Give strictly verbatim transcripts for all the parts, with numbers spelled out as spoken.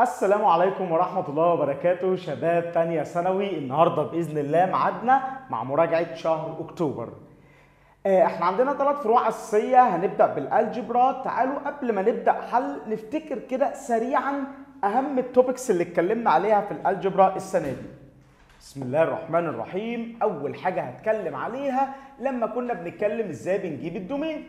السلام عليكم ورحمة الله وبركاته شباب تانية ثانوي. النهاردة بإذن الله معادنا مع مراجعة شهر أكتوبر. احنا عندنا ثلاث فروع أساسية، هنبدأ بالألجبرا. تعالوا قبل ما نبدأ حل نفتكر كده سريعا أهم التوبكس اللي اتكلمنا عليها في الألجبرا السنة دي. بسم الله الرحمن الرحيم. أول حاجة هتكلم عليها لما كنا بنتكلم إزاي بنجيب الدومين.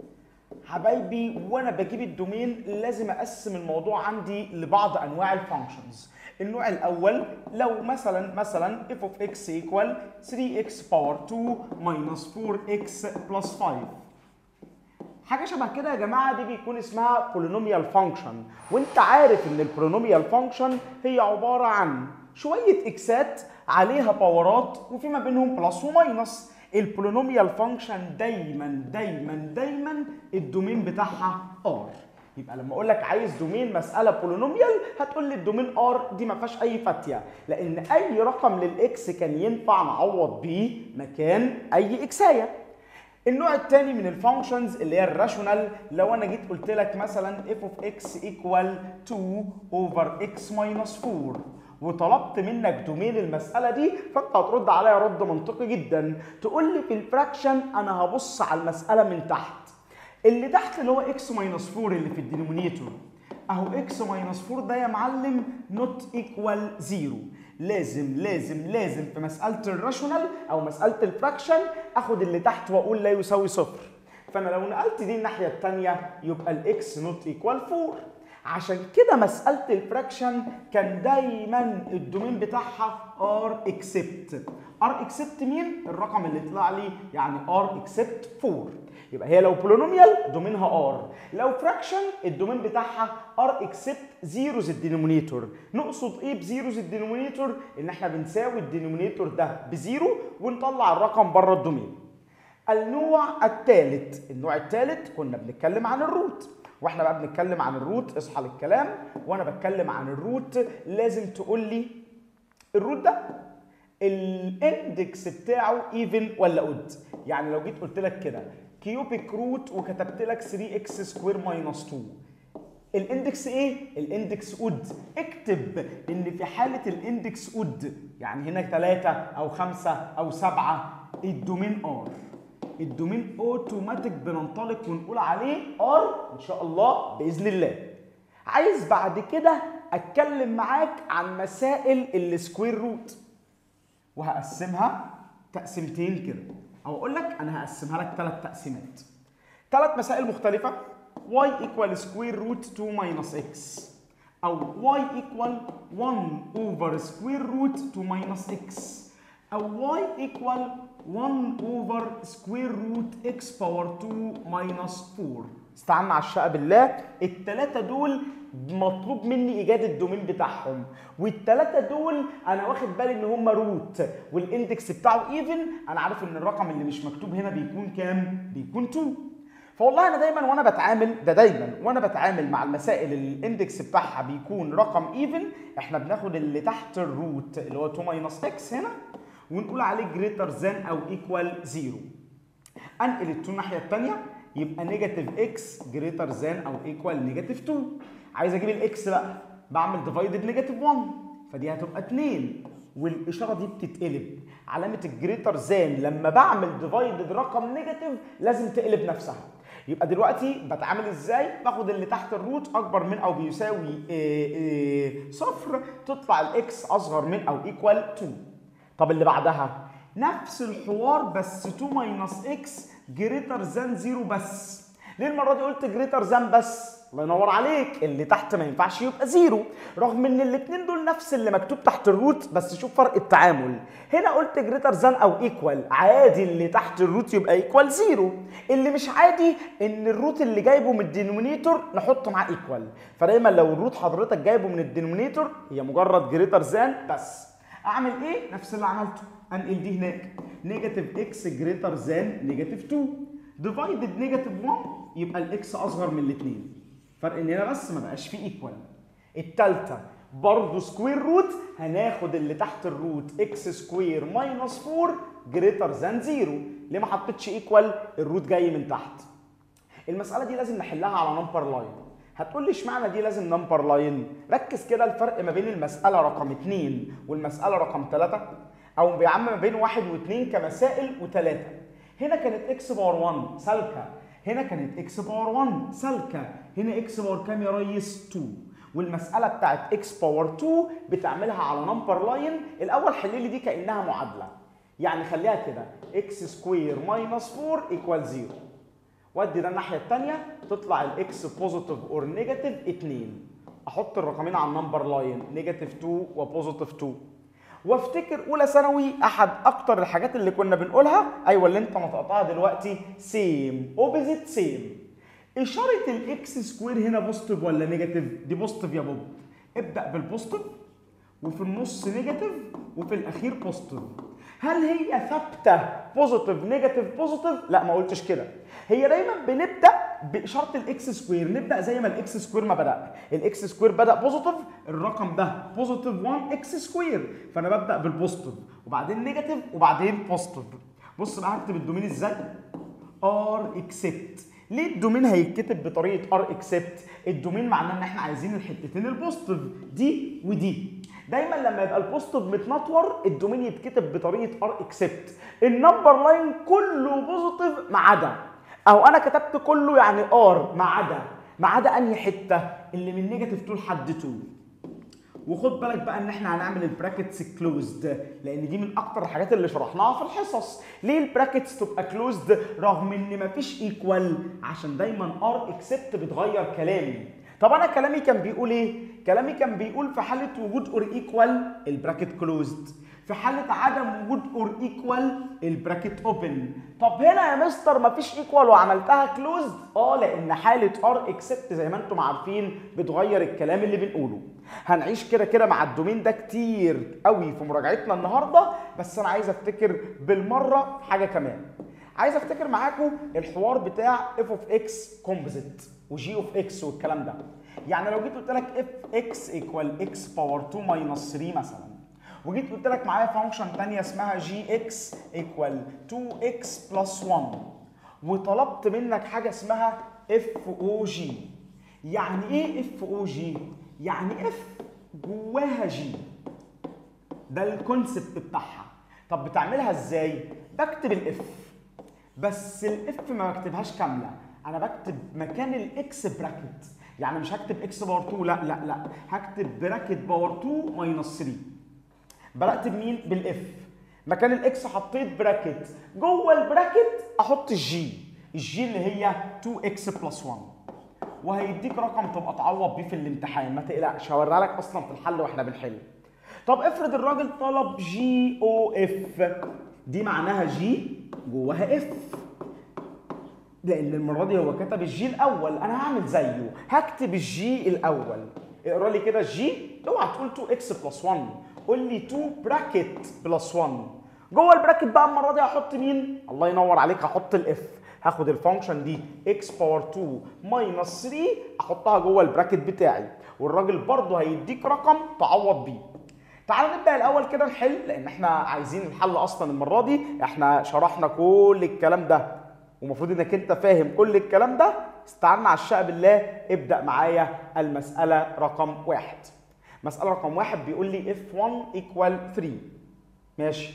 حبايبي وانا بجيب الدومين لازم اقسم الموضوع عندي لبعض انواع الفانكشنز. النوع الاول لو مثلا مثلا f of x equal three x power two minus four x plus five، حاجه شبه كده يا جماعه، دي بيكون اسمها بولينوميال فانكشن. وانت عارف ان البولينوميال فانكشن هي عباره عن شويه اكسات عليها باورات وفي ما بينهم بلس وماينس. البولينوميال فانكشن دايما دايما دايما الدومين بتاعها ار. يبقى لما اقول لك عايز دومين مساله بولينوميال هتقول لي الدومين ار، دي ما فيهاش اي فتيه، لان اي رقم للاكس كان ينفع نعوض بيه مكان اي اكسايه. النوع الثاني من الفانكشنز اللي هي الراشونال، لو انا جيت قلت لك مثلا f of x equal two over x minus four وطلبت منك دومين المساله دي، فانت هترد عليا رد منطقي جدا، تقول لي في الفراكشن انا هبص على المساله من تحت. اللي تحت اللي هو x minus four اللي في الدينومينيتور، اهو x minus four ده يا معلم not equal zero. لازم لازم لازم في مساله الراشونال او مساله الفراكشن اخد اللي تحت واقول لا يساوي صفر. فانا لو نقلت دي الناحيه الثانيه يبقى الاكس not equal four. عشان كده مساله الفراكشن كان دايما الدومين بتاعها r except. r except مين؟ الرقم اللي طلع لي، يعني r except four. يبقى هي لو بولينوميال دومينها r، لو فراكشن الدومين بتاعها r except زيروز الدينومينيتور. نقصد ايه بزيروز الدينومينيتور؟ ان احنا بنساوي الدينومينيتور ده بزيرو ونطلع الرقم بره الدومين. النوع الثالث، النوع الثالث كنا بنتكلم عن الروت، واحنا بقى بنتكلم عن الروت اصحى للكلام. وانا بتكلم عن الروت لازم تقول لي الروت ده الاندكس بتاعه ايفن ولا اود. يعني لو جيت قلت لك كده كيوبيك روت وكتبت لك ثري اكس سكوير ماينس تو، الاندكس ايه؟ الاندكس اود. اكتب ان في حاله الاندكس اود يعني هنا ثلاثة او خمسة او سبعة الدومين ار. الدومين اوتوماتيك بننطلق ونقول عليه ار ان شاء الله باذن الله. عايز بعد كده اتكلم معاك عن مسائل السكوير روت وهقسمها تقسيمتين كده، او اقول لك انا هقسمها لك ثلاث تقسيمات، ثلاث مسائل مختلفه. y equal square root two minus x، او y equal one over square root two minus x، او y equal one over square root x power two minus four. استعنا على الشقة بالله، التلاتة دول مطلوب مني ايجاد الدومين بتاعهم، والتلاتة دول انا واخد بالي ان هم روت والاندكس بتاعه ايفن. انا عارف ان الرقم اللي مش مكتوب هنا بيكون كام؟ بيكون اتنين. فوالله انا دايما وانا بتعامل ده دايما وانا بتعامل مع المسائل اللي الاندكس بتاعها بيكون رقم ايفن، احنا بناخد اللي تحت الروت اللي هو اتنين ماينس اكس هنا ونقول عليه جريتر ذان او ايكوال زيرو. انقل ال اتنين الناحيه الثانيه يبقى نيجاتيف اكس جريتر ذان او ايكوال نيجاتيف اتنين. عايز اجيب الاكس بقى بعمل ديفايدد نيجاتيف واحد، فدي هتبقى اتنين والاشاره دي بتتقلب. علامه الجريتر ذان لما بعمل ديفايدد رقم نيجاتيف لازم تقلب نفسها. يبقى دلوقتي بتعامل ازاي؟ باخد اللي تحت الروت اكبر من او بيساوي إيه إيه صفر، تطلع الاكس اصغر من او ايكوال اتنين. طب اللي بعدها نفس الحوار بس اتنين ماينس اكس جريتر ذان زيرو بس. ليه المره دي قلت جريتر ذان بس؟ الله ينور عليك، اللي تحت ما ينفعش يبقى زيرو، رغم ان الاثنين دول نفس اللي مكتوب تحت الروت، بس شوف فرق التعامل. هنا قلت جريتر ذان او ايكوال، عادي اللي تحت الروت يبقى ايكوال زيرو. اللي مش عادي ان الروت اللي جايبه من الدينومينيتور نحط معاه ايكوال. فدايما لو الروت حضرتك جايبه من الدينومينيتور هي مجرد جريتر ذان بس. اعمل ايه؟ نفس اللي عملته، انقل دي هناك نيجاتيف اكس جريتر ذان نيجاتيف اتنين ديفايدد نيجاتيف واحد، يبقى الاكس اصغر من الاثنين. فرق ان هنا بس ما بقاش فيه ايكوال. الثالثه برضه سكوير روت، هناخد اللي تحت الروت اكس سكوير ماينس اربعة جريتر ذان زيرو. ليه ما حطيتش ايكوال؟ الروت جاي من تحت. المساله دي لازم نحلها على نمبر لاين. هتقول لي اشمعنى دي لازم نمبر لاين؟ ركز كده الفرق ما بين المساله رقم اتنين والمساله رقم تلاتة، او يا عم ما بين واحد واتنين كمسائل وتلاتة. هنا كانت اكس باور واحد سالكه، هنا كانت اكس باور واحد سالكه، هنا اكس باور كام يا ريس؟ اتنين. والمساله بتاعت اكس باور اتنين بتعملها على نمبر لاين. الاول حل لي دي كانها معادله، يعني خليها كده اكس سكوير ماينس اربعة ايكوال صفر. ودي ده الناحيه الثانيه تطلع الاكس بوزيتيف اور نيجاتيف اتنين. احط الرقمين على النمبر لاين نيجاتيف اتنين وبوزيتيف اتنين. وافتكر اولى ثانوي احد اكتر الحاجات اللي كنا بنقولها، ايوه اللي انت نطقتها دلوقتي، سيم اوبوزيت سيم. اشاره الاكس سكوير هنا بوزيتيف ولا نيجاتيف؟ دي بوزيتيف يا بوب. ابدا بالبوزيتيف وفي النص نيجاتيف وفي الاخير بوزيتيف. هل هي ثابته بوزيتيف نيجاتيف بوزيتيف؟ لا ما قلتش كده. هي دايما بنبدا باشاره الاكس سكوير، نبدا زي ما الاكس سكوير ما بدا. الاكس سكوير بدا بوزيتيف، الرقم ده بوزيتيف واحد اكس سكوير، فانا ببدا بالبوزيتيف وبعدين نيجاتيف وبعدين بوزيتيف. بص بقى هكتب الدومين ازاي؟ ار اكسبت. ليه الدومين هيتكتب بطريقه ار اكسبت؟ الدومين معناه ان احنا عايزين الحتتين البوزيتيف دي ودي. دايما لما يبقى البوزيتيف متنطور الدومين يتكتب بطريقه ار اكسبت. النمبر لاين كله بوزيتيف ما عدا، اهو انا كتبت كله يعني ار ما عدا، ما عدا انهي حته؟ اللي من نيجاتيف اتنين لحد اتنين. وخد بالك بقى ان احنا هنعمل البراكتس كلوزد، لان دي من اكتر الحاجات اللي شرحناها في الحصص. ليه البراكتس تبقى كلوزد رغم ان مفيش ايكوال؟ عشان دايما ار اكسبت بتغير كلامي. طب انا كلامي كان بيقول ايه؟ كلامي كان بيقول في حاله وجود اور ايكوال البراكت كلوزد، في حاله عدم وجود اور ايكوال البراكت اوبن. طب هنا يا مستر مفيش ايكوال وعملتها كلوزد؟ اه لان حاله ار اكسبت زي ما انتم عارفين بتغير الكلام اللي بنقوله. هنعيش كده كده مع الدومين ده كتير قوي في مراجعتنا النهارده، بس انا عايز افتكر بالمره حاجه كمان. عايز افتكر معاكم الحوار بتاع اف اوف اكس كومبوزيت وجي اوف اكس والكلام ده. يعني لو جيت قلت لك اف اكس ايكوال اكس باور اتنين ماينس تلاتة مثلا، وجيت قلت لك معايا فانكشن ثانيه اسمها جي اكس ايكوال اتنين اكس بلس واحد، وطلبت منك حاجه اسمها اف او جي. يعني ايه اف او جي؟ يعني اف جواها جي. ده الكونسبت بتاعها. طب بتعملها ازاي؟ بكتب الاف، بس الاف ما بكتبهاش كامله، انا بكتب مكان الاكس براكت. يعني مش هكتب اكس باور اتنين، لا لا لا، هكتب براكت باور اتنين ماينس تلاتة. بدات بمين؟ بالاف. مكان الاكس حطيت براكت، جوه البراكت احط الجي، الجي اللي هي اتنين اكس بلس واحد، وهيديك رقم تبقى تعوض بيه في الامتحان، ما تقلقش هوريها لك اصلا في الحل واحنا بنحل. طب افرض الراجل طلب جي او اف، دي معناها جي جواها اف، لان المره دي هو كتب الجي الاول، انا هعمل زيه هكتب الجي الاول. اقرا لي كده الجي، اوعى تقول اتنين اكس بلس واحد، قول لي اتنين براكت بلس واحد. جوه البراكت بقى المره دي هحط مين؟ الله ينور عليك، هحط الاف. هاخد الفانكشن دي اكس باور اتنين ماينس تلاتة احطها جوه البراكت بتاعي، والراجل برضه هيديك رقم تعوض بيه. تعالوا نبدا الاول كده نحل، لان احنا عايزين الحل اصلا المره دي. احنا شرحنا كل الكلام ده ومفروض انك انت فاهم كل الكلام ده. استعنا على الشقه بالله، ابدا معايا المساله رقم واحد. مساله رقم واحد بيقول لي اف واحد ايكوال تلاتة، ماشي،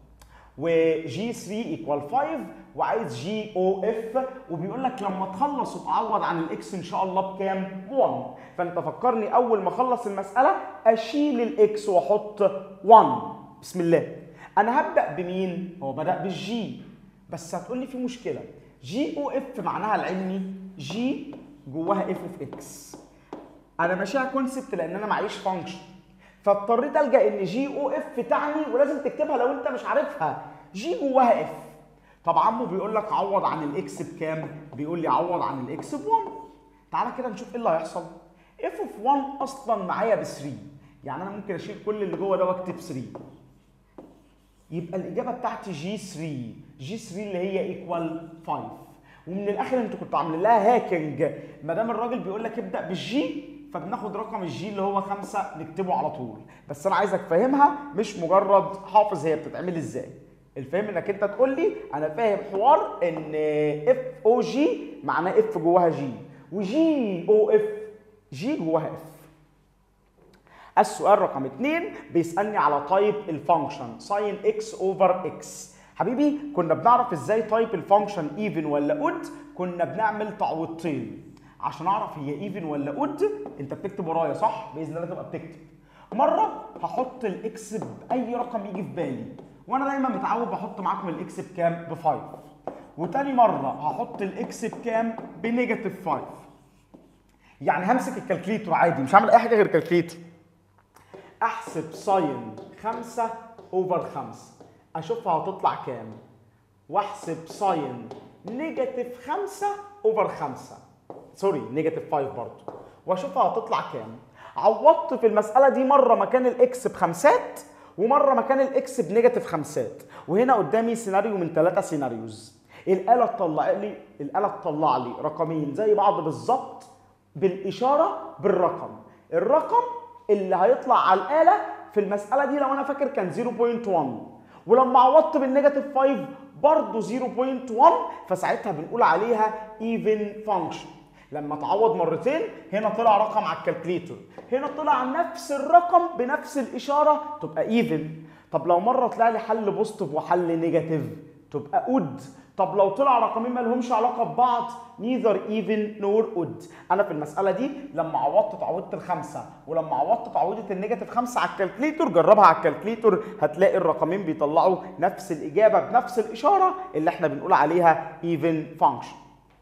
وجي تلاتة ايكوال خمسة، وعايز جي او اف، وبيقول لك لما تخلص وتعوض عن الاكس ان شاء الله بكام؟ واحد. فانت فكرني اول ما اخلص المساله اشيل الاكس واحط واحد. بسم الله. انا هبدا بمين؟ هو بدا بالجي، بس هتقول لي في مشكله. جي او اف معناها العلمي جي جواها اف اوف اكس. انا ماشيها كونسبت لان انا معيش فانكشن، فاضطريت الجا ان جي او اف تعني، ولازم تكتبها لو انت مش عارفها، جي جواها اف. طب عمو بيقول لك عوض عن الاكس بكام؟ بيقول لي عوض عن الاكس ب واحد. تعالى كده نشوف ايه اللي هيحصل. اف اوف واحد اصلا معايا ب تلاتة، يعني انا ممكن اشيل كل اللي جوه ده واكتب تلاتة، يبقى الاجابه بتاعتي جي تلاتة. جي تلاتة اللي هي ايكوال خمسة. ومن الاخر انتوا كنتوا عاملين لها هاكينج، ما دام الراجل بيقول لك ابدا بالجي فبناخد رقم الجي اللي هو خمسة نكتبه على طول. بس انا عايزك فاهمها، مش مجرد حافظ هي بتتعمل ازاي. الفهم انك انت تقول لي انا فاهم حوار ان اف او جي معناه اف جواها جي، وجي او اف جي جواها اف. السؤال رقم اتنين بيسالني على تايب الفانكشن ساين اكس اوفر اكس. حبيبي كنا بنعرف ازاي تايب الفانكشن ايفن ولا اود؟ كنا بنعمل تعويضتين عشان اعرف هي ايفن ولا اود. انت بتكتب ورايا صح؟ باذن الله تبقى بتكتب. مره هحط الاكس باي رقم يجي في بالي، وانا دايما متعود بحط معاكم الاكس بكام؟ ب خمسة. وتاني مره هحط الاكس بكام؟ بنيجاتيف خمسة. يعني همسك الكالكليتور عادي، مش هعمل اي حاجه غير كالكليتور. احسب ساين خمسة اوفر خمسة، اشوفها هتطلع كام، واحسب ساين نيجاتيف خمسة اوفر خمسة، سوري نيجاتيف خمسة برضه، واشوفها هتطلع كام. عوضت في المساله دي مره مكان الاكس بخمسات ومره مكان الاكس بنيجاتيف خمسات، وهنا قدامي سيناريو من ثلاثه سيناريوز. الاله تطلع لي الاله تطلع لي رقمين زي بعض بالظبط بالاشاره بالرقم. الرقم اللي هيطلع على الاله في المساله دي لو انا فاكر كان صفر فاصلة واحد، ولما عوضت بالنيجاتيف خمسة برضه صفر فاصلة واحد، فساعتها بنقول عليها ايفن فانكشن. لما تعوض مرتين هنا طلع رقم على الكالكليتور، هنا طلع نفس الرقم بنفس الاشاره، تبقى ايفن. طب لو مره طلع لي حل بوزيتيف وحل نيجاتيف تبقى اود. طب لو طلع رقمين ما لهمش علاقه ببعض neither even nor odd. انا في المساله دي لما عوضت تعويضه الخمسه ولما عوضت تعويضه النيجاتيف خمسه على الكالكليتور، جربها على الكالكليتور هتلاقي الرقمين بيطلعوا نفس الاجابه بنفس الاشاره اللي احنا بنقول عليها even function.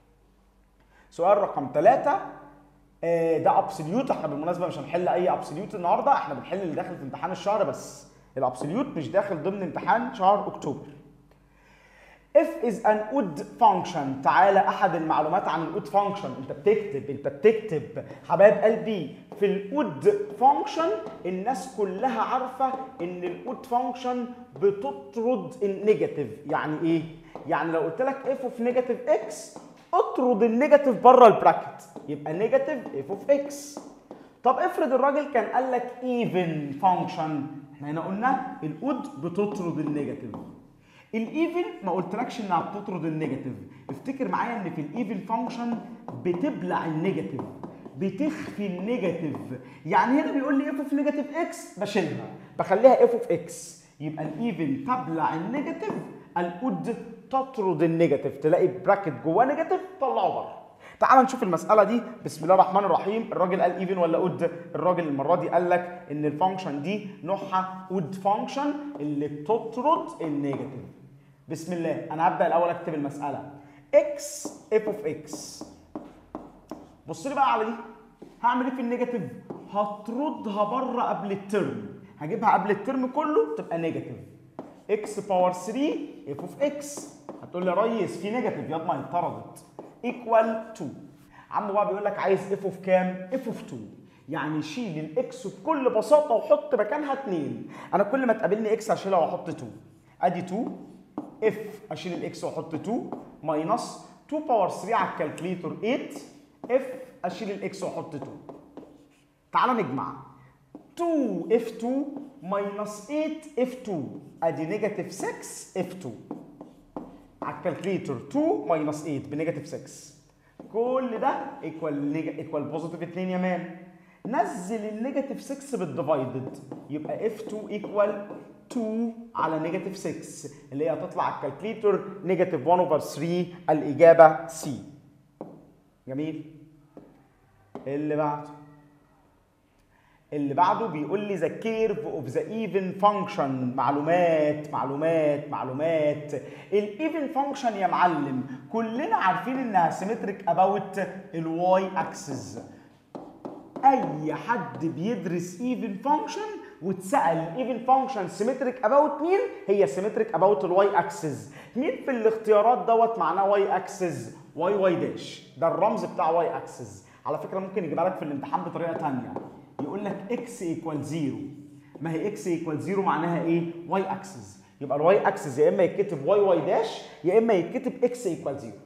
سؤال رقم ثلاثة آه ده ابسوليوت. احنا بالمناسبه مش هنحل اي ابسوليوت النهارده، احنا بنحل اللي داخل في امتحان الشهر بس. الابسوليوت مش داخل ضمن امتحان شهر اكتوبر. F is an odd function. تعالى احد المعلومات عن الاود فانكشن، انت بتكتب انت بتكتب حبايب قلبي في الاود فانكشن الناس كلها عارفه ان الاود فانكشن بتطرد النيجاتيف. يعني ايه؟ يعني لو قلت لك f of negative x اطرد النيجاتيف بره البراكت يبقى نيجاتيف f of x. طب افرض الراجل كان قال لك even function، احنا هنا قلنا الاود بتطرد النيجاتيف. الايفن ما قلتلكش انها بتطرد النيجاتيف، افتكر معايا ان في الايفن فانكشن بتبلع النيجاتيف، بتخفي النيجاتيف. يعني هنا بيقول لي اف اوف نيجاتيف اكس بشيلها بخليها اف اوف اكس، يبقى الايفن تبلع النيجاتيف، الاود تطرد النيجاتيف. تلاقي براكت جواه نيجاتيف طلعه بره. تعال نشوف المساله دي. بسم الله الرحمن الرحيم. الراجل قال ايفن ولا اود؟ الراجل المره دي قال لك ان الفانكشن دي نوعها اود فانكشن اللي بتطرد النيجاتيف. بسم الله. انا هبدا الاول اكتب المساله x f of x. بص لي بقى على دي، هعمل ايه في النيجاتيف؟ هطردها بره قبل الترم، هجيبها قبل الترم كله تبقى نيجاتيف x باور ثلاثة f of x. هتقول لي يا ريس في نيجاتيف، ياض ما اتطردت equal اتنين. عمو بقى بيقول لك عايز f of كام؟ f of اتنين. يعني شيل الاكس بكل بساطه وحط مكانها اتنين. انا كل ما تقابلني اكس هشيلها واحط اتنين. ادي اتنين اف اشيل الاكس واحط اتنين ماينس اتنين باور ثلاثة على الكالكليتور تمانية اف اشيل الاكس واحط اتنين. تعال نجمع اتنين اف اتنين ماينس تمانية اف اتنين، ادي نيجاتيف ستة اف اتنين على الكالكليتور اتنين ماينس تمانية بنيجاتيف ستة. كل ده ايكوال ايكوال بوزيتيف اتنين يا مان. نزل النيجاتيف ستة بالديفايدد يبقى اف اتنين ايكوال اتنين على نيجاتيف ستة اللي هي هتطلع على الكالكليتور نيجاتيف واحد اوفر ثلاثة. الاجابه سي. جميل. اللي بعده اللي بعده بيقول لي ذا كيرف اوف ذا ايفن فانكشن. معلومات معلومات معلومات. الايفن فانكشن يا معلم كلنا عارفين انها سيمتريك اباوت الواي اكسس. اي حد بيدرس ايفن فانكشن واتسال ايفن فانكشن سيمتريك اباوت مين؟ هي سيمتريك اباوت الواي اكسس. مين في الاختيارات دوت معناه واي اكسس؟ واي واي داش، ده الرمز بتاع واي اكسس. على فكره ممكن يجيبها لك في الامتحان بطريقه ثانيه، يقول لك اكس ايكوال صفر. ما هي اكس ايكوال صفر معناها ايه؟ واي اكسس. يبقى الواي اكسس يا اما يتكتب واي واي داش يا اما يتكتب اكس ايكوال صفر.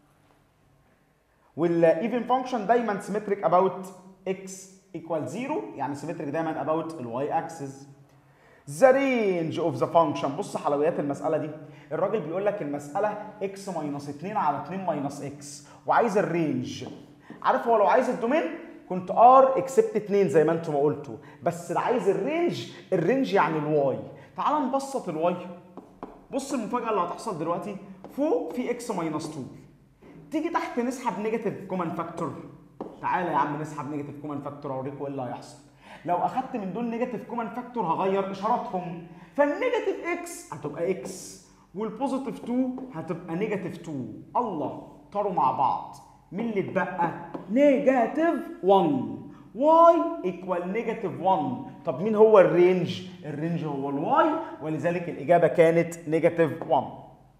والايفن فانكشن دايما سيمتريك اباوت اكس ايكوال صفر، يعني سيمتريك دايما اباوت الواي اكسس. ذا رينج اوف ذا فانكشن. بص حلويات المساله دي. الراجل بيقول لك المساله اكس ماينس اتنين على اتنين ماينس اكس وعايز الرينج. عارف هو لو عايز الدومين كنت ار اكسبت اتنين زي ما انتم ما قلتوا، بس اللي عايز الرينج، الرينج يعني الواي. تعال نبسط الواي. بص المفاجاه اللي هتحصل دلوقتي، فوق في اكس ماينس اتنين، تيجي تحت نسحب نيجاتيف كومن فاكتور. تعالى يا عم نسحب نيجاتيف كومن فاكتور اوريكم ايه اللي هيحصل. لو اخدت من دول نيجاتيف كومن فاكتور هغير اشاراتهم، فالنيجاتيف اكس هتبقى اكس والبوزيتيف اتنين هتبقى نيجاتيف اتنين. الله، طاروا مع بعض. مين اللي اتبقى؟ نيجاتيف واحد. واي ايكوال نيجاتيف واحد. طب مين هو الرينج؟ الرينج هو الواي، ولذلك الاجابه كانت نيجاتيف واحد.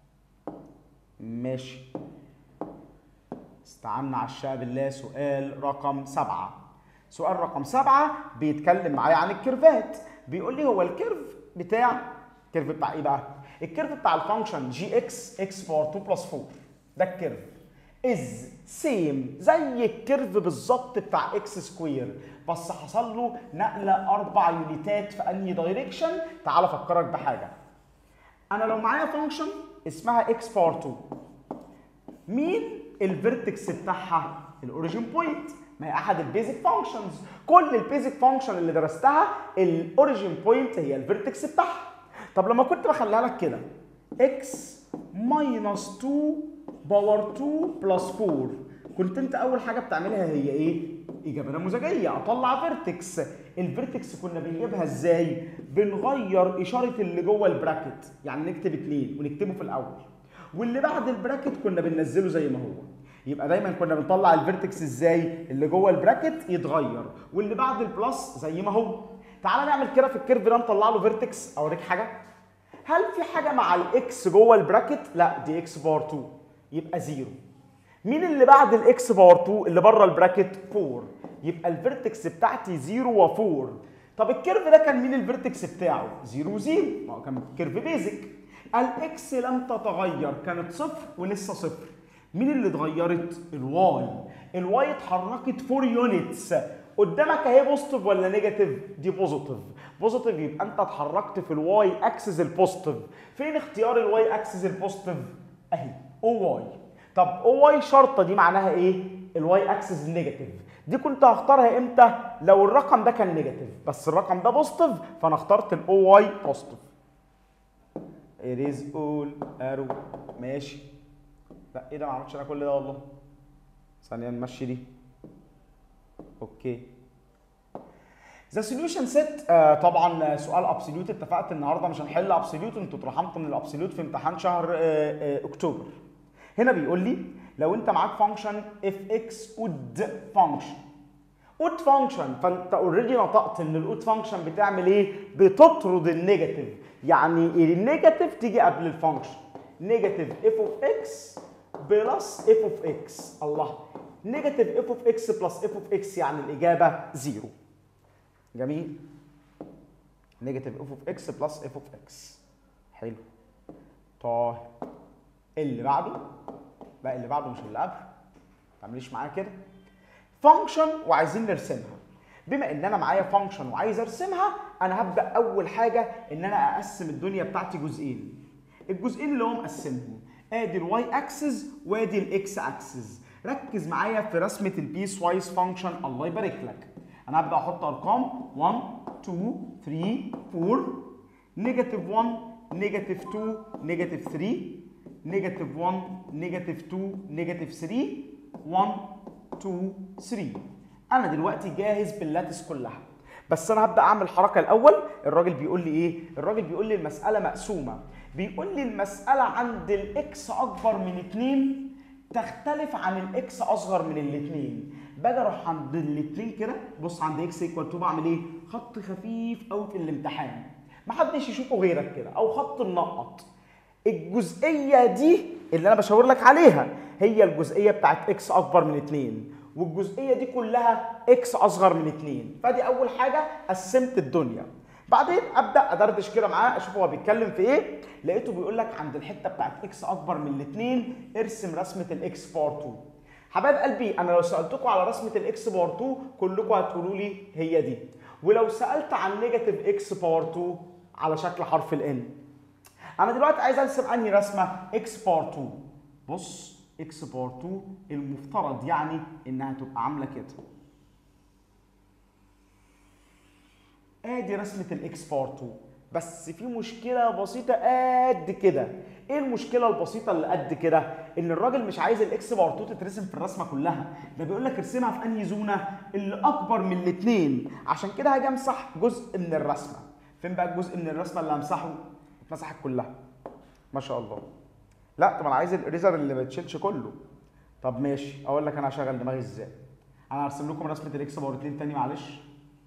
ماشي. استعنا على الشقة بالله. سؤال رقم سبعة. سؤال رقم سبعة بيتكلم معايا عن الكيرفات. بيقول لي هو الكيرف بتاع الكيرف بتاع ايه بقى؟ الكيرف بتاع الفانكشن جي اكس اكس باور اتنين بلس اربعة، ده الكيرف از سيم زي الكيرف بالظبط بتاع اكس سكوير، بس حصل له نقله اربع يونيتات في انهي دايركشن؟ تعال افكرك بحاجه. انا لو معايا فانكشن اسمها اكس باور اتنين، مين الفيرتكس بتاعها؟ الاوريجين بوينت، ما هي احد البيزك فانكشنز. كل البيزك فانكشن اللي درستها الاوريجين بوينت هي الفيرتكس بتاعها. طب لما كنت بخليها لك كده اكس ماينس اتنين باور اتنين بلس اربعة، كنت انت اول حاجه بتعملها هي ايه؟ اجابه نموذجيه، اطلع فيرتكس. الفيرتكس كنا بنجيبها ازاي؟ بنغير اشاره اللي جوه البراكت، يعني نكتب اتنين ونكتبه في الاول، واللي بعد البراكت كنا بننزله زي ما هو. يبقى دايما كنا بنطلع الفيرتكس ازاي؟ اللي جوه البراكت يتغير واللي بعد البلس زي ما هو. تعال نعمل كده في الكيرف ده، نطلع له فيرتكس. اوريك حاجه، هل في حاجه مع الاكس جوه البراكت؟ لا، دي اكس باور اتنين، يبقى زيرو. مين اللي بعد الاكس باور اتنين اللي بره البراكت؟ اربعة، يبقى الفيرتكس بتاعتي صفر و4. طب الكيرف ده كان مين الفيرتكس بتاعه؟ صفر وصفر، ما هو كان كيرف بيزك. الاكس لم تتغير، كانت صفر ولسه صفر. مين اللي اتغيرت؟ الواي. الواي اتحركت اربعة يونتس. قدامك اهي بوزيتيف ولا نيجاتيف؟ دي بوزيتيف. بوزيتيف يبقى انت اتحركت في الواي اكسس البوزيتيف. فين اختيار الواي اكسس البوزيتيف؟ اهي او واي. طب او واي شرطه دي معناها ايه؟ الواي اكسس النيجاتيف. دي كنت هختارها امتى؟ لو الرقم ده كان نيجاتيف بس الرقم ده بوزيتيف، فانا اخترت الاو واي بوزيتيف. It is all arrow. ماشي. لا ايه ده، ما عملتش انا كل ده والله. ثانية نمشي دي. اوكي. ذا سوليوشن سيت طبعا سؤال ابسوليوت. اتفقت النهارده مش هنحل ابسوليوت، انتوا اترحمتوا من الابسوليوت في امتحان شهر آه آه اكتوبر. هنا بيقول لي لو انت معاك فانكشن اف اكس اود فانكشن. اود فانكشن، فانت اوريدي نطقت ان الاود فانكشن بتعمل ايه؟ بتطرد النيجاتيف. يعني النيجاتيف تيجي قبل الفانكشن. نيجاتيف اف اوف اكس بلس اف اوف اكس. الله، نيجاتيف اف اوف اكس بلس اف اوف اكس يعني الاجابه زيرو. جميل. نيجاتيف اف اوف اكس بلس اف اوف اكس. حلو. طيب اللي بعده بقى، اللي بعده مش اللي قبل، ما تعمليش معايا كده. فانكشن وعايزين نرسمها. بما ان انا معايا فانكشن وعايز ارسمها، انا هبدا اول حاجه ان انا اقسم الدنيا بتاعتي جزئين. الجزئين اللي هو مقسمهم، ادي الواي اكسس وادي الاكس اكسس. ركز معايا في رسمه البيس وايز فانكشن، الله يبارك لك. انا هبدا احط ارقام واحد اتنين تلاتة اربعة، نيجاتيف واحد نيجاتيف اتنين نيجاتيف تلاتة، نيجاتيف واحد نيجاتيف اتنين نيجاتيف تلاتة، واحد اتنين تلاتة. انا دلوقتي جاهز باللاتس كلها، بس انا هبدا اعمل حركه الاول. الراجل بيقول لي ايه؟ الراجل بيقول لي المساله مقسومه. بيقول لي المساله عند الاكس اكبر من اتنين تختلف عن الاكس اصغر من الاثنين. باجي اروح عند الاثنين كده، بص عند اكس ايكوال اتنين بعمل ايه؟ خط خفيف قوي في الامتحان، محدش يشوفه غيرك كده، او خط منقط. الجزئيه دي اللي انا بشاور لك عليها هي الجزئيه بتاعت اكس اكبر من اتنين، والجزئيه دي كلها اكس اصغر من اتنين. فدي اول حاجه قسمت الدنيا. بعدين ابدا ادردش كده معاه، اشوف هو بيتكلم في ايه. لقيته بيقول لك عند الحته بتاعت اكس اكبر من الاثنين ارسم رسمه الاكس باور اتنين. حبايب قلبي، انا لو سالتكم على رسمه الاكس باور اتنين كلكم هتقولوا لي هي دي. ولو سالت عن نيجاتيف اكس باور اتنين على شكل حرف الان. انا دلوقتي عايز ارسم انهي رسمه؟ اكس باور اتنين. بص اكس باور اتنين المفترض يعني انها تبقى عامله كده. ادي رسمه الاكس بار اتنين، بس في مشكله بسيطه قد كده. ايه المشكله البسيطه اللي قد كده؟ ان الراجل مش عايز الاكس بار اتنين تترسم في الرسمه كلها، ده بيقول لك ارسمها في انهي زونه اللي اكبر من الاثنين. عشان كده هاجي امسح جزء من الرسمه. فين بقى الجزء من الرسمه اللي همسحه؟ اتمسحت كلها. ما شاء الله. لا طب انا عايز الاريزر اللي ما يتشيلش كله. طب ماشي، اقول لك انا هشغل دماغي ازاي. انا هرسم لكم رسمه الاكس بار اتنين تاني معلش.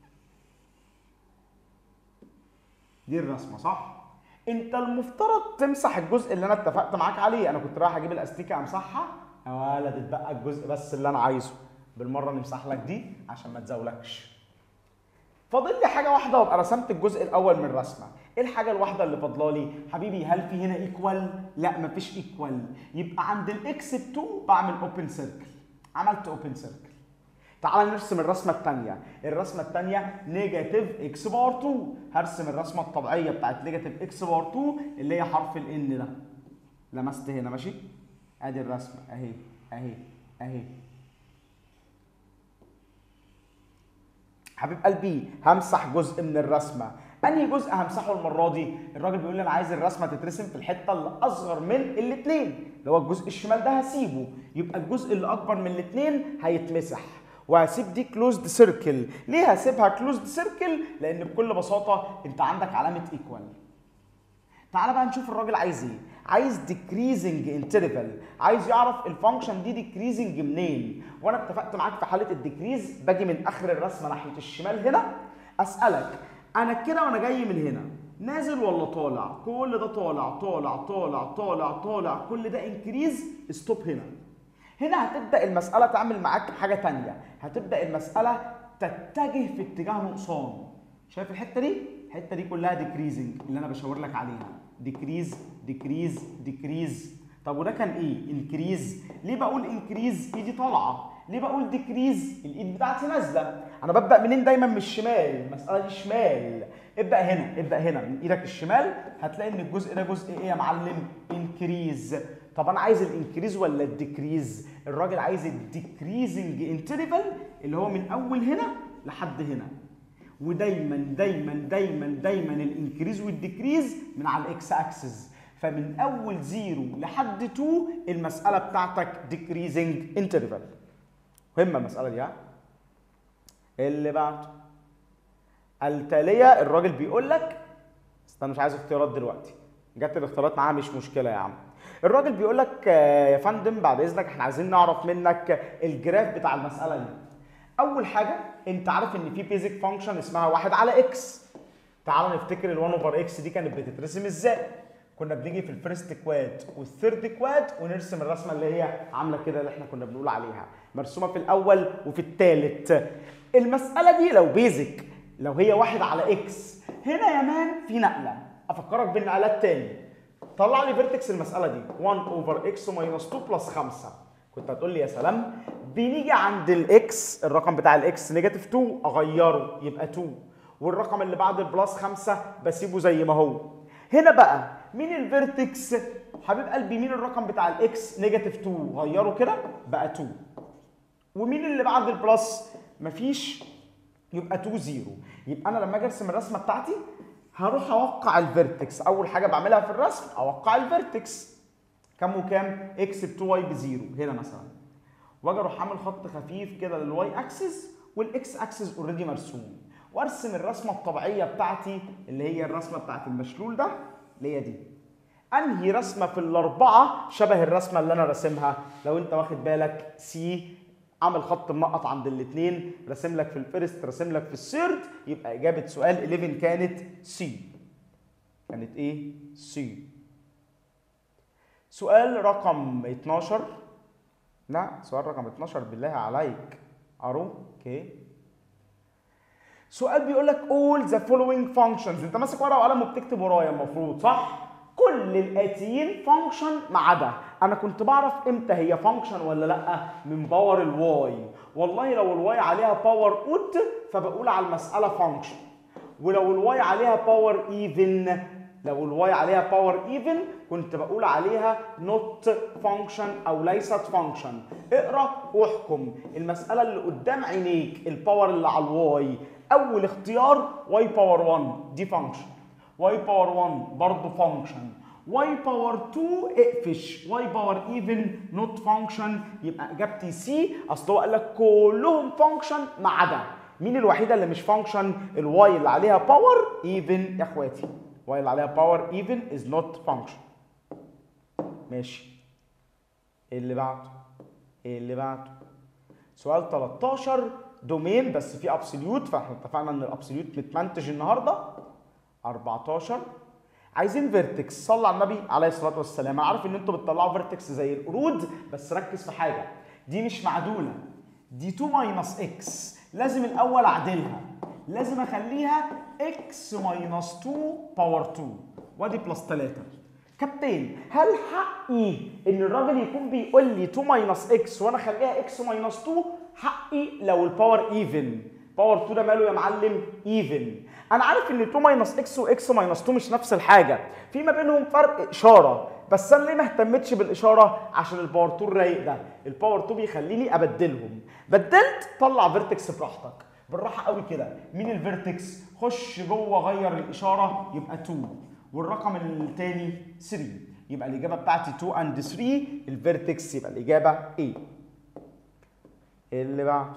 دي الرسمه صح؟ انت المفترض تمسح الجزء اللي انا اتفقت معاك عليه. انا كنت رايح اجيب الاستيكه امسحها، يا ولد اتبقى الجزء بس اللي انا عايزه. بالمره نمسح لك دي عشان ما تزاولكش. فاضل لي حاجه واحده وابقى رسمت الجزء الاول من الرسمه. ايه الحاجه الواحده اللي فاضله لي؟ حبيبي هل في هنا ايكوال؟ لا مفيش ايكوال. يبقى عند الاكس ب اتنين بعمل اوبن سيركل. عملت اوبن سيركل. تعال نرسم الرسمه الثانيه. الرسمه الثانيه نيجاتيف اكس بار اتنين. هرسم الرسمه الطبيعيه بتاعت نيجاتيف اكس بار اتنين اللي هي حرف الان ده. لمست هنا ماشي؟ ادي الرسمه اهي اهي اهي. حبيب قلبي همسح جزء من الرسمه. انهي جزء همسحه المره دي؟ الراجل بيقول لي انا عايز الرسمه تترسم في الحته اللي اصغر من الاثنين، اللي هو الجزء الشمال ده هسيبه، يبقى الجزء اللي اكبر من الاثنين هيتمسح. وهسيب دي كلوزد سيركل. ليه هسيبها كلوزد سيركل؟ لان بكل بساطه انت عندك علامه ايكوال. تعالى بقى نشوف الراجل عايز ايه. عايز decreasing interval، عايز يعرف الفانكشن دي decreasing منين. وانا اتفقت معاك في حاله الديكريز باجي من اخر الرسمه ناحيه الشمال هنا اسالك انا كده وانا جاي من هنا نازل ولا طالع؟ كل ده طالع طالع طالع طالع طالع، كل ده انكريز. ستوب هنا. هنا هتبدا المساله تعمل معاك حاجه ثانيه، هتبدا المساله تتجه في اتجاه نقصان. شايف الحته دي؟ الحته دي كلها ديكريزنج اللي انا بشاور لك عليها. ديكريز ديكريز ديكريز. طب وده كان ايه؟ انكريز. ليه بقول انكريز؟ ايدي طالعه. ليه بقول ديكريز؟ الايد بتاعتي نازله. انا ببدا منين دايما؟ من الشمال. المساله دي شمال. ابدا هنا، ابدا هنا من ايدك الشمال. هتلاقي ان الجزء ده جزء ايه يا معلم؟ انكريز. طب انا عايز الانكريز ولا الديكريز؟ الراجل عايز الديكريزنج انترفال اللي هو من اول هنا لحد هنا. ودايما دايما دايما دايما الانكريز والديكريز من على الاكس اكسس. فمن اول زيرو لحد اتنين المساله بتاعتك ديكريزنج انترفال. مهمه المساله دي. ها اللي بعده التاليه. الراجل بيقول لك استنى مش عايز اختيارات دلوقتي، جت الاختيارات معاها مش مشكله يا عم. الراجل بيقول لك يا فندم بعد اذنك احنا عايزين نعرف منك الجراف بتاع المساله دي. اول حاجه انت عارف ان في بيزك فانكشن اسمها واحد على اكس. تعال نفتكر ال1 اوفر اكس دي كانت بتترسم ازاي؟ كنا بنيجي في الفيرست كواد والثيرد كواد ونرسم الرسمه اللي هي عامله كده اللي احنا كنا بنقول عليها، مرسومه في الاول وفي الثالث. المساله دي لو بيزك، لو هي واحد على اكس، هنا يا مان في نقله. افكرك بالنقلات تاني. طلع لي فيرتكس المساله دي واحد اوفر اكس ماينس اتنين بلس خمسة. كنت هتقول لي يا سلام. بنيجي عند الاكس، الرقم بتاع الاكس نيجاتيف اتنين اغيره يبقى اتنين، والرقم اللي بعد البلس خمسة بسيبه زي ما هو. هنا بقى مين الفيرتكس؟ حبيب قلبي مين الرقم بتاع الاكس نيجاتيف اتنين؟ غيره كده بقى اتنين. ومين اللي بعد البلس؟ مفيش، يبقى اتنين صفر. يبقى انا لما اجي ارسم الرسمه بتاعتي هروح اوقع الفيرتكس. اول حاجه بعملها في الرسم اوقع الفيرتكس. كام وكام؟ اكس ب اتنين واي ب صفر هنا مثلا. واجي اروح عامل خط خفيف كده للواي اكسس والاكس اكسس اوريدي مرسوم، وارسم الرسمه الطبيعيه بتاعتي اللي هي الرسمه بتاعت المشلول ده اللي هي دي. انهي رسمه في الاربعه شبه الرسمه اللي انا راسمها؟ لو انت واخد بالك سي، عامل خط منقط عند الاثنين، راسم لك في الفيرست راسم لك في الثيرد، يبقى اجابه سؤال حداشر كانت سي. كانت ايه؟ سي. سؤال رقم اتناشر. لا سؤال رقم اتناشر بالله عليك. ارو اوكي. سؤال بيقول لك all the following functions. انت ماسك ورقه وقلم وبتكتب ورايا المفروض صح؟ كل الاتيين فانكشن ما عدا. انا كنت بعرف امتى هي فانكشن ولا لا؟ من باور الواي. والله لو الواي عليها باور اود فبقول على المساله فانكشن، ولو الواي عليها باور ايفن، لو الواي عليها باور ايفن كنت بقول عليها نوت فانكشن او ليست فانكشن. اقرا واحكم. المساله اللي قدام عينيك الباور اللي على الواي اول اختيار y باور واحد دي فانكشن، y باور واحد برضه فانكشن، y باور اتنين اقفش، y باور ايفن نوت فانكشن. يبقى اجابتي سي، اصل هو قال لك كلهم فانكشن ما عدا مين الوحيده اللي مش فانكشن؟ الواي اللي عليها باور ايفن يا اخواتي، واي اللي عليها باور ايفن از نوت فانكشن. ماشي. ايه اللي بعده؟ ايه اللي بعده؟ سؤال تلتاشر دومين بس في ابسوليوت، فاحنا اتفقنا ان الابسوليوت متمنتج النهارده. اربعتاشر عايزين فيرتكس، صلى على النبي عليه الصلاه والسلام. انا عارف ان انتوا بتطلعوا فيرتكس زي القرود، بس ركز في حاجه، دي مش معدوله، دي اتنين ماينس اكس، لازم الاول اعدلها، لازم اخليها اكس ماينس اتنين باور اتنين وادي بلس تلاتة. كابتن هل حقي ان الراجل يكون بيقول لي اتنين ماينس اكس وانا اخليها اكس ماينس اتنين؟ حقي لو الباور ايفن. باور اتنين ده ماله يا معلم؟ ايفن. انا عارف ان اتنين ماينس اكس واكس ماينس اتنين مش نفس الحاجه، في ما بينهم فرق اشاره، بس انا ليه ما اهتمتش بالاشاره؟ عشان الباور اتنين رايق ده، الباور اتنين بيخليني ابدلهم. بدلت، طلع فيرتكس براحتك بالراحه قوي كده. مين الفيرتكس؟ خش جوه غير الاشاره يبقى اتنين، والرقم الثاني تلاتة، يبقى الاجابه بتاعتي اتنين اند تلاتة. الفيرتكس يبقى الاجابه ايه. اللي بعده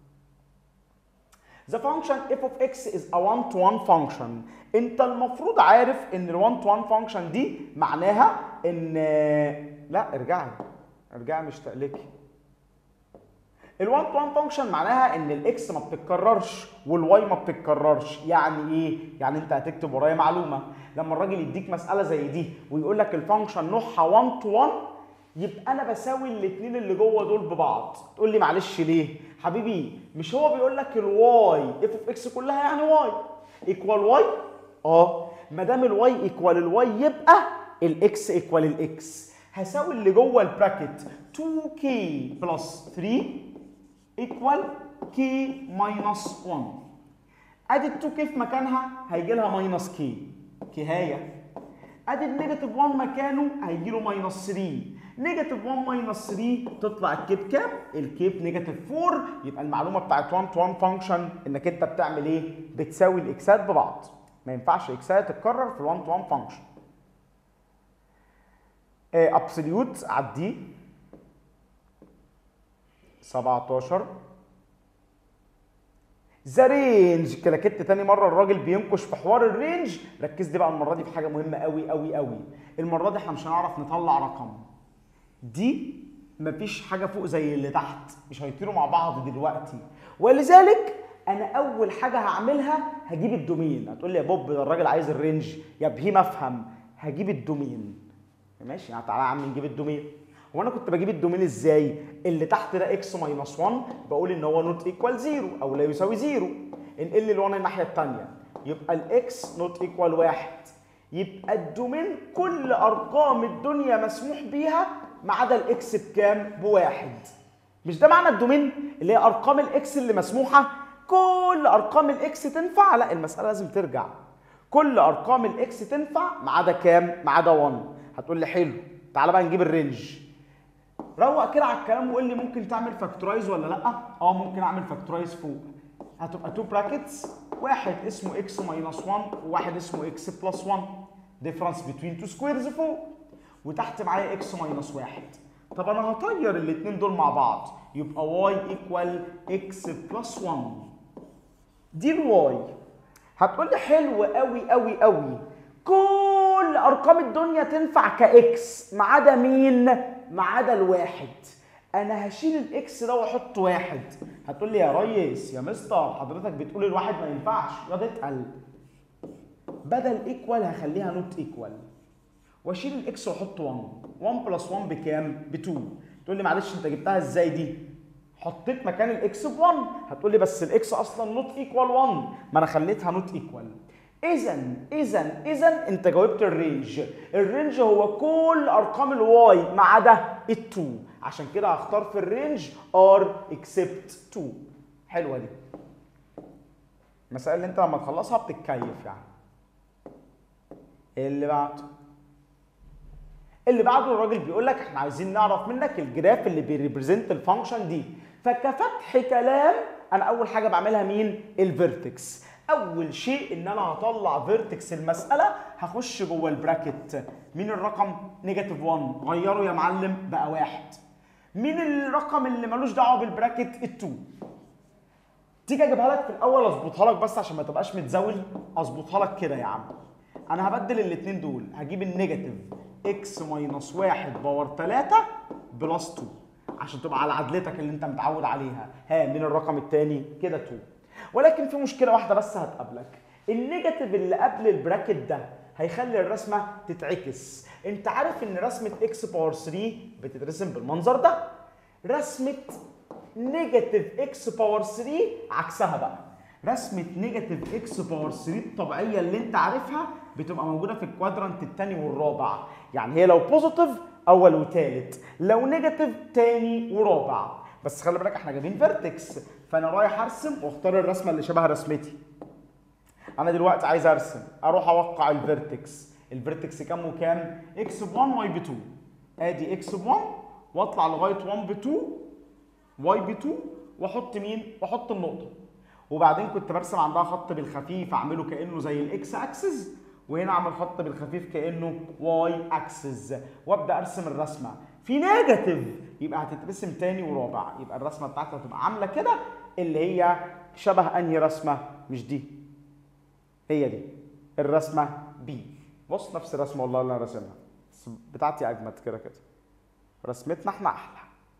The function f of x is a one to one function. انت المفروض عارف ان ال one to one function دي معناها ان لا ارجعي ارجعي مشتاق لك. ال one to one function معناها ان الاكس ما بتتكررش والواي ما بتتكررش. يعني ايه؟ يعني انت هتكتب ورايا معلومه، لما الراجل يديك مساله زي دي ويقول لك الفانكشن نوعها one to one، يبقى انا بساوي الاثنين اللي جوه دول ببعض. تقول لي معلش ليه؟ حبيبي مش هو بيقول لك الواي اف اوف اكس كلها يعني واي ايكوال واي؟ اه، ما دام الواي ايكوال الواي يبقى الاكس ايكوال الاكس. هساوي اللي جوه البراكت اتنين كي بلس تلاتة ايكوال كي ماينس واحد. ادي ال اتنين كي في مكانها هيجي لها ماينس كي، كهايه. ادي النيجاتيف واحد مكانه هيجي له ماينس تلاتة، نيجاتيف واحد ماينس تلاتة تطلع الكيب كام؟ الكيب نيجاتيف اربعة. يبقى المعلومه بتاعت واحد تو واحد فانكشن انك انت بتعمل ايه؟ بتساوي الاكسات ببعض. ما ينفعش اكسات تتكرر في ال واحد تو واحد فانكشن. ابسوليوت عديه. سبعتاشر ذا رينج. كلاكيت تاني مره الراجل بينكش في حوار الرينج. ركز لي بقى المره دي في حاجه مهمه قوي قوي قوي. المره دي احنا مش هنعرف نطلع رقم، دي مفيش حاجه فوق زي اللي تحت، مش هيطيروا مع بعض دلوقتي، ولذلك انا اول حاجه هعملها هجيب الدومين. هتقول لي يا بوب ده الراجل عايز الرينج، يا بهيم افهم. هجيب الدومين. ماشي، يعني تعالى يا عم نجيب الدومين. هو انا كنت بجيب الدومين ازاي؟ اللي تحت ده اكس ماينس واحد، بقول ان هو نوت ايكوال صفر او لا يساوي صفر. انقل ال واحد الناحيه الثانيه، يبقى الاكس نوت ايكوال واحد. يبقى الدومين كل ارقام الدنيا مسموح بيها ما عدا الاكس بكام؟ بواحد. مش ده معنى الدومين؟ اللي هي ارقام الاكس اللي مسموحه، كل ارقام الاكس تنفع. لا، المساله لازم ترجع، كل ارقام الاكس تنفع ما عدا كام؟ ما عدا واحد. هتقول لي حلو، تعالى بقى نجيب الرينج. روق كده على الكلام وقول لي ممكن تعمل فاكتورايز ولا لا؟ اه ممكن اعمل فاكتورايز فوق. هتبقى اتنين براكتس، واحد اسمه اكس ماينس واحد وواحد اسمه اكس بلس واحد، ديفرنس بين تو سكويرز فوق، وتحت معايا اكس ماينس واحد. طب انا هطير الاثنين دول مع بعض، يبقى واي ايكوال اكس بلس واحد. دي الواي. هتقول لي حلو قوي قوي قوي، كل ارقام الدنيا تنفع كاكس ما عدا مين؟ ما عدا الواحد. انا هشيل الاكس ده واحط واحد. هتقول لي يا ريس يا مستر حضرتك بتقول الواحد ما ينفعش. يا ده اتقل، بدل ايكوال هخليها نوت ايكوال واشيل الاكس واحط واحد. واحد بلس واحد بكام؟ ب اتنين. تقول لي معلش انت جبتها ازاي دي؟ حطيت مكان الاكس ب واحد. هتقول لي بس الاكس اصلا نوت ايكوال واحد، ما انا خليتها نوت ايكوال. اذا اذا اذا انت جاوبت الرينج. الرينج هو كل ارقام الواي ما عدا اتنين، عشان كده هختار في الرينج ار اكسبت اتنين. حلوه دي. المسائل اللي انت لما تخلصها بتتكيف يعني. اللي بعده اللي بعده الراجل بيقول لك احنا عايزين نعرف منك الجراف اللي بيريبريزنت الفانكشن دي. فكفتح كلام انا اول حاجه بعملها مين؟ الفيرتكس. اول شيء ان انا هطلع فيرتكس المساله، هخش جوه البراكت. مين الرقم؟ نيجاتيف واحد، غيره يا معلم بقى واحد. مين الرقم اللي ملوش دعوه بالبراكت؟ اتنين. تيجي اجيبها لك في الاول اظبطها لك بس عشان ما تبقاش متزاول، اظبطها لك كده يا عم. انا هبدل الاثنين دول، هجيب النيجاتيف اكس ماينس واحد باور تلاتة بلس اتنين عشان تبقى على عدلتك اللي انت متعود عليها. ها مين الرقم الثاني؟ كده اتنين. ولكن في مشكله واحده بس هتقابلك، النيجاتيف اللي قبل البراكت ده هيخلي الرسمه تتعكس. انت عارف ان رسمه اكس باور تلاتة بتترسم بالمنظر ده، رسمه نيجاتيف اكس باور تلاتة عكسها بقى. رسمه نيجاتيف اكس باور تلاتة الطبيعيه اللي انت عارفها بتبقى موجوده في الكوادرانت الثاني والرابع، يعني هي لو بوزيتيف اول وثالث، لو نيجاتيف ثاني ورابع. بس خلي بالك احنا جايبين فيرتكس، فانا رايح ارسم واختار الرسمه اللي شبه رسمتي. انا دلوقتي عايز ارسم، اروح اوقع الفيرتكس. الفيرتكس كام وكام؟ اكس ب واحد واي ب اتنين. ادي اكس ب واحد واطلع لغايه واحد ب اتنين، واي ب اتنين، واحط مين؟ واحط النقطه. وبعدين كنت برسم عندها خط بالخفيف اعمله كانه زي الاكس اكسس، وهنا اعمل خط بالخفيف كانه واي اكسس، وابدا ارسم الرسمه. في نيجاتيف يبقى هتترسم تاني ورابع، يبقى الرسمه بتاعتي هتبقى عامله كده، اللي هي شبه انهي رسمه؟ مش دي، هي دي الرسمه بي. بص نفس الرسمه والله اللي انا راسمها، بس بتاعتي اجمد كده كده، رسمتنا احنا احلى.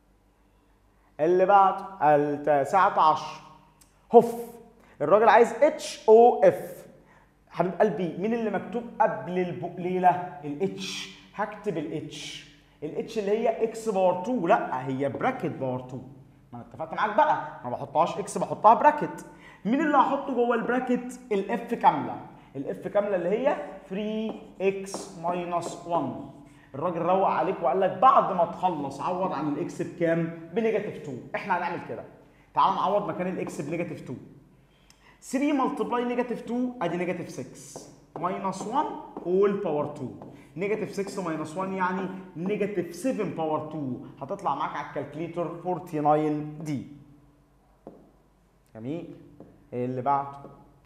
اللي بعد التاسعة عشر، هوف. الراجل عايز اتش او اف. حبيب قلبي مين اللي مكتوب قبل البقليله؟ الاتش. هكتب الاتش. الاتش اللي هي اكس باور اتنين، لا هي براكت باور اتنين. ما انا اتفقت معاك بقى، ما بحطهاش اكس بحطها براكت. مين اللي هحطه جوه البراكت؟ الاف كامله. الاف كامله اللي هي تلاتة اكس ماينس واحد. الراجل روق عليك وقال لك بعد ما تخلص عوض عن الاكس بكام؟ بنيجاتيف اتنين. احنا هنعمل كده، تعال نعوض مكان الاكس بنيجاتيف اتنين. تلاتة ملتبلاي نيجاتيف اتنين ادي نيجاتيف ستة ماينس واحد اول باور اتنين. نيجاتيف ستة ماينس واحد يعني نيجاتيف سبعة باور اتنين، هتطلع معاك على الكالكليتور تسعة واربعين دي. جميل. ايه اللي بعده؟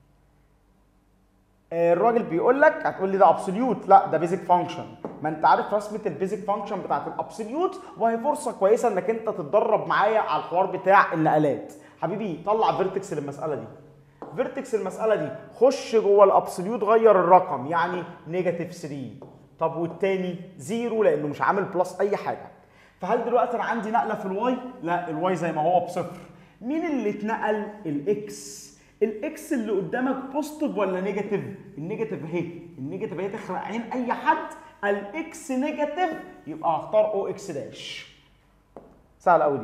الراجل بيقول لك، هتقول لي ده ابسوليوت، لا ده بيزك فانكشن. ما انت عارف رسمه البيزك فانكشن بتاعت الابسوليوت، وهي فرصه كويسه انك انت تتدرب معايا على الحوار بتاع النقلات. حبيبي طلع فيرتكس للمساله دي. فيرتكس المساله دي خش جوه الابسوليوت غير الرقم، يعني نيجاتيف تلاتة. طب والتاني زيرو لانه مش عامل بلس اي حاجه. فهل دلوقتي انا عندي نقله في الواي؟ لا الواي زي ما هو بصفر. مين اللي اتنقل؟ الاكس. الاكس اللي قدامك بوزيتيف ولا نيجاتيف؟ النيجاتيف اهي، النيجاتيف اهي تخرق عين اي حد. الاكس نيجاتيف يبقى هختار او اكس داش. سهل قوي دي.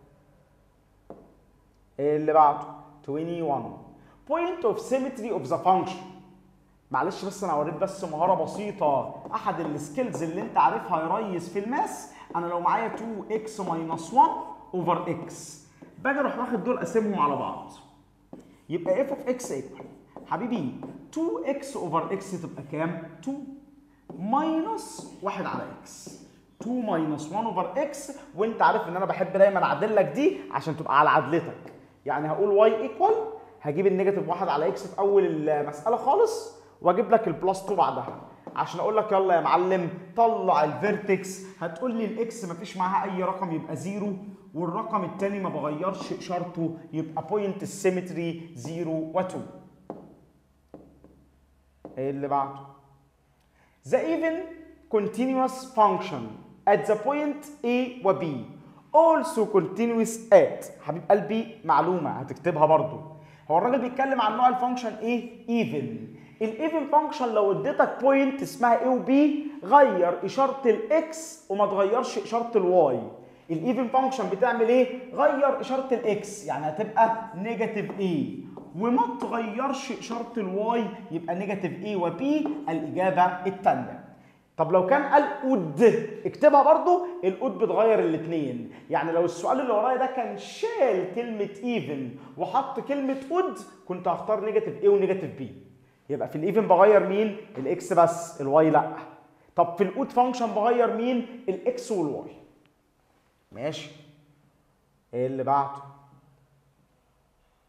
ايه اللي بعده؟ واحد وعشرين. point of symmetry of the function. معلش بس انا اوريك بس مهاره بسيطه، احد السكيلز اللي انت عارفها يا ريس في الماس. انا لو معايا اتنين اكس ماينس واحد اوفر اكس، باجي اروح واخد دول اقسمهم على بعض، يبقى اف اوف اكس ايكوال حبيبي اتنين اكس اوفر اكس تبقى كام؟ اتنين ماينس واحد على اكس. اتنين ماينس واحد اوفر اكس، وانت عارف ان انا بحب دايما اعدل لك دي عشان تبقى على عدلتك. يعني هقول واي ايكوال، هجيب النيجاتيف واحد على اكس في اول المساله خالص، واجيب لك البلس اتنين بعدها عشان اقول لك يلا يا معلم طلع الفيرتكس. هتقول لي الاكس مفيش معاها اي رقم يبقى زيرو، والرقم الثاني ما بغيرش اشارته يبقى بوينت السيمتري صفر و2. ايه اللي بعده؟ The even continuous function at the point A و B also continuous at. حبيب قلبي معلومه هتكتبها برضو. هو الراجل بيتكلم عن نوع الفانكشن ايه؟ even. الايفن فانكشن لو اديتك بوينت اسمها A و B غير اشاره الاكس وما تغيرش اشاره الواي. الايفن فانكشن بتعمل ايه؟ غير اشاره الاكس يعني هتبقى نيجاتيف A، وما تغيرش اشاره الواي يبقى نيجاتيف A و B. الاجابه الثانيه. طب لو كان قال اود اكتبها برضو، الاود بتغير الاثنين. يعني لو السؤال اللي ورايا ده كان شال كلمه ايفن وحط كلمه اود كنت هختار نيجاتيف A ونيجاتيف B. يبقى في الايفن بغير مين؟ الاكس بس، الواي لا. طب في الاود فانكشن بغير مين؟ الاكس والواي. ماشي. ايه اللي بعده؟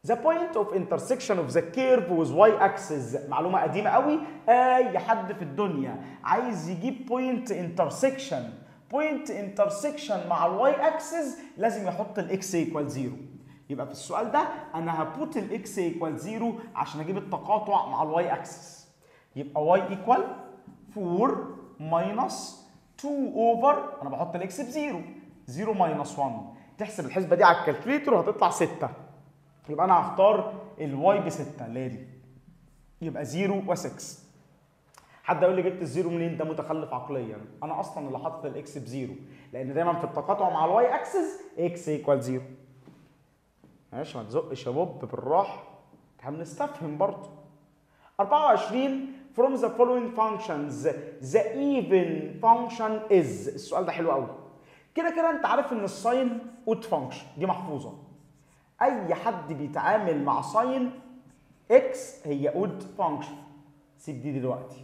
The point of intersection of the curve with y axis. معلومة قديمة قوي، أي حد في الدنيا عايز يجيب point intersection point intersection مع الواي axis لازم يحط الاكس equal زيرو. يبقى في السؤال ده أنا هبوت الاكس equal زيرو عشان أجيب التقاطع مع الواي axis. يبقى y equal فور minus تو over أنا بحط الاكس بزيرو، زيرو minus واحد. تحسب الحسبة دي على الكالكليتر هتطلع ستة. يبقى انا هختار الواي ب ستة اللي هي دي، يبقى صفر و ستة. حد يقول لي جبت الزيرو منين؟ ده متخلف عقليا، انا اصلا اللي حاطط الاكس بزيرو لان دايما في التقاطع مع الواي اكسس اكس ايكوال زيرو. ماشي، ما تزقش يا بوب، بالراحه احنا بنستفهم برضه. أربعة وعشرين from the following functions the even function is. السؤال ده حلو قوي. كده كده انت عارف ان الساين اود فانكشن دي محفوظه. اي حد بيتعامل مع ساين اكس هي اود فانكشن. سيب دي دلوقتي.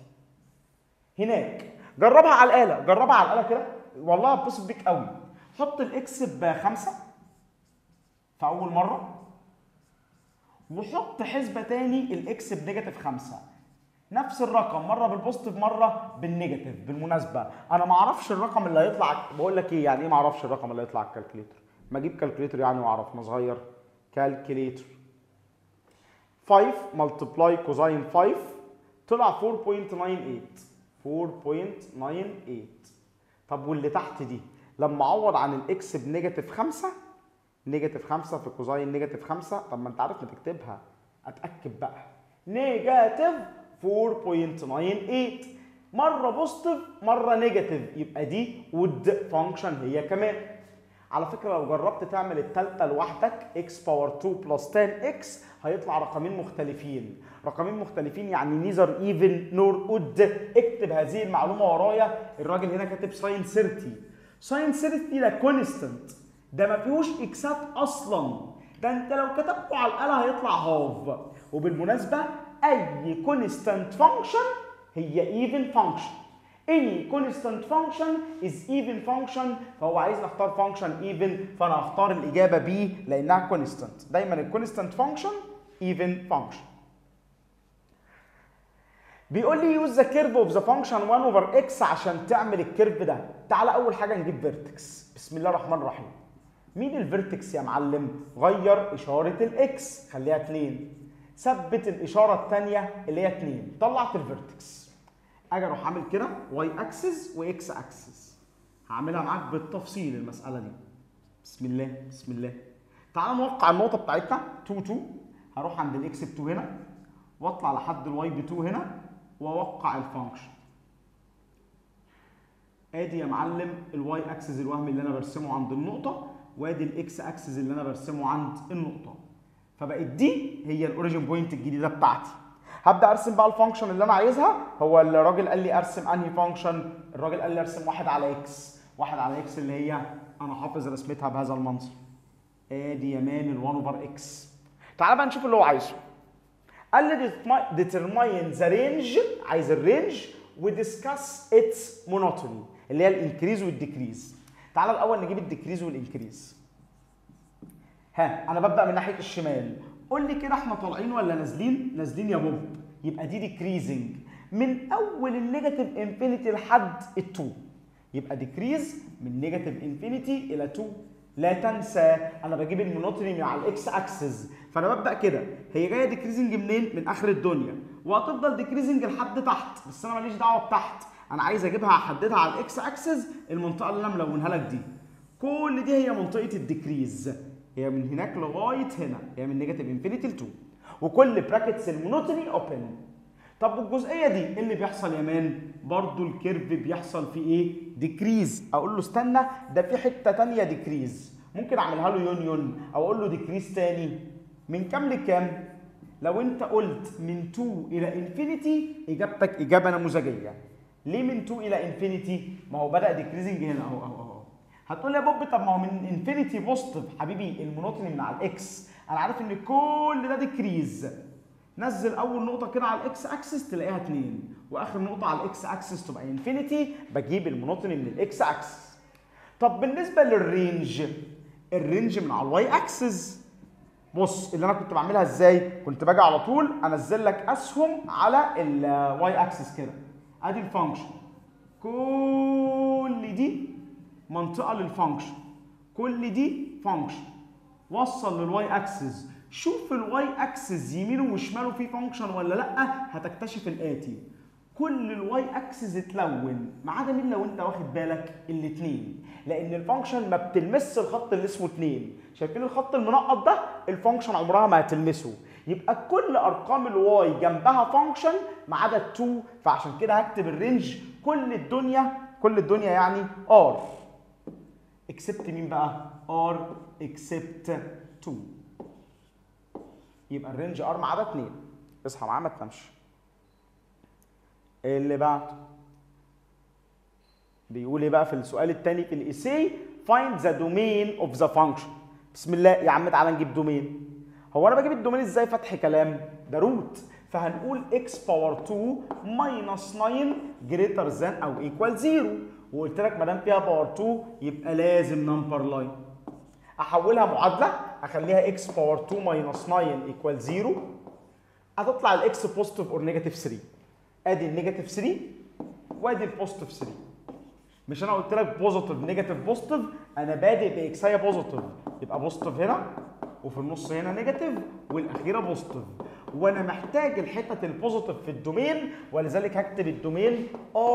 هناك جربها على الاله، جربها على الاله كده والله هتبسط بيك قوي. حط الاكس بخمسة في اول مره، وحط حسبه تاني الاكس بنيجاتيف خمسة. نفس الرقم مره بالبوزيتيف مره بالنيجاتيف. بالمناسبه انا ما اعرفش الرقم اللي هيطلع. بقول لك ايه يعني ايه ما اعرفش الرقم اللي هيطلع على الكالكليتر؟ ما اجيب كالكليتر يعني واعرف انا صغير. كالكليتر خمسة ملتبلاي كوزاين خمسة طلع أربعة فاصلة تمانية تمانية. أربعة فاصلة تمانية. طب واللي تحت دي لما اعوض عن الاكس بنيجاتيف خمسة، نيجاتيف خمسة في كوزاين نيجاتيف خمسة. طب ما انت عارف ما تكتبها، اتاكد بقى. نيجاتيف أربعة فاصلة تمانية مره بوزيتيف مره نيجاتيف، يبقى دي وود فانكشن هي كمان. على فكره لو جربت تعمل الثالثه لوحدك اكس باور اتنين بلس عشرة اكس هيطلع رقمين مختلفين. رقمين مختلفين يعني نيذر ايفن نور اود. اكتب هذه المعلومه ورايا. الراجل هنا كاتب ساين ثلاثين. ساين ثلاثين ده كونستنت، ده ما فيهوش اكسات اصلا. ده انت لو كتبته على الاله هيطلع هاف. وبالمناسبه اي كونستنت فانكشن هي ايفن فانكشن. any constant function is even function. فهو عايز نختار function even، فانا هختار الاجابه B لانها constant. دايما الكونستنت function even function. بيقول لي use the curve of the function واحد over x عشان تعمل الكيرف ده. تعالى اول حاجه نجيب فيرتكس. بسم الله الرحمن الرحيم. مين الفيرتكس يا معلم؟ غير اشاره الاكس خليها اتنين. ثبت الاشاره الثانيه اللي هي اتنين. طلعت الفيرتكس. اجي اروح عامل كده واي اكسس واكس اكسس. هعملها معاك بالتفصيل المساله دي. بسم الله بسم الله. تعال نوقع النقطه بتاعتنا اتنين اتنين. هروح عند الاكس ب اتنين هنا واطلع لحد الواي ب اتنين هنا واوقع الفانكشن. ادي يا معلم الواي اكسس الوهمي اللي انا برسمه عند النقطه، وادي الاكس اكسس اللي انا برسمه عند النقطه. فبقت دي هي الاوريجن بوينت الجديده بتاعتي. هبدا ارسم بقى الفانكشن اللي انا عايزها. هو الراجل قال لي ارسم انهي فانكشن؟ الراجل قال لي ارسم واحد على اكس. واحد على اكس اللي هي انا حافظ رسمتها بهذا المنظر. ادي يا مان ال واحد اوفر اكس. تعال بقى نشوف اللي هو عايزه. قال لي determine the range، عايز الرينج ودiscuss its monotony اللي هي الانكريز والديكريز. تعال الاول نجيب الديكريز والانكريز. ها انا ببدا من ناحيه الشمال. قول لي كده احنا طالعين ولا نازلين؟ نازلين يا بوب. يبقى دي ديكريزنج من اول النيجاتيف انفينيتي لحد ال2. يبقى ديكريز من نيجاتيف انفينيتي الى اتنين. لا تنسى انا بجيب المونوتوني مع الاكس اكسس، فانا ببدا كده. هي جايه ديكريزنج منين؟ من اخر الدنيا، وهتفضل ديكريزنج لحد تحت، بس انا ماليش دعوه بتحت. انا عايز اجيبها احددها على الاكس اكسس. المنطقه اللي انا ملونها لك دي كل دي هي منطقه الديكريز. هي من هناك لغايه هنا، هي من نيجاتيف انفينيتي ل اتنين، وكل براكتس المونوتوني اوبن. طب والجزئيه دي ايه اللي بيحصل يا مان؟ برضو الكيرف بيحصل فيه ايه؟ ديكريز. اقول له استنى ده في حته ثانيه ديكريز، ممكن اعملها له يونيون او اقول له ديكريز ثاني. من كام لكام؟ لو انت قلت من اتنين الى انفينيتي اجابتك اجابه نموذجيه. ليه من اتنين الى انفينيتي؟ ما هو بدا ديكريزنج هنا اهو اهو اهو. هتقول لي يا بوب طب ما هو من انفينيتي بوزيتيف. حبيبي المونوتوني من على الاكس، انا عارف ان كل ده ديكريز. نزل اول نقطه كده على الاكس اكسس تلاقيها اتنين، واخر نقطه على الاكس اكسس تبقى انفينيتي. بجيب المونوتوني من الاكس اكسس. طب بالنسبه للرينج، الرينج من على الواي اكسس. بص اللي انا كنت بعملها ازاي؟ كنت باجي على طول انزل لك اسهم على الواي اكسس كده. ادي الفانكشن، كل دي منطقه للفانكشن، كل دي فانكشن. وصل للواي اكسس، شوف الواي اكسس يمينه وشماله فيه فانكشن ولا لا، هتكتشف الاتي: كل الواي اكسس اتلون ما عدا مين لو انت واخد بالك؟ الاثنين، لان الفانكشن ما بتلمس الخط اللي اسمه اتنين. شايفين الخط المنقط ده؟ الفانكشن عمرها ما هتلمسه. يبقى كل ارقام الواي جنبها فانكشن ما عدا الاتنين، فعشان كده هكتب الرينج كل الدنيا، كل الدنيا يعني ار اكسبت مين بقى؟ ار اكسبت اتنين. يبقى الرينج ار ما عدا اتنين. اصحى معاه ما تنامش. اللي بعده بيقول ايه بقى في السؤال الثاني في الايساي؟ find the domain of the function. بسم الله يا عم تعالى نجيب دومين. هو انا بجيب الدومين ازاي؟ فتح كلام، ده روت، فهنقول x باور اتنين minus تسعة greater than او equal صفر، وقلت لك ما دام فيها باور اتنين يبقى لازم نمبر لاين. احولها معادله، اخليها x باور اتنين minus تسعة equal صفر، هتطلع الاكس بوزيتيف اور نيجاتيف تلاتة. ادي النيجاتيف تلاتة وادي البوزيتيف تلاتة. مش انا قلت لك بوزيتيف نيجاتيف بوزيتيف؟ انا بادئ باكسايه بوزيتيف، يبقى بوزيتيف هنا وفي النص هنا نيجاتيف والاخيره بوزيتيف، وانا محتاج الحته البوزيتيف في الدومين، ولذلك هكتب الدومين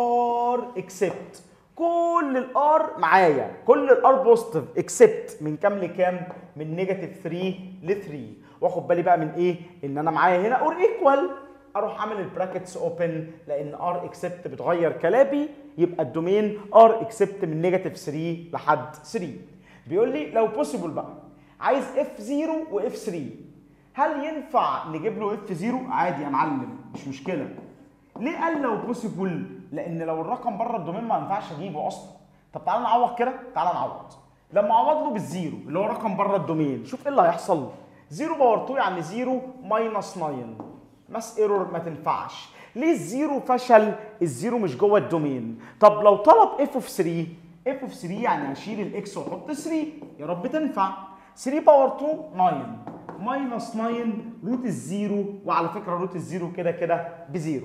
ار اكسبت. كل الار معايا، كل الار بوزيتيف اكسبت من كام لكام؟ من نيجاتيف تلاتة ل تلاتة. واخد بالي بقى من ايه؟ ان انا معايا هنا اور ايكوال، اروح اعمل البراكتس اوبن، لان ار اكسبت بتغير كلامي، يبقى الدومين ار اكسبت من نيجاتيف تلاتة لحد تلاتة. بيقول لي لو بوسيبل بقى عايز اف صفر واف تلاتة، هل ينفع نجيب له اف صفر؟ عادي يا معلم مش مشكله. ليه قال لو بوسيبل؟ لان لو الرقم بره الدومين ما ينفعش اجيبه اصلا. طب تعالى نعوض كده، تعالى نعوض. لما اعوض له بالزيرو اللي هو رقم بره الدومين، شوف ايه اللي هيحصل. صفر باور اتنين يعني صفر ماينس تسعة، ماس ايرور ما تنفعش. ليه الزيرو فشل؟ الزيرو مش جوه الدومين. طب لو طلب اف اوف تلاتة، اف اوف تلاتة يعني هشيل الاكس واحط تلاتة، يا رب تنفع. تلاتة باور اتنين تسعة ماينس تسعة روت الزيرو، وعلى فكره روت الزيرو كده كده بزيرو.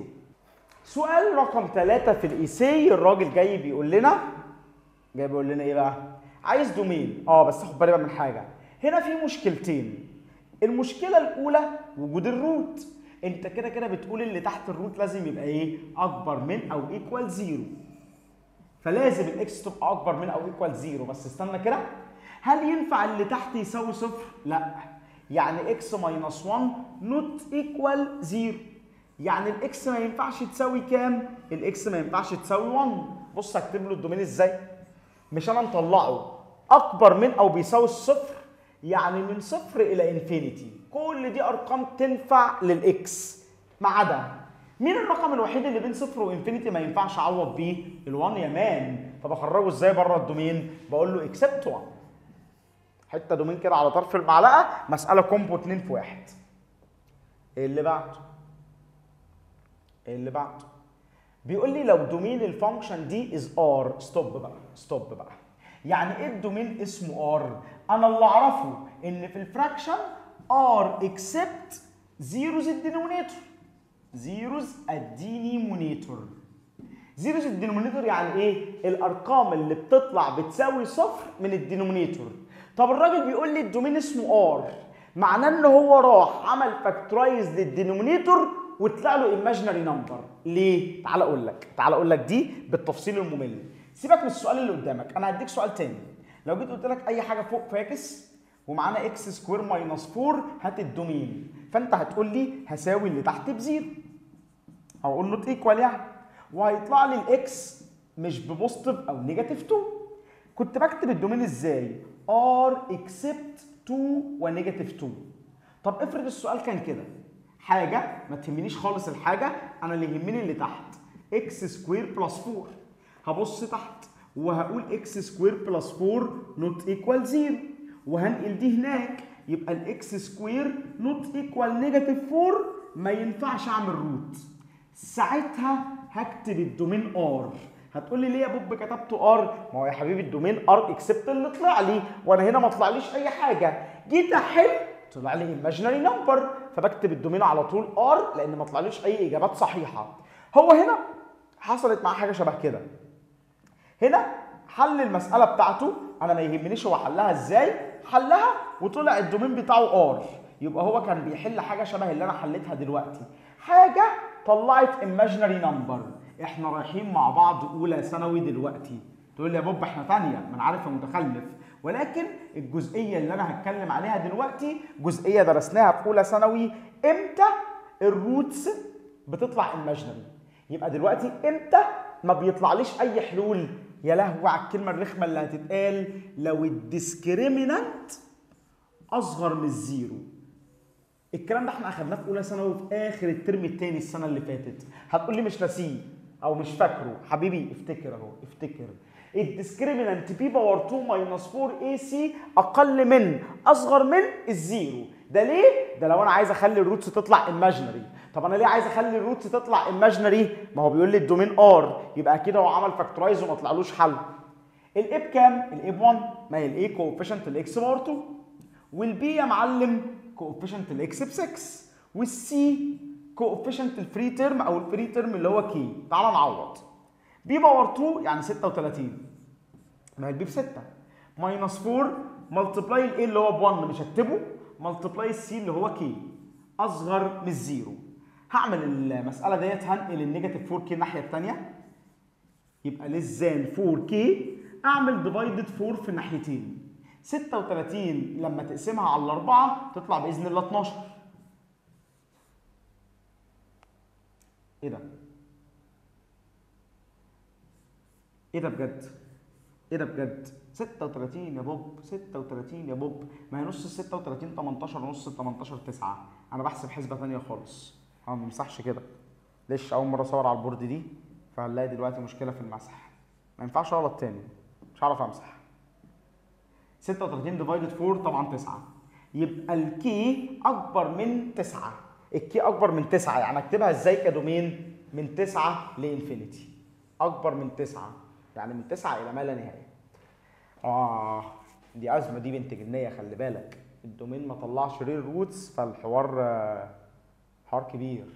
سؤال رقم ثلاثة في الايساي، الراجل جاي بيقول لنا، جاي بيقول لنا ايه بقى؟ عايز دومين. اه بس خد بالي بقى من حاجه، هنا في مشكلتين. المشكله الاولى وجود الروت. انت كده كده بتقول اللي تحت الروت لازم يبقى ايه؟ اكبر من او ايكوال زيرو، فلازم الاكس تبقى اكبر من او ايكوال زيرو. بس استنى كده، هل ينفع اللي تحت يساوي صفر؟ لا، يعني اكس ماينس واحد نوت ايكوال زيرو، يعني الاكس ما ينفعش تساوي كام؟ الاكس ما ينفعش تساوي واحد. بص هكتب له الدومين ازاي؟ مش انا مطلعه اكبر من او بيساوي الصفر، يعني من صفر الى انفينيتي، كل دي ارقام تنفع للاكس ما عدا مين؟ الرقم الوحيد اللي بين صفر وانفينيتي ما ينفعش اعوض بيه؟ ال1 يا مان. طب اخرجه ازاي بره الدومين؟ بقول له اكسبت واحد، حته دومين كده على طرف المعلقه، مساله كومبو اتنين في واحد. اللي بعده اللي بعده بيقول لي لو دومين الفانكشن دي از ار. ستوب بقى، ستوب بقى. يعني ايه الدومين اسمه ار؟ انا اللي اعرفه ان في الفراكشن ار اكسبت زيروز الدينومينيتور. زيروز الدينومينيتور. زيروز الدينومينيتور يعني ايه؟ الارقام اللي بتطلع بتساوي صفر من الدينومينيتور. طب الراجل بيقول لي الدومين اسمه ار، معناه ان هو راح عمل فاكتورايز للدينومينيتور وطلع له ايماجينري نمبر. ليه؟ تعال اقول لك، تعال اقول لك دي بالتفصيل الممل. سيبك من السؤال اللي قدامك، انا هديك سؤال تاني. لو جيت قلت لك اي حاجه فوق فاكس ومعانا اكس سكوير ماينس اربعة، هات الدومين، فانت هتقول لي هساوي اللي تحت بزيرو، هقول نوت ايكوال يعني، وهيطلع لي الاكس مش ببوزيتيف او نيجاتيف اتنين. كنت بكتب الدومين ازاي؟ ار اكسبت اتنين ونيجاتيف اتنين. طب افرض السؤال كان كده، حاجه ما تهمنيش خالص الحاجه، انا اللي يهمني اللي تحت، اكس سكوير بلس اربعة. هبص تحت وهقول اكس سكوير بلس اربعة نوت ايكوال زيرو، وهنقل دي هناك، يبقى الاكس سكوير نوت ايكوال نيجاتيف اربعة، ما ينفعش اعمل روت. ساعتها هكتب الدومين ار. هتقول لي ليه يا بوب كتبته ار؟ ما هو يا حبيبي الدومين ار اكسبت اللي طلع لي، وانا هنا ما طلعليش اي حاجه. جيت احل طلع لي ايماجينري نمبر، فبكتب الدومين على طول ار لان ما طلعليش اي اجابات صحيحه. هو هنا حصلت معاه حاجه شبه كده. هنا حل المساله بتاعته، انا ما يهمنيش هو حلها ازاي، حلها وطلع الدومين بتاعه ار، يبقى هو كان بيحل حاجه شبه اللي انا حليتها دلوقتي، حاجه طلعت ايماجينري نمبر. احنا رايحين مع بعض اولى ثانوي دلوقتي، تقول لي يا بوب احنا ثانيه، ما انا عارف يا متخلف، ولكن الجزئيه اللي انا هتكلم عليها دلوقتي جزئيه درسناها في اولى ثانوي، امتى الروتس بتطلع ايماجينري. يبقى دلوقتي امتى ما بيطلعليش اي حلول؟ يا لهوي على الكلمه الرخمه اللي هتتقال، لو الديسكريمنانت اصغر من الزيرو. الكلام ده احنا اخدناه في اولى ثانوي في اخر الترم الثاني السنه اللي فاتت. هتقول لي مش ناسيه او مش فاكره، حبيبي افتكر اهو، افتكر الديسكريمنانت بي باور اتنين ماينس اربعة اي سي اقل من اصغر من الزيرو. ده ليه؟ ده لو انا عايز اخلي الروتس تطلع ايماجينري. طب انا ليه عايز اخلي الروتس تطلع ايماجينري؟ ما هو بيقول لي الدومين ار، يبقى كده هو عمل فاكتورايز وما طلعلوش حل. الاي بكام؟ الاي ب واحد، ما هي الاي كوفيشنت الاكس باور اتنين، والبي يا معلم كوفيشنت الاكس ب ستة، والسي كوفيشنت الفري تيرم او الفري تيرم اللي هو كي. تعال نعوض. بي باور اتنين يعني ستة وتلاتين، ما هي البي ب ستة، ماينس اربعة ملتبلاي الاي اللي هو ب واحد مش هكتبه، ملتبلاي السي اللي هو كي اصغر من الزيرو. هعمل المساله ديت، هنقل النيجاتيف اربعة كي الناحيه الثانيه، يبقى ليس ذان اربعة كي، اعمل ديفايدد اربعة في الناحيتين. ستة وتلاتين لما تقسمها على الأربعة تطلع بإذن الله اتناشر. إيه ده؟ إيه ده بجد؟ إيه ده بجد؟ ستة وتلاتين يا بوب، ستة وتلاتين يا بوب، ما هي نص ال ستة وتلاتين تمنتاشر ونص ال تمنتاشر تسعة، أنا بحسب حسبة ثانية خالص، أنا ما بمسحش كده. ليش أول مرة أصور على البورد دي؟ فهنلاقي دلوقتي مشكلة في المسح. ما ينفعش أغلط تاني، مش هعرف أمسح. ستة وتلاتين ديفايدد اربعة طبعا تسعة، يبقى الكي اكبر من تسعة. الكي اكبر من تسعة يعني اكتبها ازاي كدومين؟ من تسعة لانفينيتي، اكبر من تسعة يعني من تسعة الى ما لا نهايه. اه دي ازمه دي بنت جنيه، خلي بالك الدومين ما طلعش ريل روتس، فالحوار آه حوار كبير.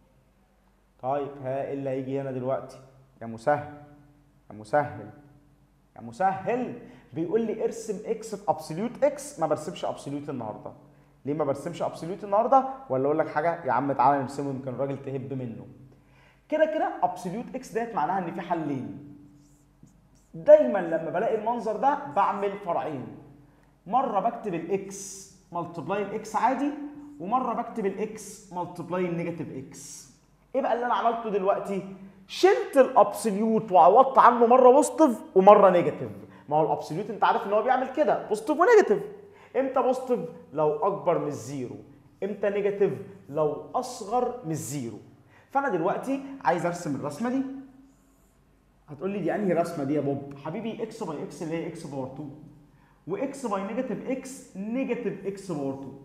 طيب ها ايه اللي هيجي هنا دلوقتي؟ يا مسهل يا مسهل يا مسهل، بيقول لي ارسم اكس في ابسوليوت اكس. ما برسمش ابسوليوت النهارده. ليه ما برسمش ابسوليوت النهارده؟ ولا اقول لك حاجه يا عم تعالى نرسمه يمكن الراجل تهب منه. كده كده ابسوليوت اكس ديت معناها ان في حلين. دايما لما بلاقي المنظر ده بعمل فرعين، مره بكتب الاكس ملتبلاي الاكس عادي، ومره بكتب الاكس ملتبلاي النيجاتيف اكس. ايه بقى اللي انا عملته دلوقتي؟ شلت الابسوليوت وعوضت عنه مره بوزيتيف ومره نيجاتيف. ما هو الابسوليوت انت عارف ان هو بيعمل كده بوزيتيف ونيجاتيف. امتى بوزيتيف؟ لو اكبر من الزيرو. امتى نيجاتيف؟ لو اصغر من الزيرو. فانا دلوقتي عايز ارسم الرسمه دي. هتقول لي دي انهي رسمه دي يا بوب؟ حبيبي اكس باي اكس اللي هي اكس باور اتنين، واكس باي نيجاتيف اكس نيجاتيف اكس باور اتنين.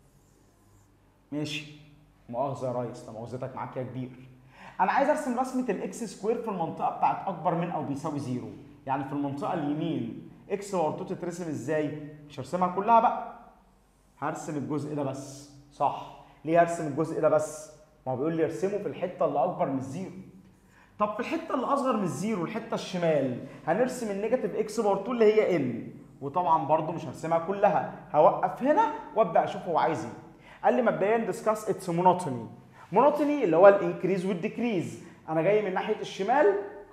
ماشي، مؤاخذه يا ريس، لا مؤاخذتك معاك يا كبير. انا عايز ارسم رسمه الاكس سكوير في المنطقه بتاعت اكبر من او بيساوي زيرو، يعني في المنطقه اليمين. اكس باور اتنين تترسم ازاي؟ مش هرسمها كلها بقى، هرسم الجزء ده بس. صح، ليه هرسم الجزء ده بس؟ ما هو بيقول لي ارسمه في الحته اللي اكبر من الزيرو. طب في الحته اللي اصغر من الزيرو، الحته الشمال، هنرسم النيجاتيف اكس باور اتنين اللي هي ان، وطبعا برده مش هرسمها كلها، هوقف هنا وابدا اشوف هو عايز ايه. قال لي مبدئيا ديسكاس اتس مونوتوني. مونوتوني اللي هو الانكريز والديكريز. انا جاي من ناحيه الشمال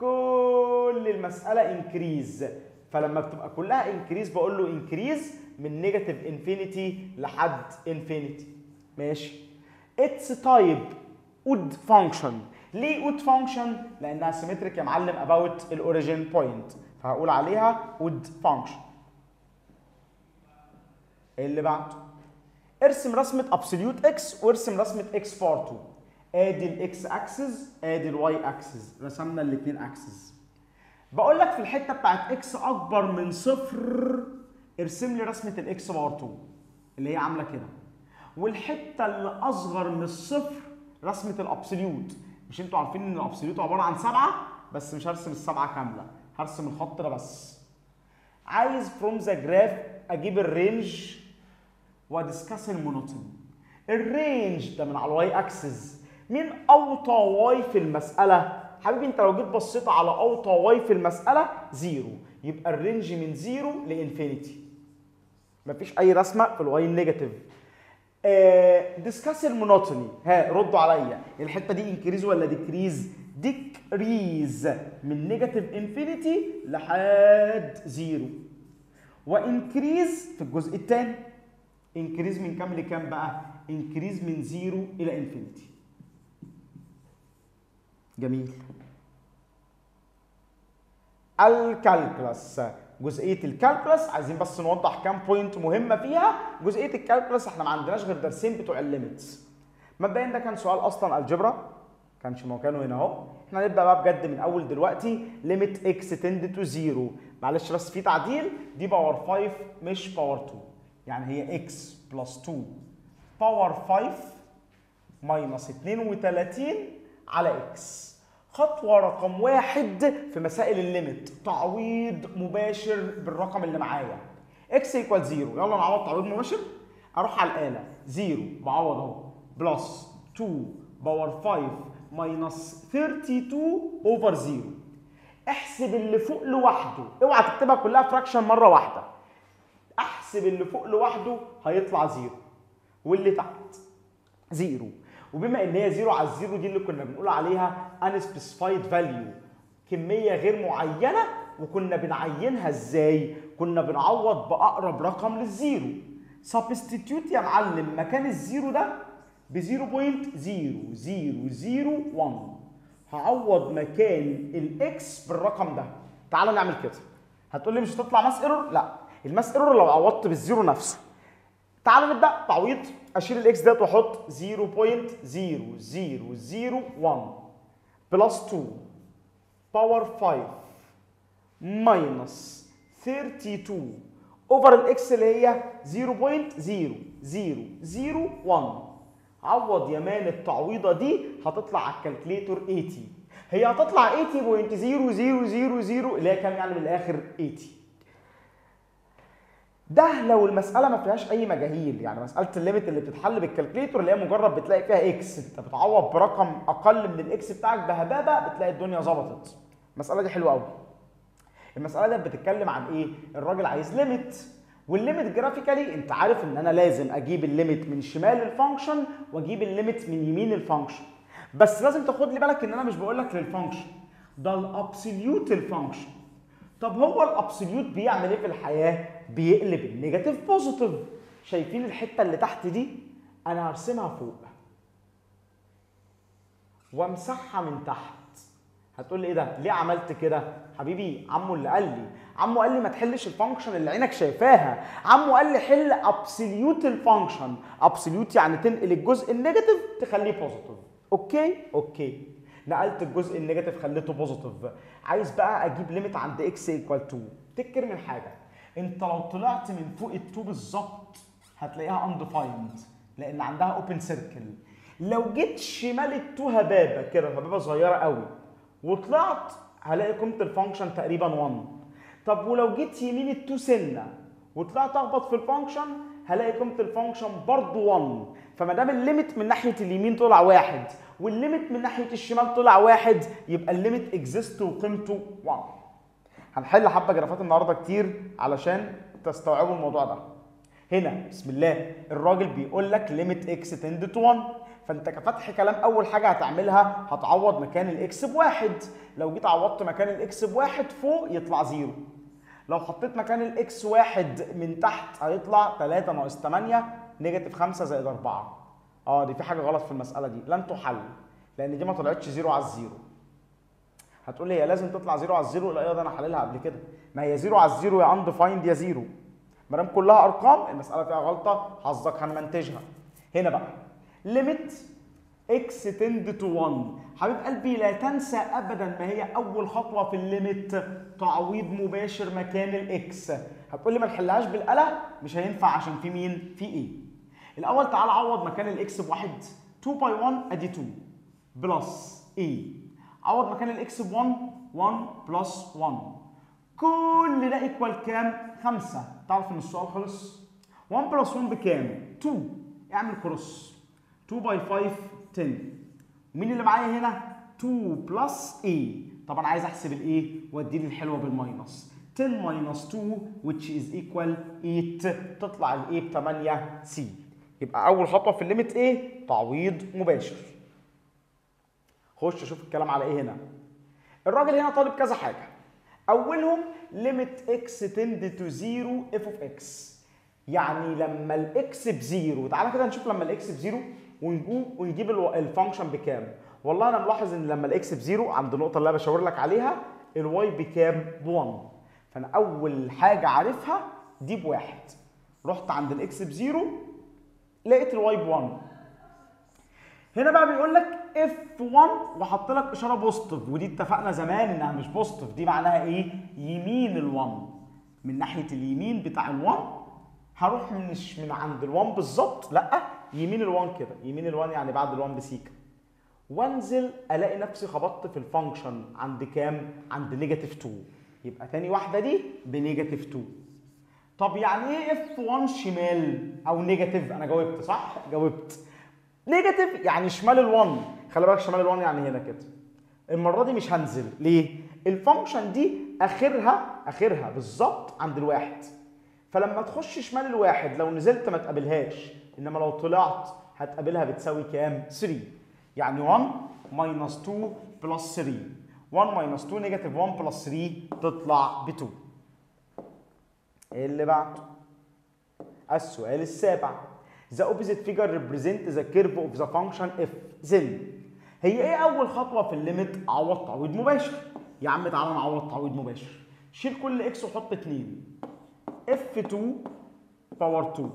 كل المساله انكريز، فلما بتبقى كلها انكريز بقول له انكريز من نيجاتيف انفينيتي لحد انفينيتي. ماشي. اتس تايب اود فانكشن. ليه اود فانكشن؟ لانها سيمتريك يا معلم اباوت الاوريجين بوينت، فهقول عليها اود فانكشن. اللي بعده ارسم رسمه ابسوليوت اكس وارسم رسمه اكس بار اتنين. ادي الاكس اكسس ادي الواي اكسس، رسمنا الاثنين اكسس. بقول لك في الحته بتاعت اكس اكبر من صفر ارسم لي رسمه الاكس بار اتنين اللي هي عامله كده، والحته اللي اصغر من الصفر رسمه الابسوليوت. مش انتوا عارفين ان الابسوليوت عباره عن سبعه؟ بس مش هرسم السبعه كامله، هرسم الخط ده بس. عايز فروم ذا جراف اجيب الرينج وادسكاس المونوتوني. الرينج ده من على الواي اكسس، مين اوطى واي في المساله؟ حبيبي انت لو جيت بصيت على اوطى واي في المساله زيرو، يبقى الرينج من زيرو لانفينيتي. مفيش اي رسمه في الواي النيجاتيف. آه ديسكاس المونوتوني، ها ردوا عليا، الحته دي انكريز ولا ديكريز؟ ديكريز من نيجاتيف انفينيتي لحد زيرو. وانكريز في الجزء الثاني، انكريز من كام لكام بقى؟ انكريز من زيرو الى انفينيتي. جميل. الكالكولس، جزئيه الكالكولس عايزين بس نوضح كام بوينت مهمه فيها. جزئيه الكالكولس احنا ما عندناش غير درسين بتوع الليميتس. مبدئيا ده كان سؤال اصلا الجبرا، كانش مكانه هنا اهو. احنا هنبدا بقى بجد من اول دلوقتي. ليميت اكس تند تو زيرو، معلش بس في تعديل، دي باور خمسة مش باور اتنين، يعني هي اكس بلس اتنين باور خمسة ماينس اتنين وتلاتين على اكس. خطوه رقم واحد في مسائل الليميت، تعويض مباشر بالرقم اللي معايا. اكس ايكوال زيرو، يلا نعوض تعويض مباشر. اروح على الاله، زيرو بعوض اهو، بلس اتنين باور خمسة ماينس اتنين وتلاتين اوفر زيرو. احسب اللي فوق لوحده، اوعى تكتبها كلها فراكشن مره واحده. احسب اللي فوق لوحده هيطلع زيرو، واللي تحت زيرو. وبما ان هي زيرو على الزيرو دي اللي كنا بنقول عليها unspecified value، كميه غير معينه، وكنا بنعينها ازاي؟ كنا بنعوض باقرب رقم للزيرو. سبستيتيوت يا معلم مكان الزيرو ده ب صفر فاصلة صفر صفر صفر واحد، هعوض مكان الاكس بالرقم ده. تعال نعمل كده. هتقول لي مش هتطلع ماس ايرور؟ لا، الماس ايرور لو عوضت بالزيرو نفسه. تعال نبدا تعويض. اشيل الاكس ديت واحط صفر فاصلة صفر صفر صفر واحد بلس اتنين باور خمسة ماينس اتنين وتلاتين اوفر الاكس اللي هي صفر فاصلة صفر صفر صفر واحد. عوض يا مان التعويضه دي هتطلع على الكالكليتور تمانين. هي هتطلع تمانين فاصلة صفر صفر صفر صفر اللي هي كام يعني من الاخر؟ تمانين. ده لو المساله ما فيهاش اي مجاهيل، يعني مساله الليميت اللي بتتحل بالكالكليتور اللي هي مجرد بتلاقي فيها اكس، انت بتعوض برقم اقل من الاكس بتاعك بهبابه بتلاقي الدنيا ظبطت. المساله دي حلوه قوي. المساله دي بتتكلم عن ايه؟ الراجل عايز ليميت، والليميت جرافيكالي انت عارف ان انا لازم اجيب الليميت من شمال الفانكشن واجيب الليميت من يمين الفانكشن. بس لازم تاخد لي بالك ان انا مش بقول لك للفانكشن، ده الابسوليوت الفانكشن. طب هو الابسوليوت بيعمل ايه في الحياه؟ بيقلب النيجاتيف بوزيتيف. شايفين الحته اللي تحت دي؟ انا هرسمها فوق وامسحها من تحت. هتقول لي ايه ده؟ ليه عملت كده؟ حبيبي عمو اللي قال لي، عمو قال لي ما تحلش الفانكشن اللي عينك شايفاها، عمو قال لي حل ابسوليوت الفانكشن. ابسوليوت يعني تنقل الجزء النيجاتيف تخليه بوزيتيف. اوكي؟ اوكي. نقلت الجزء النيجاتيف خليته بوزيتيف. عايز بقى اجيب ليميت عند اكس ايكوال اتنين. تذكر من حاجه، انت لو طلعت من فوق اتنين بالظبط هتلاقيها اندفايند لان عندها اوبن سيركل. لو جيت شمال اتنين هبابه كده، هبابه صغيره قوي، وطلعت هلاقي قيمه الفانكشن تقريبا واحد. طب ولو جيت يمين اتنين سنه وطلعت اخبط في الفانكشن هلاقي قيمه الفانكشن برضه واحد. فما دام الليميت من ناحيه اليمين طلع واحد والليميت من ناحيه الشمال طلع واحد، يبقى الليميت اكزيست وقيمته واحد. هنحل حبه جرافات النهارده كتير علشان تستوعبوا الموضوع ده. هنا بسم الله الراجل بيقول لك ليميت اكس تند تو واحد، فانت كفتح كلام اول حاجه هتعملها هتعوض مكان الاكس بواحد. لو جيت عوضت مكان الاكس بواحد فوق يطلع زيرو. لو حطيت مكان الاكس واحد من تحت هيطلع تلاتة ناقص تمانية نيجاتيف خمسة زائد أربعة. اه دي في حاجه غلط في المساله دي، لن تحل لان دي ما طلعتش زيرو على الزيرو. هتقول لي هي لازم تطلع زيرو على الزيرو؟ لا، ده انا حللها قبل كده. ما هي زيرو على الزيرو يا اندفايند يا زيرو. ما دام كلها ارقام المساله فيها غلطه، حظك هنمنتجها. هنا بقى ليميت اكس تند تو واحد. حبيب قلبي لا تنسى ابدا ما هي اول خطوه في الليميت، تعويض مباشر مكان الاكس. هتقول لي ما نحلهاش بالاله، مش هينفع عشان في مين؟ في ايه؟ الاول تعال عوض مكان الاكس بواحد. اتنين باي واحد ادي اتنين بلس ايه. عوض مكان الاكس ب واحد، واحد بلس واحد. كل ده ايكوال كام؟ خمسة. تعرف ان السؤال خلص؟ واحد بلس واحد بكام؟ اتنين. اعمل كروس. اتنين باي خمسة عشرة. ومين اللي معايا هنا؟ اتنين بلس A. طبعا عايز احسب الايه واديني الحلوه بالماينس. عشرة ماينس اتنين which is equal تمانية. تطلع الايه ب تمانية سي. يبقى اول خطوه في الليميت ايه؟ تعويض مباشر. خش اشوف الكلام على ايه هنا. الراجل هنا طالب كذا حاجه. اولهم ليميت اكس تند تو زيرو اف اوف اكس. يعني لما الاكس بزيرو، تعالى كده نشوف لما الاكس بزيرو ونجيب ونجيب الفانكشن بكام. والله انا ملاحظ ان لما الاكس بزيرو عند النقطه اللي انا بشاور لك عليها الواي بكام؟ بواحد. فانا اول حاجه عارفها دي بواحد. رحت عند الاكس بزيرو لقيت الواي بواحد. هنا بقى بيقول لك اف واحد وحط لك اشاره بوزيتيف، ودي اتفقنا زمان انها مش بوزيتيف، دي معناها ايه؟ يمين ال1. من ناحيه اليمين بتاع ال1 هروح مش من عند ال1 بالظبط، لا يمين ال1 كده، يمين ال1 يعني بعد ال1 بسيكه. وانزل الاقي نفسي خبطت في الفانكشن عند كام؟ عند نيجاتيف اتنين. يبقى تاني واحده دي بنيجاتيف اتنين. طب يعني ايه اف واحد شمال او نيجاتيف؟ انا جاوبت صح؟ جاوبت. نيجاتيف يعني شمال ال1. خلي بالك شمال ال1 يعني هنا كده. المره دي مش هنزل، ليه؟ الفانكشن دي اخرها اخرها بالظبط عند الواحد. فلما تخش شمال الواحد لو نزلت ما تقابلهاش، انما لو طلعت هتقابلها بتساوي كام؟ تلاتة. يعني واحد ماينس اتنين بلس تلاتة. واحد ماينس اتنين نيجاتيف واحد بلس تلاتة تطلع ب اتنين. ايه اللي بعده؟ السؤال السابع. The opposite figure represent the curve of the function f. then هي ايه اول خطوه في الليميت؟ عوض تعويض مباشر. يا عم تعالى نعوض تعويض مباشر. شيل كل اكس وحط اتنين. اف اتنين باور اتنين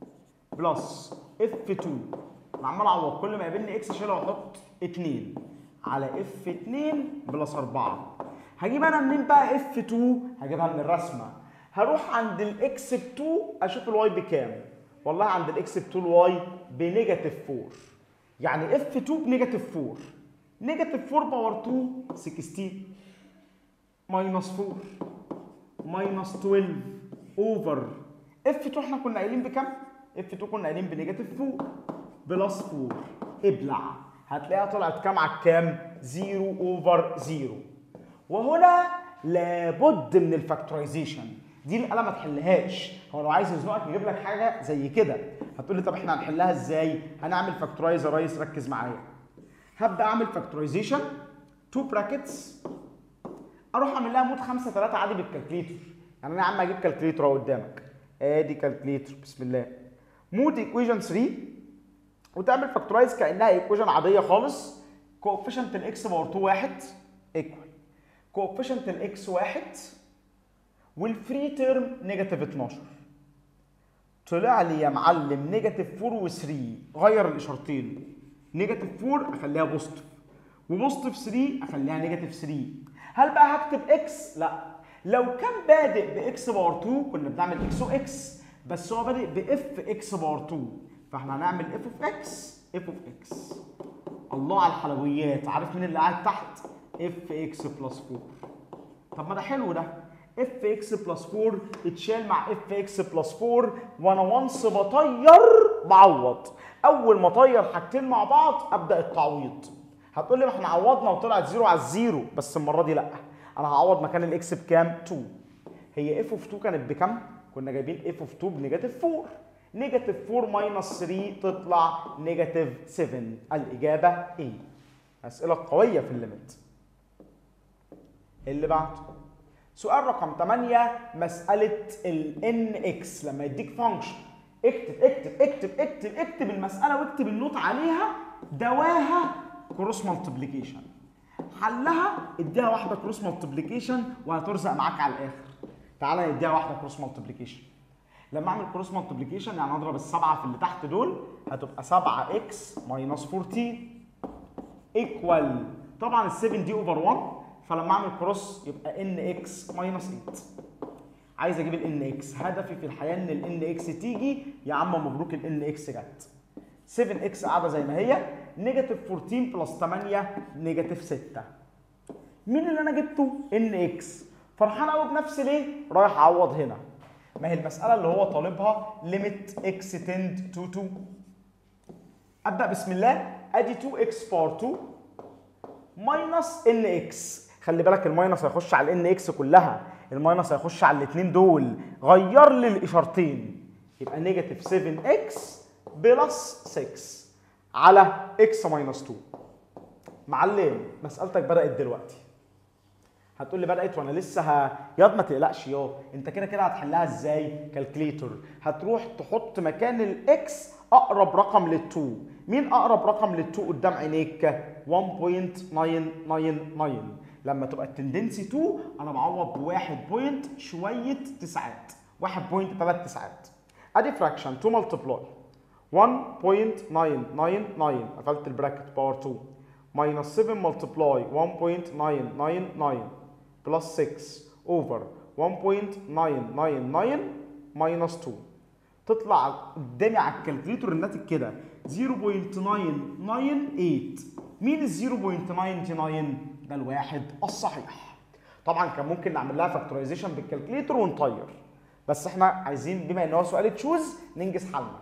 بلس اف اتنين. انا عمال اعوض، كل ما يقابلني اكس اشيلها واحط اتنين على اف اتنين بلس اربعة. هجيب انا منين بقى اف اتنين؟ هجيبها من الرسمه. هروح عند الاكس ب اتنين اشوف الواي بكام. والله عند الاكس ب اتنين الواي بنيجاتيف اربعة. يعني اف اتنين بنيجاتيف اربعة. نيجاتيف اربعة باور اتنين ستاشر ماينس اربعة ماينس اتناشر اوفر اف اتنين. احنا كنا قايلين بكام؟ اف اتنين كنا قايلين بنيجاتيف اربعة بلس اربعة. ابلع هتلاقيها طلعت كام على الكام؟ صفر اوفر صفر. وهنا لابد من الفاكتورايزيشن. دي الآلة ما تحلهاش. هو لو عايز يزنقك يجيب لك حاجه زي كده، هتقول لي طب احنا هنحلها ازاي؟ هنعمل فاكتورايز يا ريس، ركز معايا. هبدا اعمل فاكتورايزيشن اتنين براكتس، اروح اعمل لها مود خمسة تلاتة عادي بالكالكليتر. يعني انا يا عم اجيب كالكليتر اهو قدامك، ادي كالكليتر بسم الله. مود ايكويشن تلاتة وتعمل فاكتورايز كانها ايكويشن عاديه خالص. كوفيشنت الاكس باور اتنين واحد ايكوال كوفيشنت الاكس واحد والفري تيرم نيجاتيف اتناشر. طلع لي يا معلم نيجاتيف اربعة و3. غير الاشارتين، نيجاتيف اربعة اخليها بوزيتيف وبوزيتيف تلاتة اخليها نيجاتيف تلاتة. هل بقى هكتب اكس؟ لا. لو كان بادئ باكس باور اتنين كنا بنعمل اكس واكس، بس هو بادئ باف اكس باور اتنين، فاحنا هنعمل اف اوف اكس اف اوف اكس. الله على الحلويات. عارف مين اللي قاعد تحت؟ اف اكس بلس اربعة. طب ما ده حلو ده. اف اكس بلس اربعة اتشال مع اف اكس بلس اربعة، وانا وانس بطير بعوض. اول ما اطير حاجتين مع بعض ابدا التعويض. هتقول لي ما احنا عوضنا وطلعت زيرو على الزيرو، بس المره دي لا، انا هعوض مكان الاكس بكام؟ اتنين. هي اف اوف اتنين كانت بكام؟ كنا جايبين اف اوف اتنين بنيجاتيف اربعة. نيجاتيف اربعة ماينس تلاتة تطلع نيجاتيف سبعة. الاجابه ايه؟ اسئله قويه في الليميت. اللي بعده سؤال رقم تمانية، مساله الان اكس. لما يديك فانكشن اكتب اكتب اكتب اكتب اكتب المساله واكتب النوت عليها. دواها كروس مالتيبليكيشن. حلها اديها واحده كروس مالتيبليكيشن وهترزق معاك على الاخر. تعالى نديها واحده كروس مالتيبليكيشن. لما اعمل كروس مالتيبليكيشن يعني اضرب السبعه في اللي تحت دول، هتبقى سبعة اكس ماينس اربعتاشر ايكوال طبعا ال سبعة دي اوفر واحد، فلما اعمل كروس يبقى ان اكس ماينس تمانية. عايز اجيب الان اكس. هدفي في الحياه ان الان اكس تيجي. يا عم مبروك الان اكس جت. سبعة اكس قاعده زي ما هي. نيجاتيف اربعتاشر بلس تمانية نيجاتيف ستة. مين اللي انا جبته؟ ان اكس. فرحان قوي بنفسي ليه؟ رايح اعوض هنا. ما هي المساله اللي هو طالبها ليميت اكس تند تو اتنين. ابدا بسم الله. ادي اتنين اكس بار اتنين ماينس ان اكس. خلي بالك الماينس هيخش على الان اكس كلها، الماينس هيخش على الاثنين دول. غير لي الاشارتين يبقى نيجاتيف سبعة اكس بلس ستة على اكس ماينس اتنين. معلم مسألتك بدأت دلوقتي. هتقول لي بدأت وانا لسه ه... ياض ما تقلقش يا انت كده كده هتحلها ازاي؟ كالكليتور. هتروح تحط مكان الاكس اقرب رقم للاتنين. مين اقرب رقم للاتنين قدام عينيك؟ واحد فاصلة تسعة تسعة تسعة. لما تبقى التندنسي اتنين انا بعوض بواحد بوينت شويه تسعات، واحد فاصلة تلاتة تسعات. ادي فراكشن اتنين ملتبلاي واحد فاصلة تسعة تسعة تسعة قفلت البراكت باور اتنين ماينس سبعة ملتبلاي واحد فاصلة تسعة تسعة تسعة بلس ستة اوفر واحد فاصلة تسعة تسعة تسعة ماينس اتنين. تطلع قدامي على الكالكوليتور الناتج كده صفر فاصلة تسعة تسعة تمانية. مين ال صفر فاصلة تسعة تسعة؟ ده الواحد الصحيح. طبعا كان ممكن نعمل لها فاكتورايزيشن بالكالكوليتور ونطير، بس احنا عايزين بما ان هو سؤال تشوز ننجز حلنا.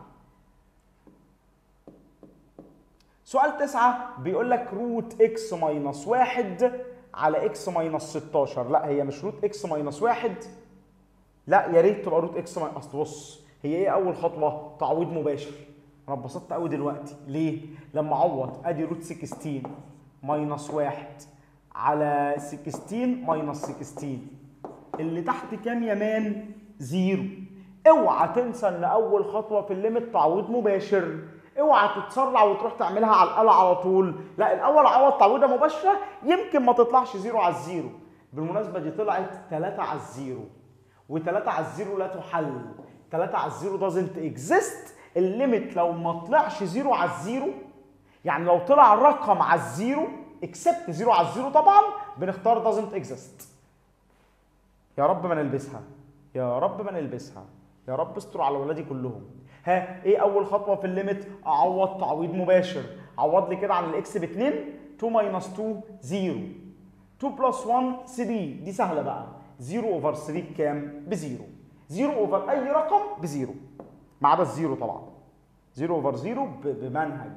سؤال تسعة بيقول لك روت اكس ماينس واحد على اكس ماينس ستاشر. لا هي مش روت اكس ماينس واحد، لا يا ريت تبقى روت اكس ماينس. اصل بص هي ايه اول خطوه؟ تعويض مباشر. انا اتبسطت قوي دلوقتي ليه؟ لما اعوض ادي روت ستاشر ماينس واحد على ستاشر ماينس ستاشر، اللي تحت كام يا مان؟ زيرو. اوعى تنسى ان اول خطوه في الليمت تعويض مباشر. اوعى تتسرع وتروح تعملها على الاله على طول، لا الاول عوض تعويضه مباشره يمكن ما تطلعش زيرو على الزيرو. بالمناسبه دي طلعت تلاتة على الزيرو، و3 على الزيرو لا تحل. تلاتة على الزيرو دازنت اكزيست. الليميت لو ما طلعش زيرو على الزيرو، يعني لو طلع رقم على الزيرو اكسبت زيرو على الزيرو طبعا بنختار دازنت اكزيست. يا رب ما نلبسها، يا رب ما نلبسها، يا رب استر على ولادي كلهم. ها ايه اول خطوه في الليميت؟ اعوض تعويض مباشر. عوض لي كده عن الاكس ب اتنين، اتنين ماينس اتنين صفر، اتنين بلس واحد تلاتة. دي سهله بقى. صفر اوفر تلاتة بكام؟ بزيرو. صفر اوفر اي رقم بزيرو ما عدا الزيرو طبعا. صفر اوفر صفر بمنهج.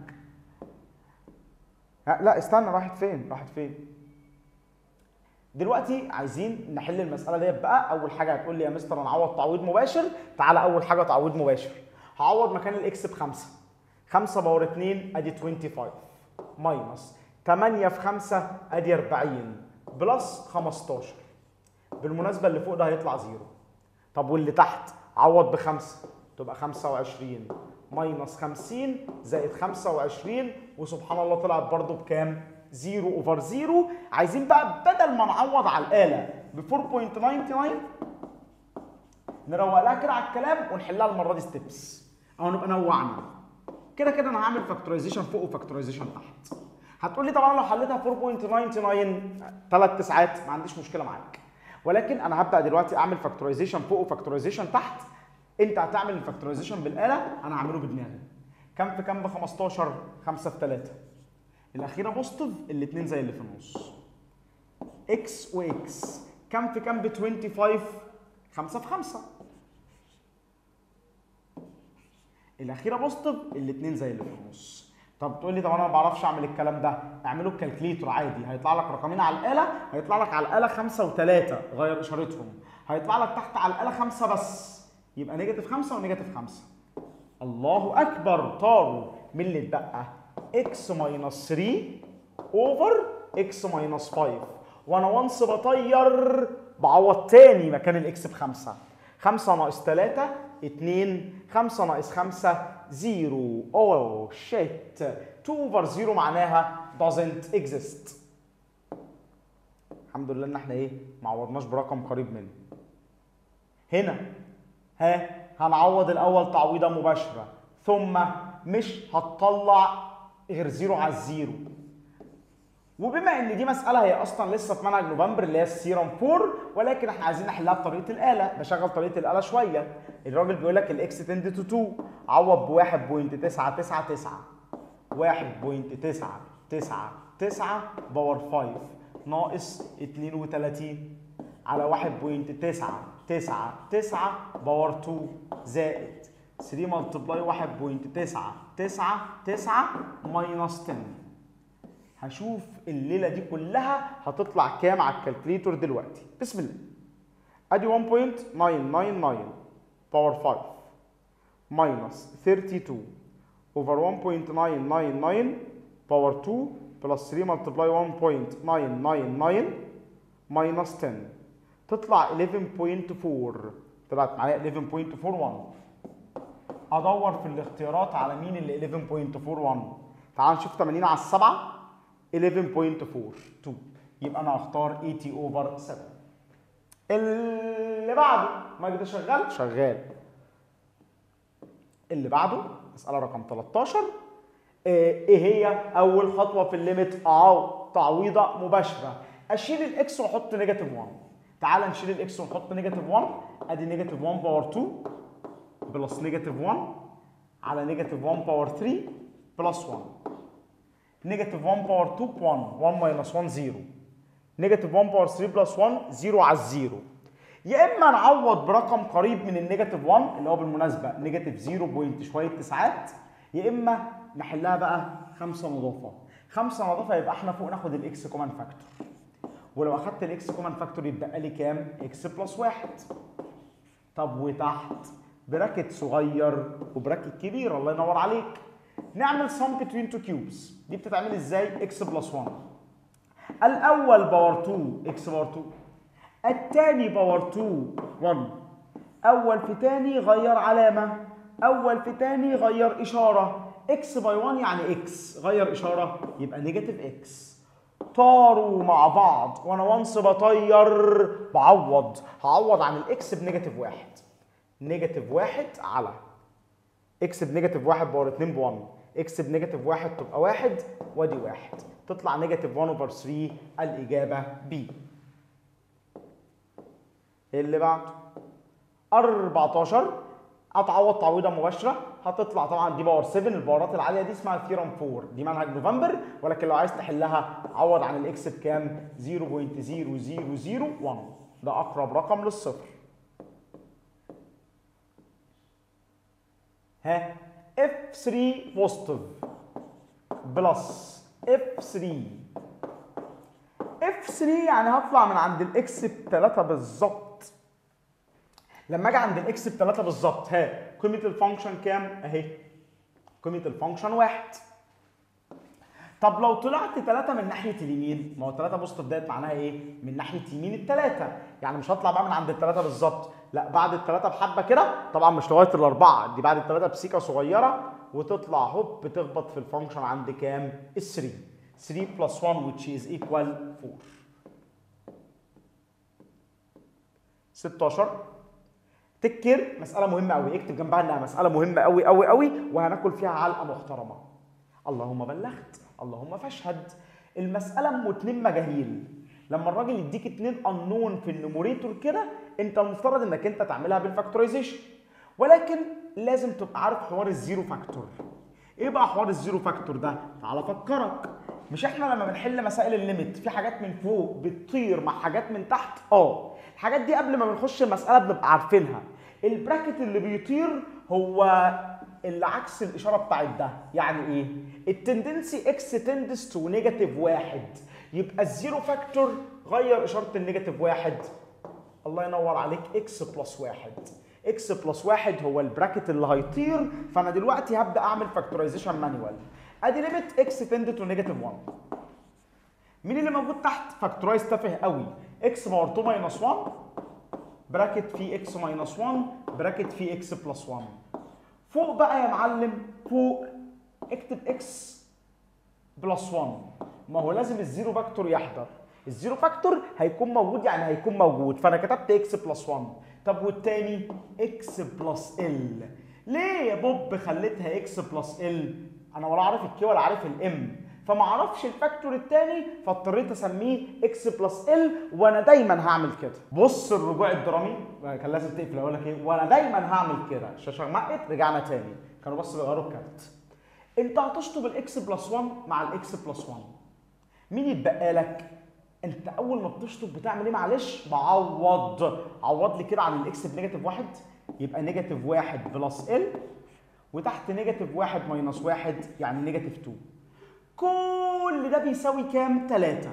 لا استنى، راحت فين؟ راحت فين؟ دلوقتي عايزين نحل المساله ديت بقى. اول حاجه هتقول لي يا مستر انا اعوض تعويض مباشر. تعالى اول حاجه تعويض مباشر. هعوض مكان الاكس بخمسة. خمسة باور اتنين ادي خمسة وعشرين ماينس تمانية في خمسة ادي اربعين بلس خمستاشر. بالمناسبه اللي فوق ده هيطلع زيرو. طب واللي تحت؟ عوض بخمسة تبقى خمسة وعشرين ماينس خمسين زائد خمسة وعشرين، وسبحان الله طلعت برضه بكام؟ صفر اوفر صفر. عايزين بقى بدل ما نعوض على الاله ب اربعة فاصلة تسعة وتسعين نروق لها كده على الكلام ونحلها المره دي ستيبس، او نبقى نوعنا. كده كده انا هعمل فاكتورايزيشن فوق وفاكتورايزيشن تحت. هتقول لي طب انا لو حليتها اربعة فاصلة تسعة وتسعين ثلاث تسعات ما عنديش مشكله معاك، ولكن انا هبدا دلوقتي اعمل فاكتورايزيشن فوق وفاكتورايزيشن تحت. انت هتعمل الفاكتورايزيشن بالاله، انا هعمله بدماغي. كام في كام ب خمستاشر؟ خمسة في تلاتة. الاخيره بوزيتيف، الاثنين زي اللي في النص. اكس واكس كام في كام ب خمسة وعشرين؟ خمسة في خمسة. الاخيره بوزيتيف، الاثنين زي اللي في النص. طب تقول لي طب انا ما بعرفش اعمل الكلام ده. اعمله بكالكليتور عادي. هيطلع لك رقمين على الاله، هيطلع لك على الاله خمسة وتلاتة غير اشارتهم، هيطلع لك تحت على الاله خمسة بس، يبقى نيجاتيف خمسة ونيجاتيف خمسة. الله اكبر، طاروا. مين اللي اتبقى؟ اكس ماينس تلاتة اوفر اكس ماينس خمسة. وانا وانس بطير بعوض تاني مكان الاكس بخمسة. خمسة ناقص تلاتة اتنين، خمسة ناقص خمسة زيرو. اوه شيت. اتنين اوفر صفر معناها doesn't exist. الحمد لله ان احنا ايه؟ ما عوضناش برقم قريب منه. هنا ها هنعوض الاول تعويضه مباشره، ثم مش هتطلع غير زيرو على الزيرو. وبما ان دي مساله هي اصلا لسه في منهج نوفمبر اللي هي السيرم اربعة، ولكن احنا عايزين نحلها بطريقه الاله. بشغل طريقه الاله شويه. الراجل بيقول لك الاكس تند تو اتنين، عوض ب واحد فاصلة تسعة تسعة تسعة. واحد فاصلة تسعة تسعة تسعة باور خمسة ناقص اتنين وتلاتين. على واحد فاصلة تسعة تسعة تسعة باور اتنين زائد تلاتة ملتبلاي واحد فاصلة تسعة تسعة تسعة ماينس عشرة. هشوف الليله دي كلها هتطلع كام على الكالكليتور دلوقتي. بسم الله. ادي واحد فاصلة تسعمية وتسعة وتسعين باور خمسة ماينس اتنين وتلاتين اوفر واحد فاصلة تسعمية وتسعة وتسعين باور اتنين بلس تلاتة ملتبلاي واحد فاصلة تسعمية وتسعة وتسعين ماينس عشرة تطلع احداشر فاصلة أربعة. طلعت معايا احداشر فاصلة واحد وأربعين. ادور في الاختيارات على مين اللي احداشر فاصلة أربعة وأربعين. تعال نشوف تمانين على السبعة احداشر فاصلة اتنين وأربعين. يبقى انا هختار تمانين اوفر سبعة. اللي بعده المايك ده شغال؟ شغال. اللي بعده مسألة رقم تلتاشر. ايه هي اول خطوه في الليميت؟ اه تعويضه مباشره. اشيل الاكس واحط نيجاتيف واحد. تعال نشيل الاكس ونحط نيجاتيف واحد. ادي نيجاتيف واحد باور اتنين بلس نيجاتيف واحد على نيجاتيف واحد باور تلاتة بلس واحد. نيجاتيف واحد باور اتنين ب واحد، واحد ماينس واحد صفر. نيجاتيف واحد باور تلاتة بلس واحد صفر على الزيرو. يا اما نعوض برقم قريب من النيجاتيف واحد اللي هو بالمناسبه نيجاتيف صفر بوينت شويه تسعات، يا اما نحلها بقى خمسة نضافه. خمسة نضافه يبقى احنا فوق ناخد الاكس كومان فاكتور. ولو اخدت الاكس كومان فاكتور يتبقى لي كام؟ اكس بلس واحد. طب وتحت براكت صغير وبراكت كبير، الله ينور عليك. نعمل sum between two cubes. دي بتتعمل ازاي؟ اكس بلس واحد. الاول باور اتنين اكس باور اتنين، الثاني باور اتنين واحد. اول في ثاني غير علامه، اول في ثاني غير اشاره. اكس باي واحد يعني اكس، غير اشاره يبقى نيجاتيف اكس. طاروا مع بعض وانا وانس بطير بعوض، هعوض عن الاكس بنيجاتيف واحد. نيجاتيف واحد على اكس بنيجاتيف واحد باور اتنين بواحد، اكس بنيجاتيف واحد تبقى واحد وادي واحد، تطلع نيجاتيف واحد اوفر تلاتة. الاجابه بي. اللي بعده اربعتاشر. اتعوض تعويضه مباشره، هتطلع طبعا دي باور سبعة. الباورات العاليه دي اسمها ثيرم أربعة، دي منهج نوفمبر، ولكن لو عايز تحلها عوض عن الاكس بكام؟ صفر فاصلة صفر صفر صفر واحد، ده اقرب رقم للصفر. ها اف تلاتة بوزيتيف بلس اف تلاتة. اف تلاتة يعني هطلع من عند الاكس بتلاتة بالظبط. لما اجي عند الاكس بتلاتة بالظبط، ها قيمه الفانكشن كام؟ اهي قيمه الفانكشن واحد. طب لو طلعت تلاتة من ناحيه اليمين، ما هو تلاتة بوزيتيف ديت معناها ايه؟ من ناحيه يمين التلاتة، يعني مش هطلع بقى من عند التلاتة بالظبط، لا بعد التلاتة بحبه كده، طبعا مش لغايه الاربعه، دي بعد التلاتة بسيكه صغيره، وتطلع هوب تخبط في الفانكشن عند كام؟ ال تلاتة. تلاتة بلس واحد which is equal أربعة. ستاشر. تكر مسألة مهمة أوي، اكتب جنبها إنها مسألة مهمة أوي أوي أوي وهناكل فيها علقة محترمة. اللهم بلغت، اللهم فاشهد. المسألة أم اتنين مجاهيل. لما الراجل يديك اتنين أنون في النوميريتور كده، أنت المفترض إنك أنت تعملها بالفاكتورايزيشن، ولكن لازم تبقى عارف حوار الزيرو فاكتور. إيه بقى حوار الزيرو فاكتور ده؟ تعالى أفكرك. مش إحنا لما بنحل مسائل الليميت في حاجات من فوق بتطير مع حاجات من تحت؟ أه. الحاجات دي قبل ما بنخش المسألة بنبقى عارفينها. البراكت اللي بيطير هو اللي عكس الاشاره بتاعت ده، يعني ايه؟ التندنسي اكس تندس تو نيجاتيف واحد، يبقى الزيرو فاكتور غير اشاره النيجاتيف واحد. الله ينور عليك، اكس بلس واحد. اكس بلس واحد هو البراكت اللي هيطير، فانا دلوقتي هبدا اعمل فاكتورايزيشن مانيوال. ادي ليميت اكس تند تو نيجاتيف واحد. مين اللي موجود تحت؟ فاكتورايز تافه قوي. اكس باور اتنين ماينس واحد براكت في اكس ماينس واحد براكت في اكس بلس واحد. فوق بقى يا معلم، فوق اكتب اكس بلس واحد. ما هو لازم الزيرو فاكتور يحضر. الزيرو فاكتور هيكون موجود، يعني هيكون موجود، فانا كتبت اكس بلس واحد. طب والتاني اكس بلس ال. ليه يا بوب خليتها اكس بلس ال؟ انا ولا عارف الكي ولا عارف الام، فما اعرفش الفاكتور الثاني، فاضطريت اسميه اكس بلس ال، وانا دايما هعمل كده. بص الرجوع الدرامي، كان لازم تقفل اقول لك ايه، وانا دايما هعمل كده. الشاشه غمقت، رجعنا تاني، كانوا بس بيغيروا الكارت. انت هتشطب الاكس بلس واحد مع الاكس بلس واحد، مين يتبقى لك؟ انت اول ما بتشطب بتعمل ايه معلش؟ بعوض. عوض لي كده عن الاكس بنيجاتيف واحد، يبقى نيجاتيف واحد بلس ال، وتحت نيجاتيف واحد ماينس واحد يعني نيجاتيف اتنين. كل ده بيساوي كام؟ تلاتة.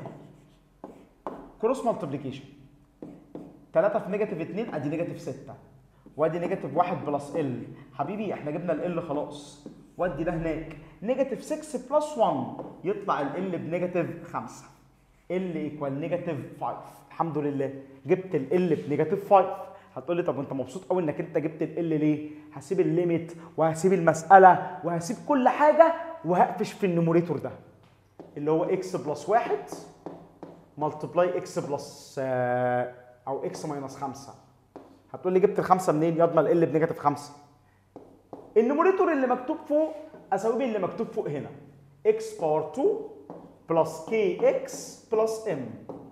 كروس مالتيبليكيشن. تلاتة في نيجاتيف اتنين ادي نيجاتيف ستة، وادي نيجاتيف واحد بلس ال. حبيبي احنا جبنا ال خلاص، ودي ده هناك. نيجاتيف ستة بلس واحد يطلع ال بنيجاتيف خمسة. ال ايكوال نيجاتيف خمسة. الحمد لله جبت ال بنيجاتيف خمسة. هتقول لي طب انت مبسوط قوي انك انت جبت ال ليه؟ هسيب الليميت وهسيب المساله وهسيب كل حاجه وهقفش في النوميريتور ده اللي هو اكس بلس واحد ملتبلاي اكس بلس او اكس ماينس خمسة. هتقول لي جبت الخمسه منين؟ ياض ال بنيجاتيف خمسة. النوميريتور اللي مكتوب فوق اساوي باللي مكتوب فوق هنا، اكس باور اتنين بلس كي اكس بلس ام.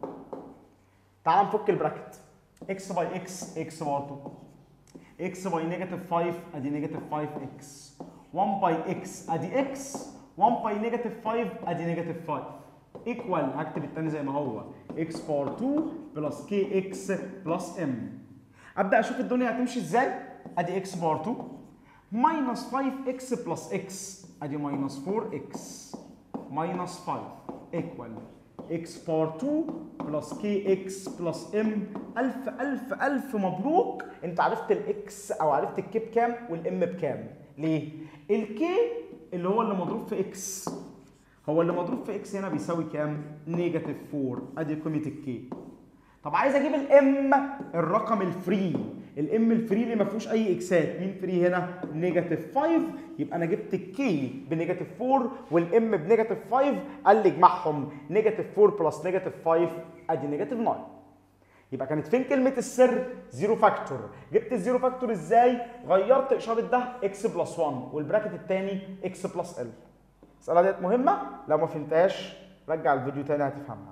تعال نفك البراكت. x باي x x باور اتنين، x باي نيجاتيف خمسة ادي نيجاتيف خمسة x، واحد باي x ادي x، واحد باي نيجاتيف خمسة ادي نيجاتيف خمسة، ايكوال هكتب التاني زي ما هو x باور اتنين بلس kx بلس m. ابدا اشوف الدنيا هتمشي ازاي. ادي x باور اتنين ماينس خمسة x بلس x ادي ماينس أربعة x ماينس خمسة ايكوال x باور اتنين بلس kx بلس m. الف الف الف مبروك، انت عرفت الاكس او عرفت الكي بكام والام بكام. ليه؟ الكي اللي هو اللي مضروب في اكس، هو اللي مضروب في اكس هنا بيساوي كام؟ نيجاتيف أربعة. ادي قيمه الكي. طب عايز اجيب الام، الرقم الفري، الام الفري اللي ما فيهوش اي اكسات. مين فري هنا؟ نيجاتيف خمسة. يبقى انا جبت الكي بنيجاتيف أربعة والام بنيجاتيف خمسة. قال لي اجمعهم نيجاتيف أربعة بلس نيجاتيف خمسة ادي نيجاتيف تسعة. يبقى كانت فين كلمه السر؟ زيرو فاكتور. جبت الزيرو فاكتور ازاي؟ غيرت اشاره ده اكس بلس واحد والبراكت الثاني اكس بلس ال. المساله ديت مهمه، لو ما فهمتهاش رجع الفيديو تاني هتفهمها.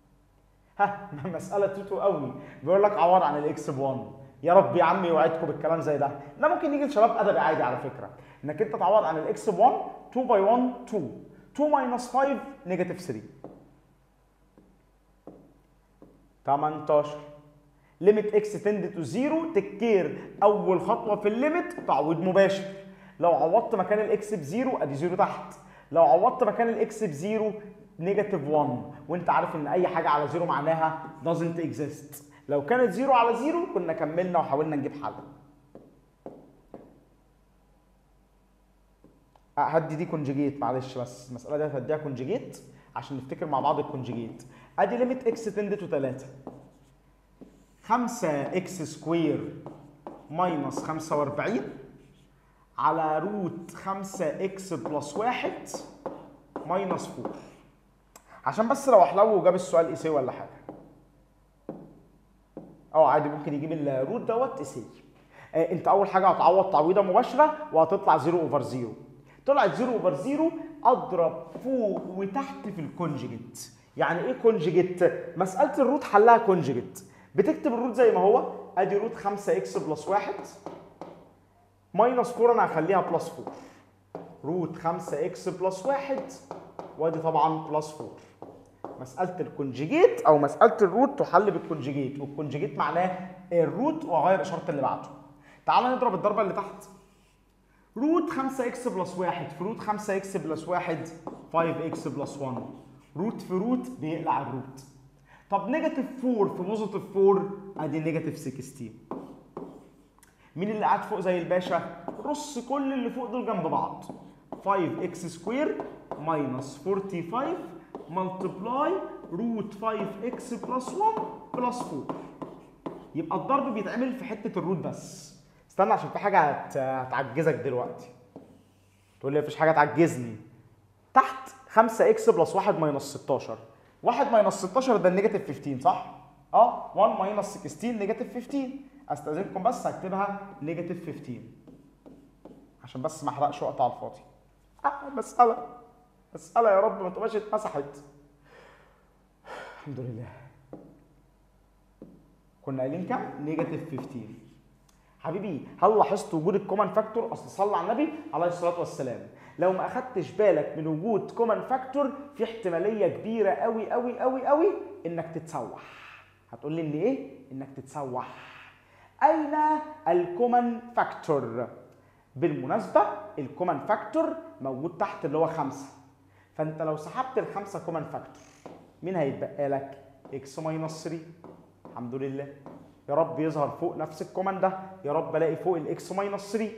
ها مساله توتو قوي، بيقول لك عوض عن الاكس ب واحد. يا رب يا عم يوعدكم بالكلام زي ده. ده ممكن يجي لشباب ادبي عادي على فكره، انك انت تعوض عن الاكس ب واحد. اتنين باي واحد اتنين، اتنين ماينس خمسة نيجاتيف تلاتة. تمنتاشر. ليميت اكس تند تو صفر تكير اول خطوه في الليميت تعويض مباشر. لو عوضت مكان الاكس بزيرو ادي زيرو تحت، لو عوضت مكان الاكس بزيرو نيجاتيف واحد، وانت عارف ان اي حاجه على زيرو معناها doesn't exist. لو كانت زيرو على زيرو كنا كملنا وحاولنا نجيب حل. هدي دي كونجيجيت معلش، بس المساله دي هديها كونجيجيت عشان نفتكر مع بعض الكونجيجيت. ادي ليميت اكس تند تو تلاتة، خمسة اكس سكوير ماينس خمسة واربعين على روت خمسة اكس بلس واحد ماينس أربعة. عشان بس لو احلو وجاب السؤال ايسي ولا حاجه، اه عادي ممكن يجيب الروت دوت ايسي. آه انت اول حاجه هتعوض تعويضه مباشره وهتطلع صفر اوفر صفر. طلعت صفر اوفر صفر اضرب فوق وتحت في الكونجيجيت. يعني ايه كونجيجيت؟ مساله الروت حلها كونجيجيت. بتكتب الروت زي ما هو، ادي روت خمسة اكس بلس واحد ماينس أربعة، انا هخليها بلس أربعة. روت خمسة اكس بلس واحد وادي طبعا بلس أربعة. مساله الكونجيجيت او مساله الروت تحل بالكونجيجيت، والكونجيجيت معناه الروت واغير اشاره اللي بعده. تعال نضرب الضربه اللي تحت. روت خمسة اكس بلس واحد في روت خمسة اكس بلس واحد خمسة اكس بلس واحد. روت في روت بيقلع الروت. طب نيجاتيف أربعة في بوزيتيف أربعة ادي نيجاتيف ستاشر. مين اللي قاعد فوق زي الباشا؟ رص كل اللي فوق دول جنب بعض. خمسة اكس سكوير ماينس خمسة وأربعين ملتبلاي روت خمسة اكس بلس واحد بلس أربعة. يبقى الضرب بيتعمل في حته الروت بس. استنى عشان في حاجه هت... هتعجزك دلوقتي. تقول لي مفيش حاجه تعجزني. تحت خمسة اكس بلس واحد ماينس ستاشر. واحد ماينس ستاشر ده النيجاتيف خمستاشر صح؟ اه واحد ماينس ستاشر نيجاتيف خمستاشر. استاذنكم بس هكتبها نيجاتيف خمستاشر عشان بس ما احرقش وقت على الفاضي. اه مساله مساله يا رب ما تبقاش اتمسحت. الحمد لله. كنا قايلين كام؟ نيجاتيف خمستاشر. حبيبي هل لاحظت وجود الكومن فاكتور؟ اصل صلى على النبي عليه الصلاه والسلام. لو ما اخدتش بالك من وجود كومن فاكتور في احتماليه كبيره قوي قوي قوي قوي انك تتسوح. هتقول لي ان ايه؟ انك تتسوح. اين الكومن فاكتور؟ بالمناسبه الكومن فاكتور موجود تحت اللي هو خمسة، فانت لو سحبت الخمسه كومن فاكتور مين هيتبقى لك؟ اكس ماينس ثلاثة. الحمد لله، يا رب يظهر فوق نفس الكومن ده، يا رب الاقي فوق الاكس ماينس ثلاثة.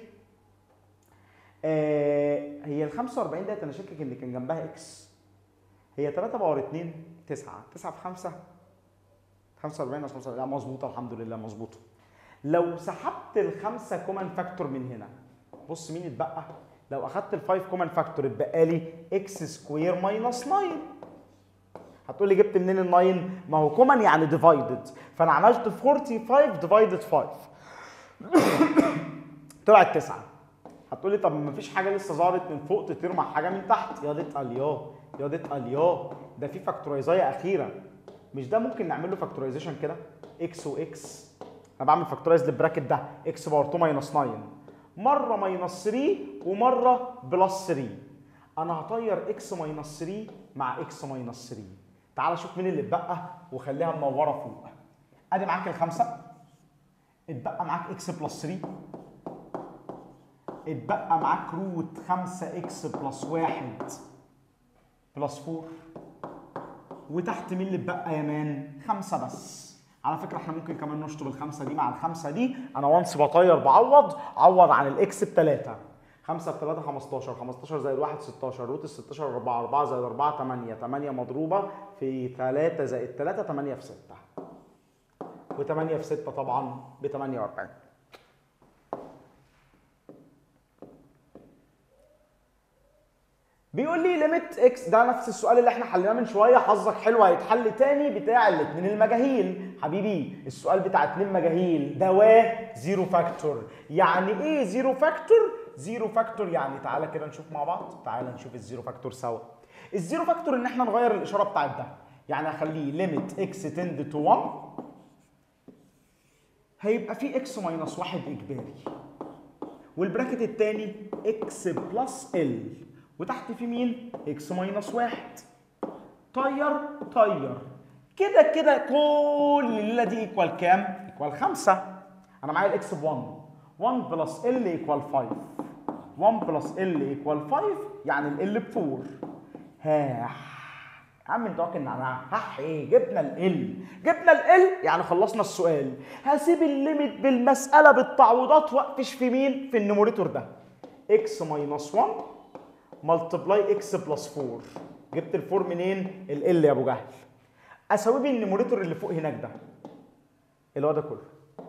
آه هي ال خمسة وأربعين ديت انا شاكك ان كان جنبها اكس. هي ثلاثة باور اتنين تسعة، تسعة في خمسة خمسة وأربعين ناقص خمسة، لا مظبوطه الحمد لله مظبوطه. لو سحبت الخمسه كومن فاكتور من هنا بص مين اتبقى؟ لو اخدت الفايف كومن فاكتور اتبقى لي اكس سكوير ماينس تسعة. هتقول لي جبت منين ال تسعة؟ ما هو كومن يعني ديفايدد، فانا عملت خمسة وأربعين ديفايدد خمسة طلعت تسعة. هتقول لي طب ما فيش حاجه لسه ظهرت من فوق تطير مع حاجه من تحت. يا ديت الياه يا ديت الياه، ده في فاكتورايزايه اخيره. مش ده ممكن نعمل له فاكتورايزيشن كده؟ اكس واكس، انا بعمل فاكتورايز للبراكت ده اكس باور اتنين ماينس تسعة، مره ماينس ثلاثة ومره بلس ثلاثة. انا هطير اكس ماينس ثلاثة مع اكس ماينس ثلاثة. تعال شوف مين اللي اتبقى وخليها منوره فوق. ادي معاك الخمسه، اتبقى معاك اكس بلس ثلاثة، اتبقى معاك روت خمسة اكس بلس واحد بلس أربعة، وتحت مين اللي اتبقى يا مان؟ خمسة بس. على فكره احنا ممكن كمان نشطب الخمسه دي مع الخمسه دي، انا وانس بطير بعوض، عوض عن الاكس بثلاثه. خمسة بثلاثة خمستاشر، خمستاشر زائد واحد ستاشر، روت ال ستاشر أربعة، أربعة زائد أربعة تمانية، تمانية مضروبه في ثلاثة زائد ثلاثة، تمانية في ستة، و8 في ستة طبعا ب تمانية وأربعين. بيقول لي ليميت اكس، ده نفس السؤال اللي احنا حليناه من شويه، حظك حلو هيتحل تاني بتاع الاثنين المجاهيل. حبيبي السؤال بتاع اثنين مجاهيل ده واه زيرو فاكتور. يعني ايه زيرو فاكتور؟ زيرو فاكتور يعني تعالى كده نشوف مع بعض، تعالى نشوف الزيرو فاكتور سوا. الزيرو فاكتور ان احنا نغير الاشاره بتاعت ده، يعني اخليه ليميت اكس تند تو واحد، هيبقى فيه اكس ماينس واحد اجباري، والبراكت الثاني اكس بلس ال، وتحت في مين؟ اكس ماينس واحد. طير طير كده كده كل الليله دي ايكوال كام؟ ايكوال خمسة. انا معايا الاكس ب واحد، واحد بلس ال ايكوال خمسة، واحد بلس ال ايكوال خمسة، يعني ال ب أربعة. ها يا عم انت واكل نعناع. ها ايه؟ جبنا ال جبنا ال يعني خلصنا السؤال. هسيب الليميت بالمساله بالتعويضات واقفش في مين؟ في النيموريتور ده اكس ماينس واحد ملتبلاي اكس بلس أربعة. جبت الفور منين؟ ال يا ابو جهل. اساويه بالنيموريتور اللي فوق هناك ده اللي هو ده كله،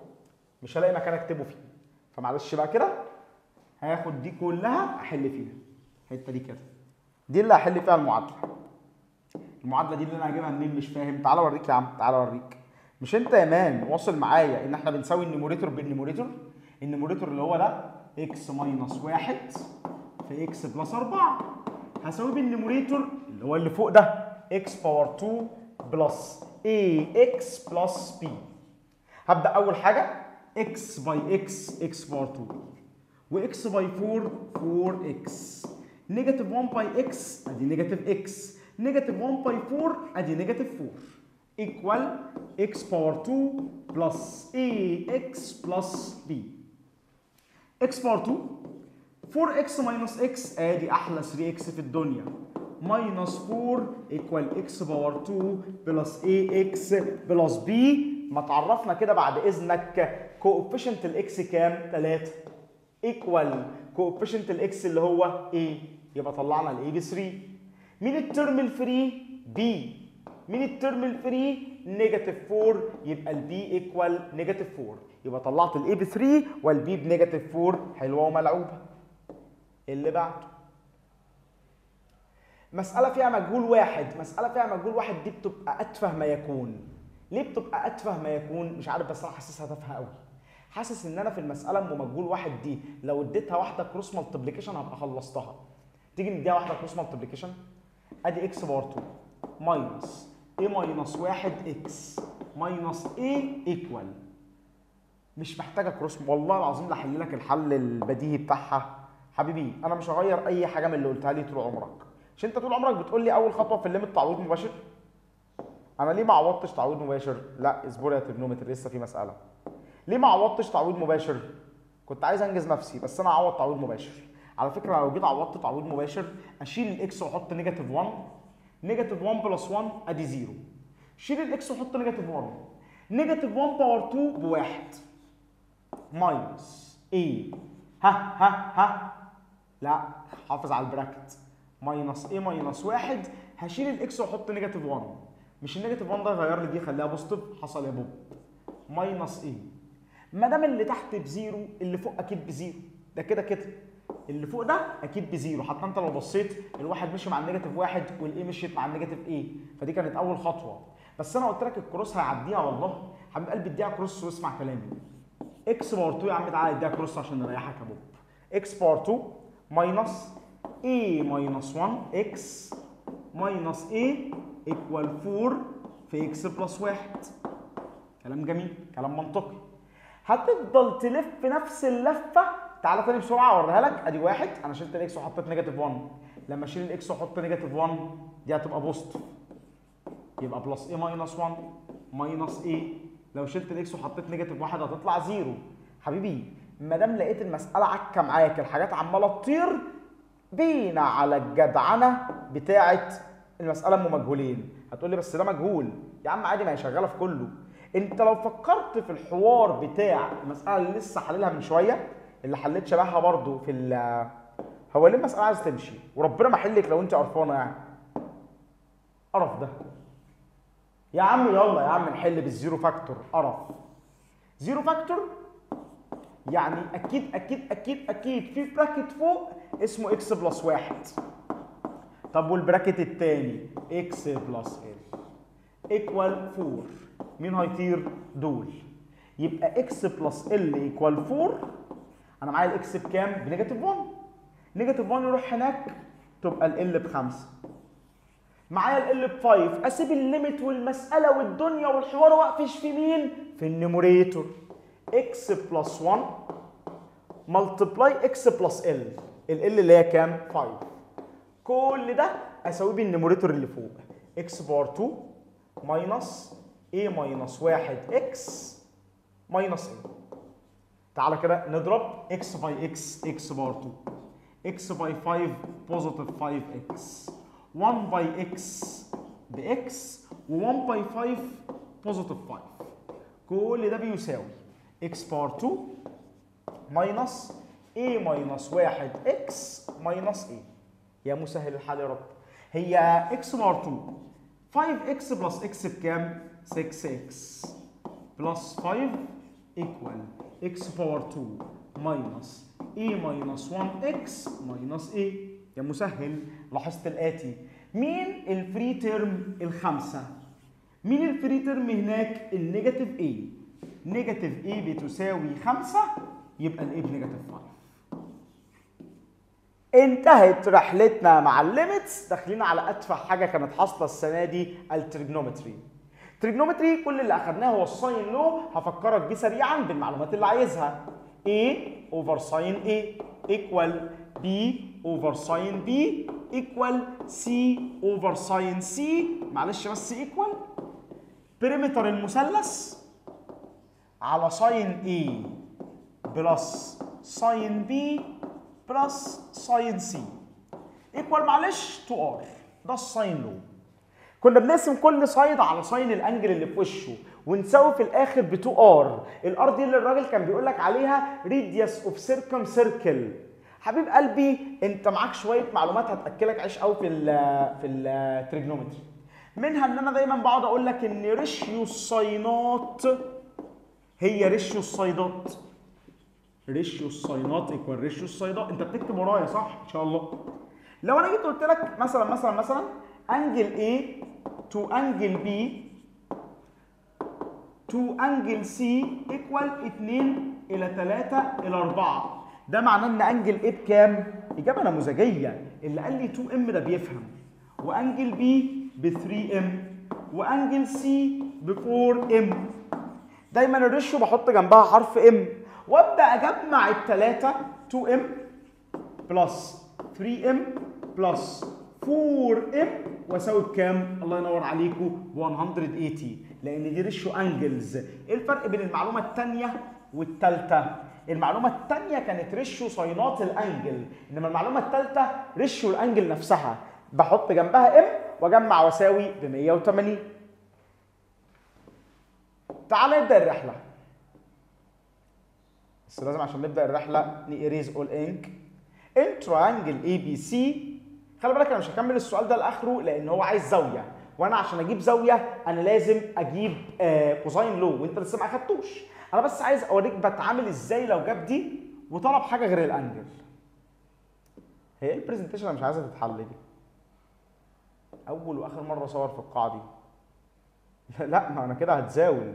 مش هلاقي مكان اكتبه فيه، فمعلش بقى كده هاخد دي كلها احل فيها الحته دي كده، دي اللي هحل فيها المعادله. المعادله دي اللي انا هجيبها منين؟ مش فاهم. تعالى اوريك يا عم، تعالى اوريك. مش انت يا مان واصل معايا ان احنا بنساوي النيموريتور بالنيموريتور؟ النيموريتور اللي هو ده اكس ماينس واحد في اكس بلس أربعة، هساويه بالنيموريتور اللي هو اللي فوق ده اكس باور اتنين بلس اي اكس بلس بي. هبدا اول حاجه اكس باي اكس، اكس باور اتنين، واكس باي أربعة، أربعة اكس، نيجاتيف واحد باي اكس ادي نيجاتيف اكس، نيجاتيف واحد باي أربعة ادي نيجاتيف أربعة، ايكوال اكس باور اتنين بلس اي اكس بلس بي. اكس باور اتنين أربعة اكس ماينس اكس ادي احلى ثلاثة اكس في الدنيا، ماينس أربعة ايكوال اكس باور اتنين بلس اي اكس بلس بي. ما تعرفنا كده بعد اذنك كوفيشنت الاكس كام؟ تلاتة، ايكوال كوفيشنت الاكس اللي هو ايه؟ يبقى طلعنا الاي ب تلاتة. مين الترم الفري؟ بي. مين الترم الفري؟ نيجاتيف أربعة، يبقى البي ايكوال نيجاتيف أربعة، يبقى طلعت الاي ب تلاتة والبي بنيجاتيف أربعة. حلوه وملعوبه. اللي بعده مسألة فيها مجهول واحد. مسألة فيها مجهول واحد دي بتبقى أتفه ما يكون. ليه بتبقى أتفه ما يكون؟ مش عارف، بس أنا حاسسها تافهة قوي. حاسس إن أنا في المسألة أم مجهول واحد دي لو اديتها واحدة كروس مالتبليكيشن هبقى خلصتها. تيجي نديها واحدة كروس مالتبليكيشن، أدي إكس باور اتنين ماينس إيه ماينس واحد إكس ماينس إيه إيكوال. مش محتاجة كروس، والله العظيم لا أحل لك الحل البديهي بتاعها حبيبي انا مش هغير اي حاجه من اللي قلتها لي طول عمرك. مش انت طول عمرك بتقول لي اول خطوه في الليمت تعويض مباشر؟ انا ليه ما عوضتش تعويض مباشر؟ لا اصبر يا تريجنومتر لسه في مساله. ليه ما عوضتش تعويض مباشر؟ كنت عايز انجز نفسي بس انا اعوض تعويض مباشر. على فكره لو جيت عوضت تعويض مباشر اشيل الاكس واحط نيجاتيف واحد، نيجاتيف واحد بلس واحد ادي صفر. شيل الاكس وحط نيجاتيف واحد، نيجاتيف واحد باور اتنين بواحد ماينس ايه ها ها ها لا حافظ على البراكت ماينس ايه ماينس واحد. هشيل الاكس واحط نيجاتيف واحد، مش النيجاتيف واحد ده يغير لي دي خليها بوزيتيف. حصل يا بوب ماينس ايه. ما دام اللي تحت بزيرو اللي فوق اكيد بزيرو، ده كده كده اللي فوق ده اكيد بزيرو. حتى انت لو بصيت الواحد مشي مع النيجاتيف واحد والايه مشيت مع النيجاتيف ايه، فدي كانت اول خطوه. بس انا قلت لك الكروس هيعديها والله. حبيب قلبي اديها كروس واسمع كلامي. اكس باور اتنين يا عم تعالى اديها كروس عشان نريحك يا بوب. اكس باور اتنين ماينس ايه ماينس واحد اكس ماينس ايه ايكوال اربعة في اكس بلس واحد. كلام جميل، كلام منطقي. هتفضل تلف نفس اللفه. تعالى تاني بسرعه اوريها لك. ادي واحد انا شلت الاكس وحطيت نيجاتيف واحد، لما اشيل الاكس واحط نيجاتيف واحد دي هتبقى بوزيتيف، يبقى بلس ايه ماينس واحد ماينس ايه. لو شلت الاكس وحطيت نيجاتيف واحد هتطلع صفر. حبيبي ما دام لقيت المساله عكه معاك الحاجات عماله تطير، بينا على الجدعنه بتاعه المساله ام مجهولين. هتقول لي بس ده مجهول يا عم عادي، ما هي شغاله في كله. انت لو فكرت في الحوار بتاع المساله اللي لسه حللها من شويه اللي حليت شبهها برضو في ال هو ليه المساله عايز تمشي وربنا ما حلك لو انت قرفانه يعني. قرف ده يا عم. يلا يا عم نحل بالزيرو فاكتور. قرف زيرو فاكتور يعني اكيد اكيد اكيد اكيد في براكت فوق اسمه اكس بلس واحد. طب والبراكت التاني اكس بلس ال ايكوال اربعة. مين هيطير؟ دول. يبقى اكس بلس ال ايكوال اربعة. انا معايا الاكس بكام؟ بنيجاتيف واحد. نيجاتيف واحد يروح هناك تبقى ال بخمسة. معايا ال بخمسة. اسيب الليميت والمساله والدنيا والحوار واقفش في مين؟ في النيموريتور. اكس بلس واحد ملتبلاي اكس بلس ال. ال اللي هي كام؟ خمسة. كل ده اساويه بالنيموريتور اللي فوق. اكس باور اتنين ماينس ايه ماينس واحد اكس ماينس ايه. تعالى كده نضرب اكس باي اكس اكس باور اتنين اكس باي خمسة بوزيتيف خمسة اكس واحد باي اكس باكس و1 باي خمسة بوزيتيف خمسة. كل ده بيساوي اكس باور اتنين ماينس ايه ماينس واحد اكس ماينس ايه. يا مسهل الحال يا رب. هي اكس باور اتنين خمسة اكس بلس اكس بكام؟ ستة اكس بلس خمسة ايكوال اكس باور اتنين ماينس ايه ماينس واحد اكس ماينس ايه. يا مسهل لاحظت الاتي. مين الفري تيرم؟ الخمسه. مين الفري تيرم هناك؟ النيجاتيف ايه. نيجاتيف ايه بتساوي خمسة يبقى الايه بنيجاتيف خمسة. انتهت رحلتنا مع الليميتس. داخلين على ادفع حاجه كانت حاصله السنه دي التريجنومتري. تريجنومتري كل اللي اخدناه هو الساين لو. هفكرك بيه سريعا بالمعلومات اللي عايزها. A over sin A equal B over sin B equal C over sin C. معلش بس equal بريمتر المثلث على sin A بلس sin B بلس sin C equal معلش تو R. ده الساين لو. كنا بنقسم كل سايد على ساين الانجل اللي في وشه ونساوي في الاخر ب تو ار. الار دي اللي الراجل كان بيقول لك عليها ريديوس اوف سيركم سيركل. حبيب قلبي انت معاك شويه معلومات هتاكلك عيش قوي في ال في التريجنومتري. منها ان انا دايما بقعد اقول لك ان ريشيو الساينات هي ريشيو السايدات. ريشيو الساينات ايكوال ريشيو السايدات. انت بتكتب ورايا صح ان شاء الله. لو انا جيت قلت لك مثلا مثلا مثلا انجل A to انجل B to انجل C equal اتنين إلى تلاتة إلى أربعة. ده معناه ان انجل A بكام؟ اجابه نموذجيه. اللي قال لي تو ام ده بيفهم. وانجل B ب ثري ام وانجل C ب فور ام. دايما الريشيو بحط جنبها حرف ام وابدا اجمع الثلاثه تو ام بلس ثري ام بلس فور ام واساوي بكام؟ الله ينور عليكم مية وثمانين، لان دي ريشيو انجلز. ايه الفرق بين المعلومه الثانيه والثالثه؟ المعلومه الثانيه كانت ريشيو ساينات الانجل، انما المعلومه الثالثه ريشيو الانجل نفسها، بحط جنبها ام واجمع واساوي ب مية وتمانين. تعالى نبدا الرحله، بس لازم عشان نبدا الرحله نيريز اول انك ان تراينجل اي بي سي. خلي بالك انا مش هكمل السؤال ده لاخره لان هو عايز زاويه، وانا عشان اجيب زاويه انا لازم اجيب آه كوزاين لو، وانت لسه ما اخدتوش. انا بس عايز اوريك بتعامل ازاي لو جاب دي وطلب حاجه غير الانجل. هي ايه البرزنتيشن اللي مش عايزه تتحل دي؟ اول واخر مره اصور في القاعه دي. لا ما انا كده هتزاول.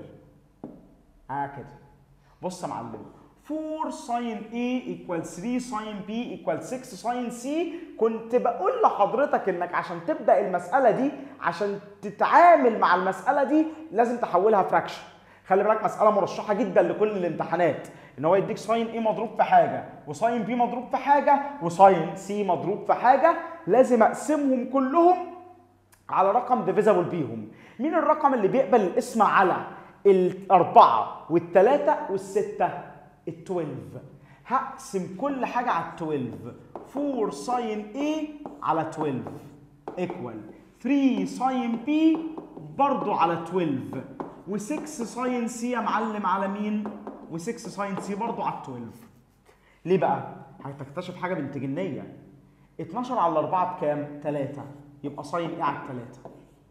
اه كده. بص يا معلم، فور ساين A equal ثري ساين B equal سكس ساين C. كنت بقول لحضرتك انك عشان تبدا المساله دي، عشان تتعامل مع المساله دي لازم تحولها فراكشن. خلي بالك مساله مرشحه جدا لكل الامتحانات، ان هو يديك ساين A مضروب في حاجه وساين B مضروب في حاجه وساين C مضروب في حاجه، لازم اقسمهم كلهم على رقم ديفيزابل بيهم. مين الرقم اللي بيقبل القسمه على الأربعة والثلاثة والستة؟ الاتناشر. هقسم كل حاجة على اتناشر. فور ساين A على اتناشر ايكوال ثري ساين B برضو على اتناشر، و6 ساين C يا معلم على مين؟ و6 ساين C برضو على اتناشر. ليه بقى؟ هتكتشف حاجة بنت جنية. اتناشر على أربعة بكام؟ تلاتة، يبقى ساين A على تلاتة.